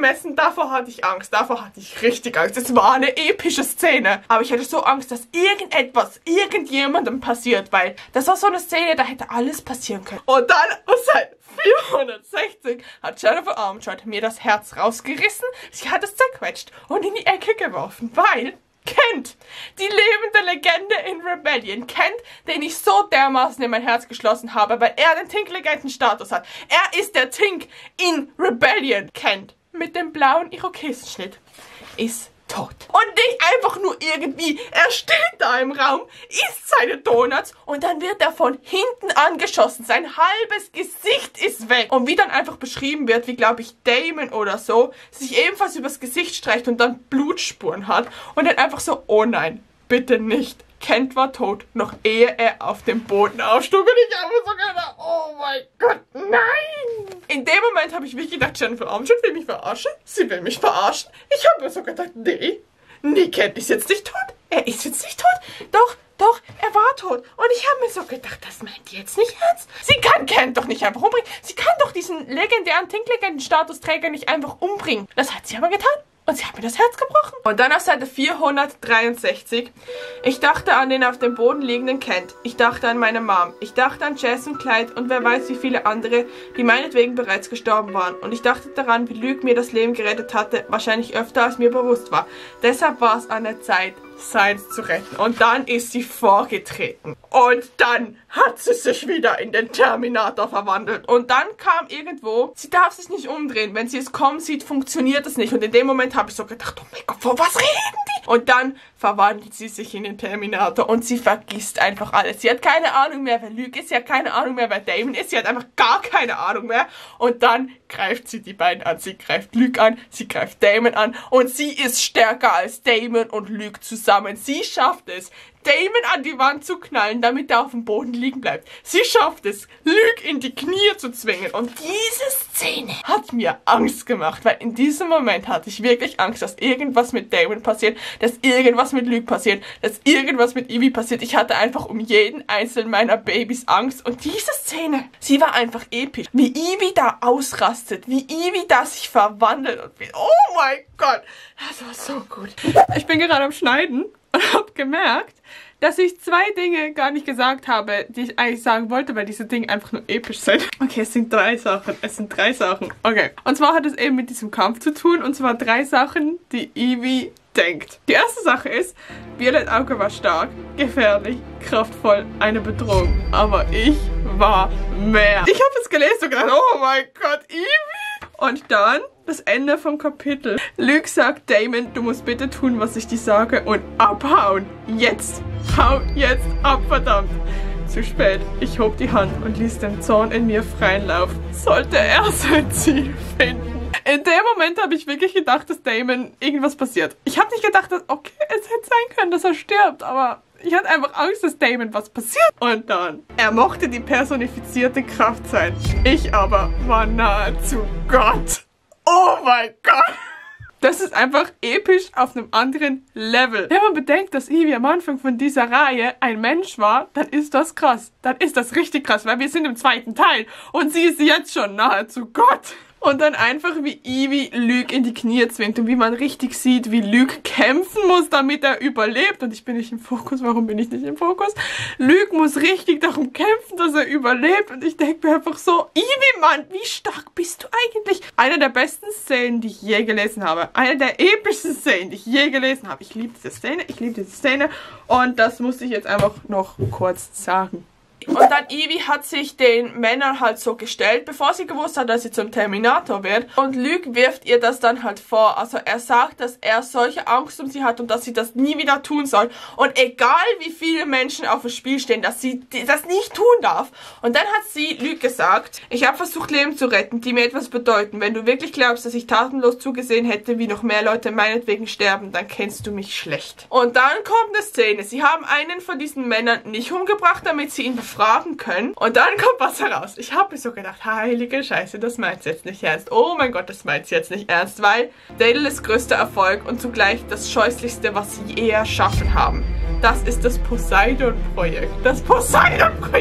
wessen, davor hatte ich Angst. Davor hatte ich richtig Angst. Es war eine epische Szene. Aber ich hatte so Angst, dass irgendjemandem passiert, weil das war so eine Szene, da hätte alles passieren können. Und dann, seit 460 hat Jennifer Armentrout mir das Herz rausgerissen, sie hat es zerquetscht und in die Ecke geworfen, weil Kent, die lebende Legende in Rebellion, Kent, den ich so dermaßen in mein Herz geschlossen habe, weil er den Tink-Legenden-Status hat. Er ist der Tink in Rebellion. Kent mit dem blauen Irokesenschnitt ist tot. Und nicht einfach nur irgendwie, er steht da im Raum, isst seine Donuts und dann wird er von hinten angeschossen. Sein halbes Gesicht ist weg. Und wie dann einfach beschrieben wird, wie glaube ich Damon oder so, sich ebenfalls übers Gesicht streicht und dann Blutspuren hat und dann einfach so, oh nein, bitte nicht. Kent war tot, noch ehe er auf dem Boden aufstug. Und ich habe so gedacht, oh mein Gott, nein! In dem Moment habe ich wirklich gedacht, Jennifer Armentrout will mich verarschen. Sie will mich verarschen. Ich habe mir so gedacht, nee, Kent ist jetzt nicht tot. Er ist jetzt nicht tot. Doch, er war tot. Und ich habe mir so gedacht, das meint die jetzt nicht ernst. Sie kann Kent doch nicht einfach umbringen. Sie kann doch diesen legendären Tink-Legenden-Statusträger nicht einfach umbringen. Das hat sie aber getan. Und sie hat mir das Herz gebrochen. Und dann auf Seite 463. Ich dachte an den auf dem Boden liegenden Kent. Ich dachte an meine Mom. Ich dachte an Jess und Clyde und wer weiß wie viele andere, die meinetwegen bereits gestorben waren. Und ich dachte daran, wie Luke mir das Leben gerettet hatte, wahrscheinlich öfter als mir bewusst war. Deshalb war es an der Zeit, Seins zu retten. Und dann ist sie vorgetreten. Und dann hat sie sich wieder in den Terminator verwandelt. Und dann kam irgendwo, sie darf sich nicht umdrehen. Wenn sie es kommen sieht, funktioniert es nicht. Und in dem Moment habe ich so gedacht, oh mein Gott, vor was reden die? Und dann verwandelt sie sich in den Terminator und sie vergisst einfach alles. Sie hat keine Ahnung mehr, wer Luke ist. Sie hat keine Ahnung mehr, wer Damon ist. Sie hat einfach gar keine Ahnung mehr. Und dann greift sie die beiden an. Sie greift Luke an, sie greift Damon an. Und sie ist stärker als Damon und Luke zusammen. Sie schafft es, Damon an die Wand zu knallen, damit er auf dem Boden liegen bleibt. Sie schafft es, Luke in die Knie zu zwingen. Und diese Szene hat mir Angst gemacht, weil in diesem Moment hatte ich wirklich Angst, dass irgendwas mit Damon passiert, dass irgendwas mit Luke passiert, dass irgendwas mit Evie passiert. Ich hatte einfach um jeden einzelnen meiner Babys Angst. Und diese Szene, sie war einfach episch. Wie Evie da ausrastet, wie Evie da sich verwandelt und wie, oh mein Gott, das war so gut. Ich bin gerade am Schneiden und habe gemerkt, dass ich zwei Dinge gar nicht gesagt habe, die ich eigentlich sagen wollte, weil diese Dinge einfach nur episch sind. Okay, es sind drei Sachen. Okay. Und zwar hat es eben mit diesem Kampf zu tun. Und zwar 3 Sachen, die Evie denkt. Die erste Sache ist, Violet Auge war stark, gefährlich, kraftvoll, eine Bedrohung. Aber ich war mehr. Ich habe es gelesen und gedacht, oh mein Gott, Evie. Und dann das Ende vom Kapitel. Luke sagt Damon, du musst bitte tun, was ich dir sage und abhauen. Jetzt. Hau jetzt ab, verdammt. Zu spät. Ich hob die Hand und ließ den Zorn in mir freien Lauf. Sollte er sein Ziel finden. In dem Moment habe ich wirklich gedacht, dass Damon irgendwas passiert. Ich habe nicht gedacht, dass, okay, es hätte sein können, dass er stirbt, aber ich hatte einfach Angst, dass Damon was passiert. Und dann, er mochte die personifizierte Kraft sein. Ich aber war nahezu Gott. Oh mein Gott. Das ist einfach episch auf einem anderen Level. Wenn man bedenkt, dass Evie am Anfang von dieser Reihe ein Mensch war, dann ist das krass. Dann ist das richtig krass, weil wir sind im 2. Teil und sie ist jetzt schon nahezu Gott. Und dann einfach wie Evie Luke in die Knie zwingt und wie man richtig sieht, wie Luke kämpfen muss, damit er überlebt. Und ich bin nicht im Fokus. Warum bin ich nicht im Fokus? Luke muss richtig darum kämpfen, dass er überlebt. Und ich denke mir einfach so, Evie, Mann, wie stark bist du eigentlich? Eine der besten Szenen, die ich je gelesen habe. Eine der epischsten Szenen, die ich je gelesen habe. Ich liebe diese Szene. Und das musste ich jetzt einfach noch kurz sagen. Und dann Evie hat sich den Männern halt so gestellt, bevor sie gewusst hat, dass sie zum Terminator wird. Und Luke wirft ihr das dann halt vor. Also er sagt, dass er solche Angst um sie hat und dass sie das nie wieder tun soll. Und egal wie viele Menschen auf dem Spiel stehen, dass sie das nicht tun darf. Und dann hat sie Luke gesagt, ich habe versucht Leben zu retten, die mir etwas bedeuten. Wenn du wirklich glaubst, dass ich tatenlos zugesehen hätte, wie noch mehr Leute meinetwegen sterben, dann kennst du mich schlecht. Und dann kommt eine Szene. Sie haben einen von diesen Männern nicht umgebracht, damit sie ihn befragen können. Und dann kommt was heraus. Ich habe mir so gedacht, heilige Scheiße, das meint sie jetzt nicht ernst. Oh mein Gott, das meint sie jetzt nicht ernst, weil Daedalus größter Erfolg und zugleich das Scheußlichste, was sie je erschaffen haben. Das ist das Poseidon-Projekt. Das Poseidon-Projekt.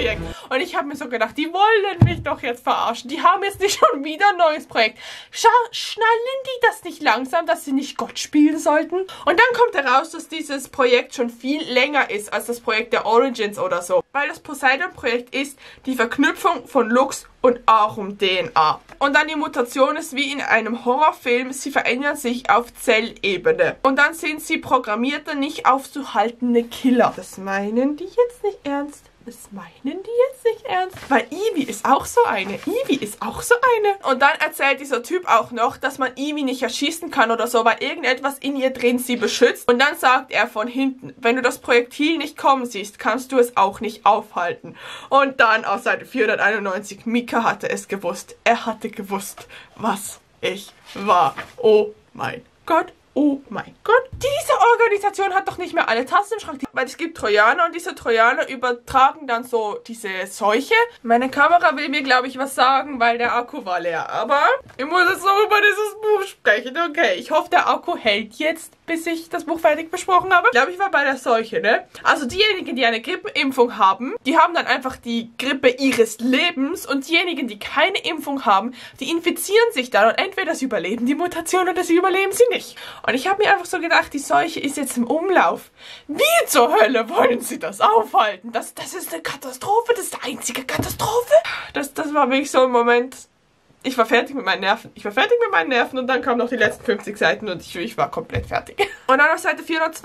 Und ich habe mir so gedacht, die wollen mich doch jetzt verarschen. Die haben jetzt nicht schon wieder ein neues Projekt. Schnallen die das nicht langsam, dass sie nicht Gott spielen sollten? Und dann kommt heraus, dass dieses Projekt schon viel länger ist als das Projekt der Origins oder so. Weil das Poseidon-Projekt ist die Verknüpfung von Lux und Arum-DNA. Und dann die Mutation ist wie in einem Horrorfilm, sie verändern sich auf Zellebene. Und dann sind sie programmierte, nicht aufzuhaltende Killer. Das meinen die jetzt nicht ernst? Das meinen die jetzt nicht ernst? Weil Evie ist auch so eine. Evie ist auch so eine. Und dann erzählt dieser Typ auch noch, dass man Evie nicht erschießen kann oder so, weil irgendetwas in ihr drin sie beschützt. Und dann sagt er von hinten, wenn du das Projektil nicht kommen siehst, kannst du es auch nicht aufhalten. Und dann auf Seite 491, Mika hatte es gewusst. Er hatte gewusst, was ich war. Oh mein Gott. Oh mein Gott, diese Organisation hat doch nicht mehr alle Tassen im Schrank. Weil es gibt Trojaner und diese Trojaner übertragen dann so diese Seuche. Meine Kamera will mir, glaube ich, was sagen, weil der Akku war leer. Aber ich muss jetzt noch über dieses Buch sprechen. Okay, ich hoffe, der Akku hält jetzt, bis ich das Buch fertig besprochen habe. Ich glaube, ich war bei der Seuche, ne? Also diejenigen, die eine Grippenimpfung haben, die haben dann einfach die Grippe ihres Lebens. Und diejenigen, die keine Impfung haben, die infizieren sich dann. Und entweder sie überleben die Mutation oder sie überleben sie nicht. Und ich habe mir einfach so gedacht, die Seuche ist jetzt im Umlauf. Wie zur Hölle wollen sie das aufhalten? Das ist eine Katastrophe, das ist die einzige Katastrophe. Das war wirklich so ein Moment. Ich war fertig mit meinen Nerven. Und dann kamen noch die letzten 50 Seiten und ich war komplett fertig. Und dann auf Seite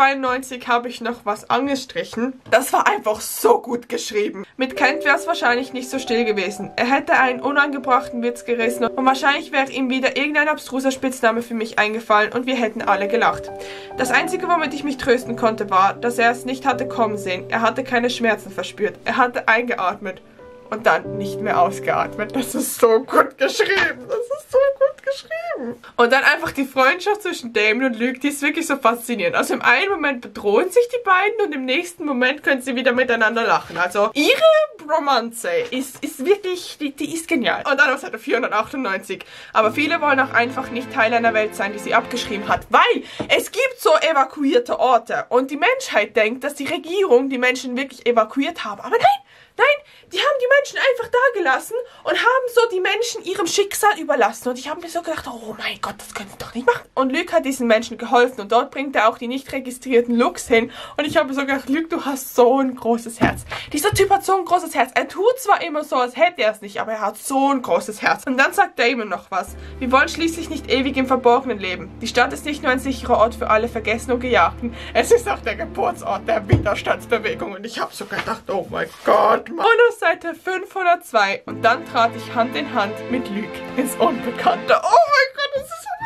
492 habe ich noch was angestrichen. Das war einfach so gut geschrieben. Mit Kent wäre es wahrscheinlich nicht so still gewesen. Er hätte einen unangebrachten Witz gerissen und wahrscheinlich wäre ihm wieder irgendein abstruser Spitzname für mich eingefallen und wir hätten alle gelacht. Das Einzige, womit ich mich trösten konnte, war, dass er es nicht hatte kommen sehen. Er hatte keine Schmerzen verspürt. Er hatte eingeatmet. Und dann nicht mehr ausgeatmet. Das ist so gut geschrieben. Das ist so gut geschrieben. Und dann einfach die Freundschaft zwischen Damon und Luke, die ist wirklich so faszinierend. Also im einen Moment bedrohen sich die beiden und im nächsten Moment können sie wieder miteinander lachen. Also ihre Romanze ist wirklich, die ist genial. Und dann auf Seite 498. Aber viele wollen auch einfach nicht Teil einer Welt sein, die sie abgeschrieben hat. Weil es gibt so evakuierte Orte. Und die Menschheit denkt, dass die Regierung die Menschen wirklich evakuiert haben. Aber nein, die haben die Menschen einfach da gelassen und haben so die Menschen ihrem Schicksal überlassen. Und ich habe mir so gedacht, oh mein Gott, das können sie doch nicht machen. Und Luke hat diesen Menschen geholfen und dort bringt er auch die nicht registrierten Lux hin. Und ich habe mir so gedacht, Luke, du hast so ein großes Herz. Dieser Typ hat so ein großes Herz. Er tut zwar immer so, als hätte er es nicht, aber er hat so ein großes Herz. Und dann sagt Damon noch was. Wir wollen schließlich nicht ewig im Verborgenen leben. Die Stadt ist nicht nur ein sicherer Ort für alle Vergessenen und Gejagten. Es ist auch der Geburtsort der Widerstandsbewegung. Und ich habe so gedacht, oh mein Gott, Mann. Und auf Seite 502. Und dann trat ich Hand in Hand mit Luke ins Unbekannte. Oh mein Gott, das ist aber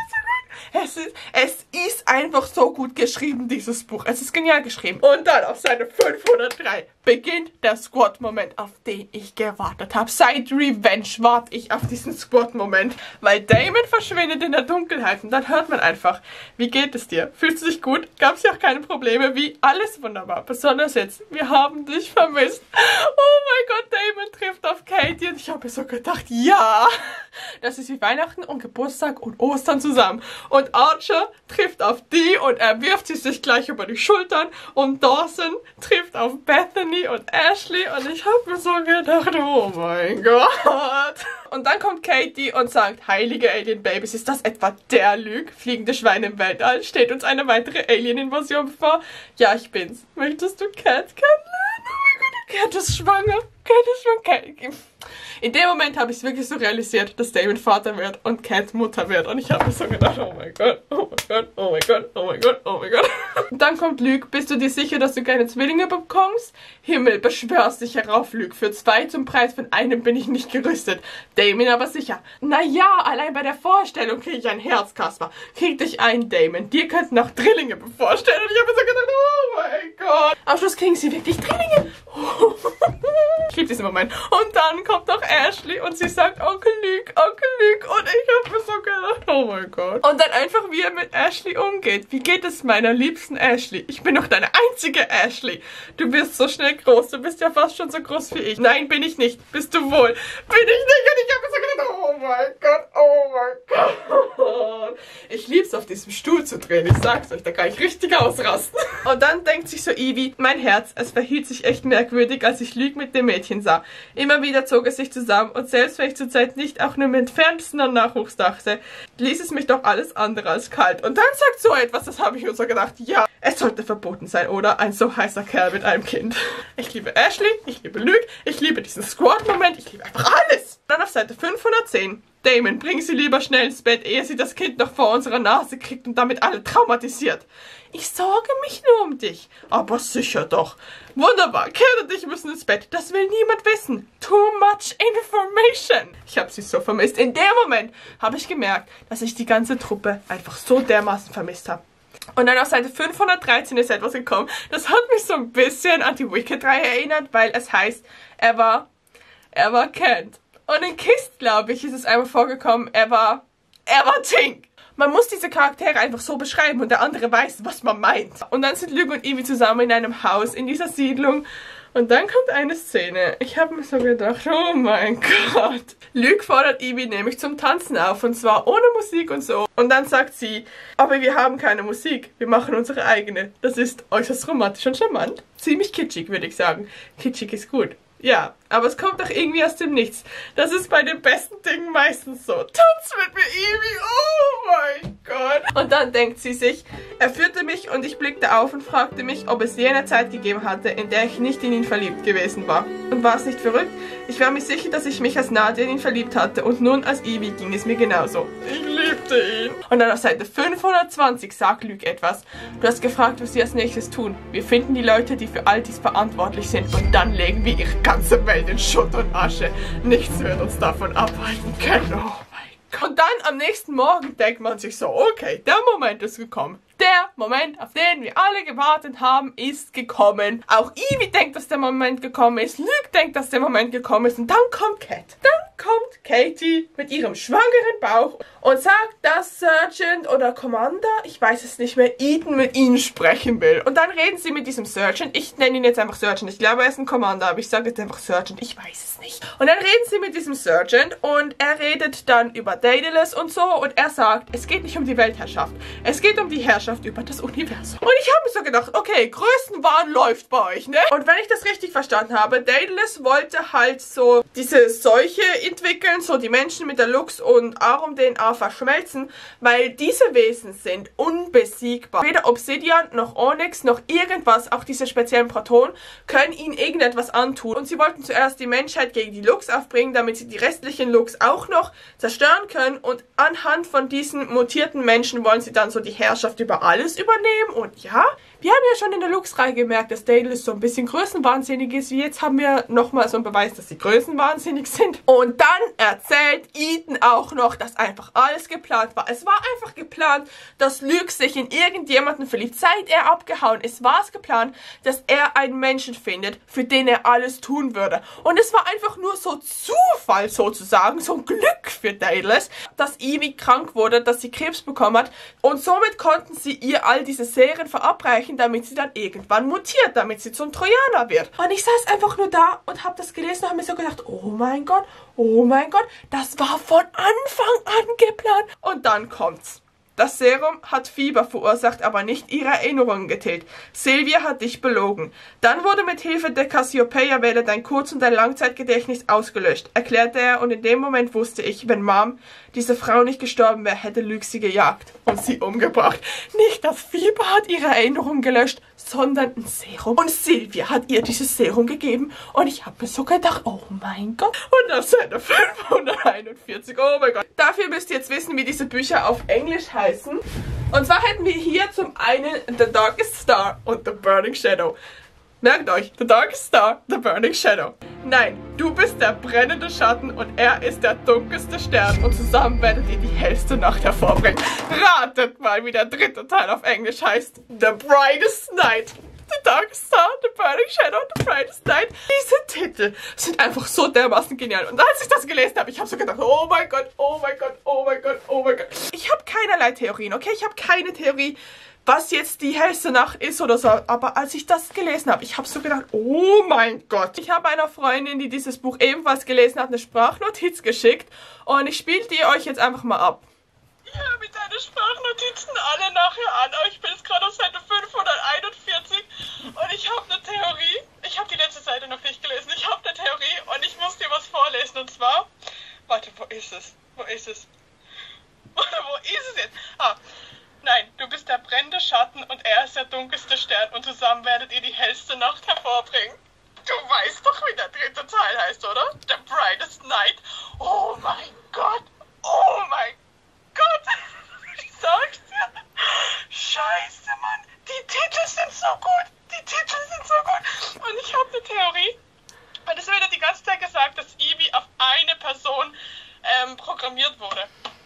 so gut. Es ist einfach so gut geschrieben, dieses Buch. Es ist genial geschrieben. Und dann auf Seite 503 beginnt der Squad-Moment, auf den ich gewartet habe. Seit Revenge warte ich auf diesen Squad-Moment, weil Damon verschwindet in der Dunkelheit und dann hört man einfach, wie geht es dir? Fühlst du dich gut? Gab es ja auch keine Probleme? Wie? Alles wunderbar. Besonders jetzt, wir haben dich vermisst. Oh mein Gott, Damon trifft auf Katie und ich habe mir so gedacht, ja, das ist wie Weihnachten und Geburtstag und Ostern zusammen. Und Archer trifft auf die und er wirft sie sich gleich über die Schultern und Dawson trifft auf Bethany und Ashley und ich habe mir so gedacht, oh mein Gott. Und dann kommt Katie und sagt, heilige Alien-Babys, ist das etwa der Luke? Fliegende Schweine im Weltall? Steht uns eine weitere Alien-Invasion bevor? Ja, ich bin's. Möchtest du Cat kennenlernen? Oh mein Gott, Cat ist schwanger. In dem Moment habe ich es wirklich so realisiert, dass Damon Vater wird und Cat Mutter wird. Und ich habe mir so gedacht, oh mein Gott, oh mein Gott, oh mein Gott, oh mein Gott, oh mein Gott. Und dann kommt Luke, bist du dir sicher, dass du keine Zwillinge bekommst? Himmel, beschwörst dich herauf, Luke. Für 2 zum Preis von einem bin ich nicht gerüstet. Damon aber sicher. Naja, allein bei der Vorstellung kriege ich ein Herz, Kasper. Krieg dich ein, Damon. Dir könnten auch Drillinge bevorstellen. Und ich habe mir so gedacht, oh mein Gott. Am Schluss kriegen sie wirklich Drillinge. Ich liebe diesen Moment. Und dann kommt auch Ashley und sie sagt, Onkel Luke. Und ich habe mir so gedacht, oh mein Gott. Und dann einfach, wie er mit Ashley umgeht. Wie geht es meiner liebsten Ashley? Ich bin doch deine einzige Ashley. Du bist so schnell groß. Du bist ja fast schon so groß wie ich. Nein, bin ich nicht. Bist du wohl? Bin ich nicht. Und ich habe mir so gedacht, oh mein Gott, oh mein Gott. Ich lieb's, auf diesem Stuhl zu drehen. Ich sag's euch, da kann ich richtig ausrasten. Und dann denkt sich so Ivy, mein Herz, es verhielt sich echt merkwürdig, als ich Luke mit dem Mädchen sah. Immer wieder zog es sich zusammen und selbst wenn ich zurzeit nicht auch nur im entferntesten an Nachwuchs dachte, ließ es mich doch alles andere als kalt. Und dann sagt so etwas, das habe ich mir so gedacht, ja, es sollte verboten sein, oder? Ein so heißer Kerl mit einem Kind. Ich liebe Ashley, ich liebe Luke, ich liebe diesen Squad-Moment, ich liebe einfach alles. Dann auf Seite 510. Damon, bring sie lieber schnell ins Bett, ehe sie das Kind noch vor unserer Nase kriegt und damit alle traumatisiert. Ich sorge mich nur um dich. Aber sicher doch. Wunderbar, Kate und ich müssen ins Bett. Das will niemand wissen. Too much information. Ich habe sie so vermisst. In dem Moment habe ich gemerkt, dass ich die ganze Truppe einfach so dermaßen vermisst habe. Und dann auf Seite 513 ist etwas gekommen. Das hat mich so ein bisschen an die Wicked-Reihe erinnert, weil es heißt, er war Kent. Und in Kist, glaube ich, ist es einmal vorgekommen, er war Tink. Man muss diese Charaktere einfach so beschreiben und der andere weiß, was man meint. Und dann sind Luke und Ivy zusammen in einem Haus in dieser Siedlung. Und dann kommt eine Szene. Ich habe mir so gedacht, oh mein Gott. Luke fordert Ivy nämlich zum Tanzen auf und zwar ohne Musik und so. Und dann sagt sie, aber wir haben keine Musik, wir machen unsere eigene. Das ist äußerst romantisch und charmant. Ziemlich kitschig, würde ich sagen. Kitschig ist gut. Ja, aber es kommt doch irgendwie aus dem Nichts. Das ist bei den besten Dingen meistens so. Tanz mit mir, Ivy, oh mein Gott. Und dann denkt sie sich, er führte mich und ich blickte auf und fragte mich, ob es je eine Zeit gegeben hatte, in der ich nicht in ihn verliebt gewesen war. Und war es nicht verrückt? Ich war mir sicher, dass ich mich als Nadia in ihn verliebt hatte und nun als Ivy ging es mir genauso. Ich liebte ihn. Und dann auf Seite 520 sagt Luke etwas. Du hast gefragt, was sie als nächstes tun. Wir finden die Leute, die für all dies verantwortlich sind und dann legen wir ihre ganze Welt in Schutt und Asche. Nichts wird uns davon abhalten können. Oh mein Gott. Und dann am nächsten Morgen denkt man sich so, okay, der Moment ist gekommen. Der Moment, auf den wir alle gewartet haben, ist gekommen. Auch Ivy denkt, dass der Moment gekommen ist. Luke denkt, dass der Moment gekommen ist. Und dann kommt Kat. Dann kommt Katie mit ihrem schwangeren Bauch und sagt, dass Sergeant oder Commander, ich weiß es nicht mehr, Eden mit ihnen sprechen will. Und dann reden sie mit diesem Sergeant. Ich nenne ihn jetzt einfach Sergeant. Ich glaube, er ist ein Commander, aber ich sage jetzt einfach Sergeant. Ich weiß es nicht. Und dann reden sie mit diesem Sergeant und er redet dann über Daedalus und so. Und er sagt, es geht nicht um die Weltherrschaft. Es geht um die Herrschaft über das Universum. Und ich habe mir so gedacht, okay, Größenwahn läuft bei euch, ne? Und wenn ich das richtig verstanden habe, Daedalus wollte halt so diese Seuche entwickeln, so die Menschen mit der Lux und Arum-DNA verschmelzen, weil diese Wesen sind unbesiegbar. Weder Obsidian noch Onyx noch irgendwas, auch diese speziellen Protonen, können ihnen irgendetwas antun. Und sie wollten zuerst die Menschheit gegen die Lux aufbringen, damit sie die restlichen Lux auch noch zerstören können. Und anhand von diesen mutierten Menschen wollen sie dann so die Herrschaft über alles übernehmen. Und ja, wir haben ja schon in der Lux-Reihe gemerkt, dass Daedalus so ein bisschen größenwahnsinnig ist. Jetzt haben wir nochmal so einen Beweis, dass sie größenwahnsinnig sind. Und dann erzählt Eden auch noch, dass einfach alles geplant war. Es war einfach geplant, dass Luke sich in irgendjemanden verliebt. Seit er abgehauen ist, war es geplant, dass er einen Menschen findet, für den er alles tun würde. Und es war einfach nur so Zufall sozusagen, so ein Glück für Daedalus, dass Ivy krank wurde, dass sie Krebs bekommen hat. Und somit konnten sie ihr all diese Serien verabreichen, damit sie dann irgendwann mutiert, damit sie zum Trojaner wird. Und ich saß einfach nur da und habe das gelesen und habe mir so gedacht, oh mein Gott, das war von Anfang an geplant. Und dann kommt's. Das Serum hat Fieber verursacht, aber nicht ihre Erinnerungen getilgt. Sylvia hat dich belogen. Dann wurde mit Hilfe der Cassiopeia-Welle dein Kurz- und dein Langzeitgedächtnis ausgelöscht, erklärte er, und in dem Moment wusste ich, wenn Mom, diese Frau nicht gestorben wäre, hätte Luke sie gejagt und sie umgebracht. Nicht das Fieber hat ihre Erinnerungen gelöscht, sondern ein Serum. Und Sylvia hat ihr dieses Serum gegeben und ich habe mir so gedacht, oh mein Gott. Und auf Seite 541, oh mein Gott. Dafür müsst ihr jetzt wissen, wie diese Bücher auf Englisch heißen. Und zwar hätten wir hier zum einen The Darkest Star und The Burning Shadow. Merkt euch, The Darkest Star, The Burning Shadow. Nein, du bist der brennende Schatten und er ist der dunkelste Stern und zusammen werdet ihr die hellste Nacht hervorbringen. Ratet mal, wie der dritte Teil auf Englisch heißt. The Brightest Night. The Darkest Star, The Burning Shadow, The Brightest Night. Diese Titel sind einfach so dermaßen genial. Und als ich das gelesen habe, ich habe so gedacht, oh mein Gott, oh mein Gott, oh mein Gott, oh mein Gott. Ich habe keinerlei Theorien, okay? Ich habe keine Theorie, was jetzt die hellste Nacht ist oder so. Aber als ich das gelesen habe, ich habe so gedacht, oh mein Gott. Ich habe einer Freundin, die dieses Buch ebenfalls gelesen hat, eine Sprachnotiz geschickt. Und ich spiele die euch jetzt einfach mal ab. Ja, mit einer meine Sprachnotizen alle nachher an, aber ich bin jetzt gerade auf Seite 541 und ich habe eine Theorie. Ich habe die letzte Seite noch nicht gelesen. Ich habe eine Theorie und ich muss dir was vorlesen und zwar... Warte, wo ist es? Wo ist es? Wo ist es jetzt? Ah, nein, du bist der brennende Schatten und er ist der dunkelste Stern und zusammen werdet ihr die hellste Nacht hervorbringen. Du weißt doch, wie der dritte Teil heißt, oder? The Brightest Night. Oh mein Gott. Oh mein Gott. Ich sag's dir. Scheiße, Mann. Die Titel sind so gut. Die Titel sind so gut. Und ich habe eine Theorie. Und es wird ja die ganze Zeit gesagt, dass Evie auf eine Person programmiert wurde.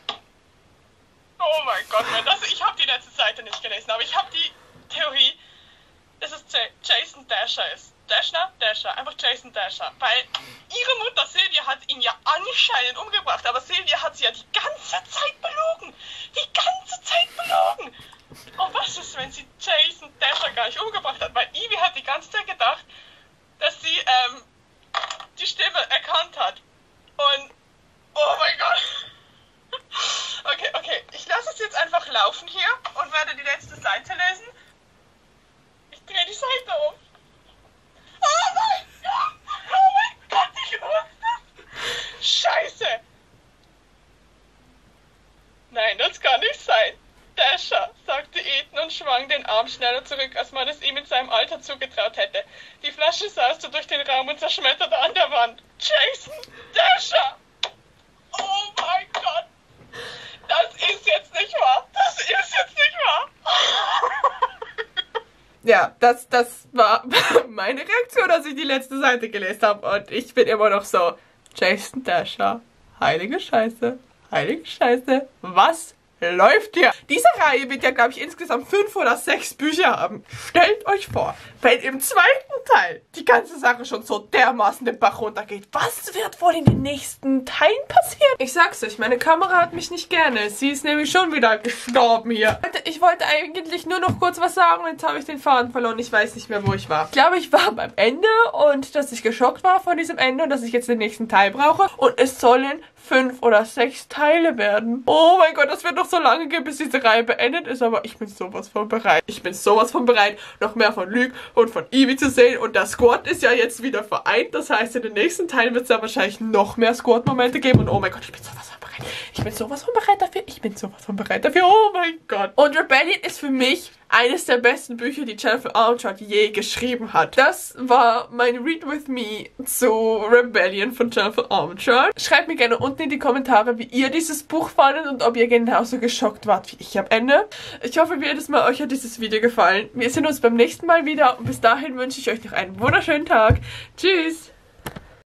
Oh mein Gott, Mann. Ich habe die letzte Seite nicht gelesen, aber ich habe die Theorie, dass es Jason Dasher ist. Dasher, einfach Jason Dasher. Weil ihre Mutter Sylvia hat ihn ja anscheinend umgebracht, aber Sylvia hat sie ja die ganze Zeit belogen. Die ganze Zeit belogen. Und was ist, wenn sie Jason Dasher gar nicht umgebracht hat? Weil Evie hat die ganze Zeit gedacht, dass sie die Stimme erkannt hat. Und, oh mein Gott. Okay, ich lasse es jetzt einfach laufen hier und werde die letzte Seite lesen. Ich drehe die Seite um. Oh mein Gott, ich wusste es. Scheiße. Nein, das kann nicht sein. Dasher, sagte Ethan und schwang den Arm schneller zurück, als man es ihm in seinem Alter zugetraut hätte. Die Flasche sauste durch den Raum und zerschmetterte an der Wand. Jason Dasher! Oh mein Gott! Das ist jetzt nicht wahr! Das ist jetzt nicht wahr! Ja, das war meine Reaktion, als ich die letzte Seite gelesen habe. Und ich bin immer noch so, Jason Dasher, heilige Scheiße, was läuft hier? Diese Reihe wird ja, glaube ich, insgesamt 5 oder 6 Bücher haben. Stellt euch vor, wenn im zweiten Teil die ganze Sache schon so dermaßen den Bach runtergeht, was wird wohl in den nächsten Teilen passieren? Ich sag's euch, meine Kamera hat mich nicht gerne. Sie ist nämlich schon wieder gestorben hier. Ich wollte eigentlich nur noch kurz was sagen und jetzt habe ich den Faden verloren. Ich weiß nicht mehr, wo ich war. Ich glaube, ich war beim Ende und dass ich geschockt war von diesem Ende und dass ich jetzt den nächsten Teil brauche. Und es sollen 5 oder 6 Teile werden. Oh mein Gott, das wird noch so lange gehen, bis diese Reihe beendet ist, aber ich bin sowas von bereit. Ich bin sowas von bereit, noch mehr von Luke und von Evie zu sehen und der Squad ist ja jetzt wieder vereint, das heißt, in den nächsten Teilen wird es ja wahrscheinlich noch mehr Squad-Momente geben und oh mein Gott, ich bin sowas von bereit. Ich bin sowas von bereit dafür. Oh mein Gott. Und Rebellion ist für mich eines der besten Bücher, die Jennifer Armentrout je geschrieben hat. Das war mein Read With Me zu Rebellion von Jennifer Armentrout. Schreibt mir gerne unten in die Kommentare, wie ihr dieses Buch fandet und ob ihr genauso geschockt wart wie ich am Ende. Ich hoffe, wie jedes Mal, euch hat dieses Video gefallen. Wir sehen uns beim nächsten Mal wieder und bis dahin wünsche ich euch noch einen wunderschönen Tag. Tschüss!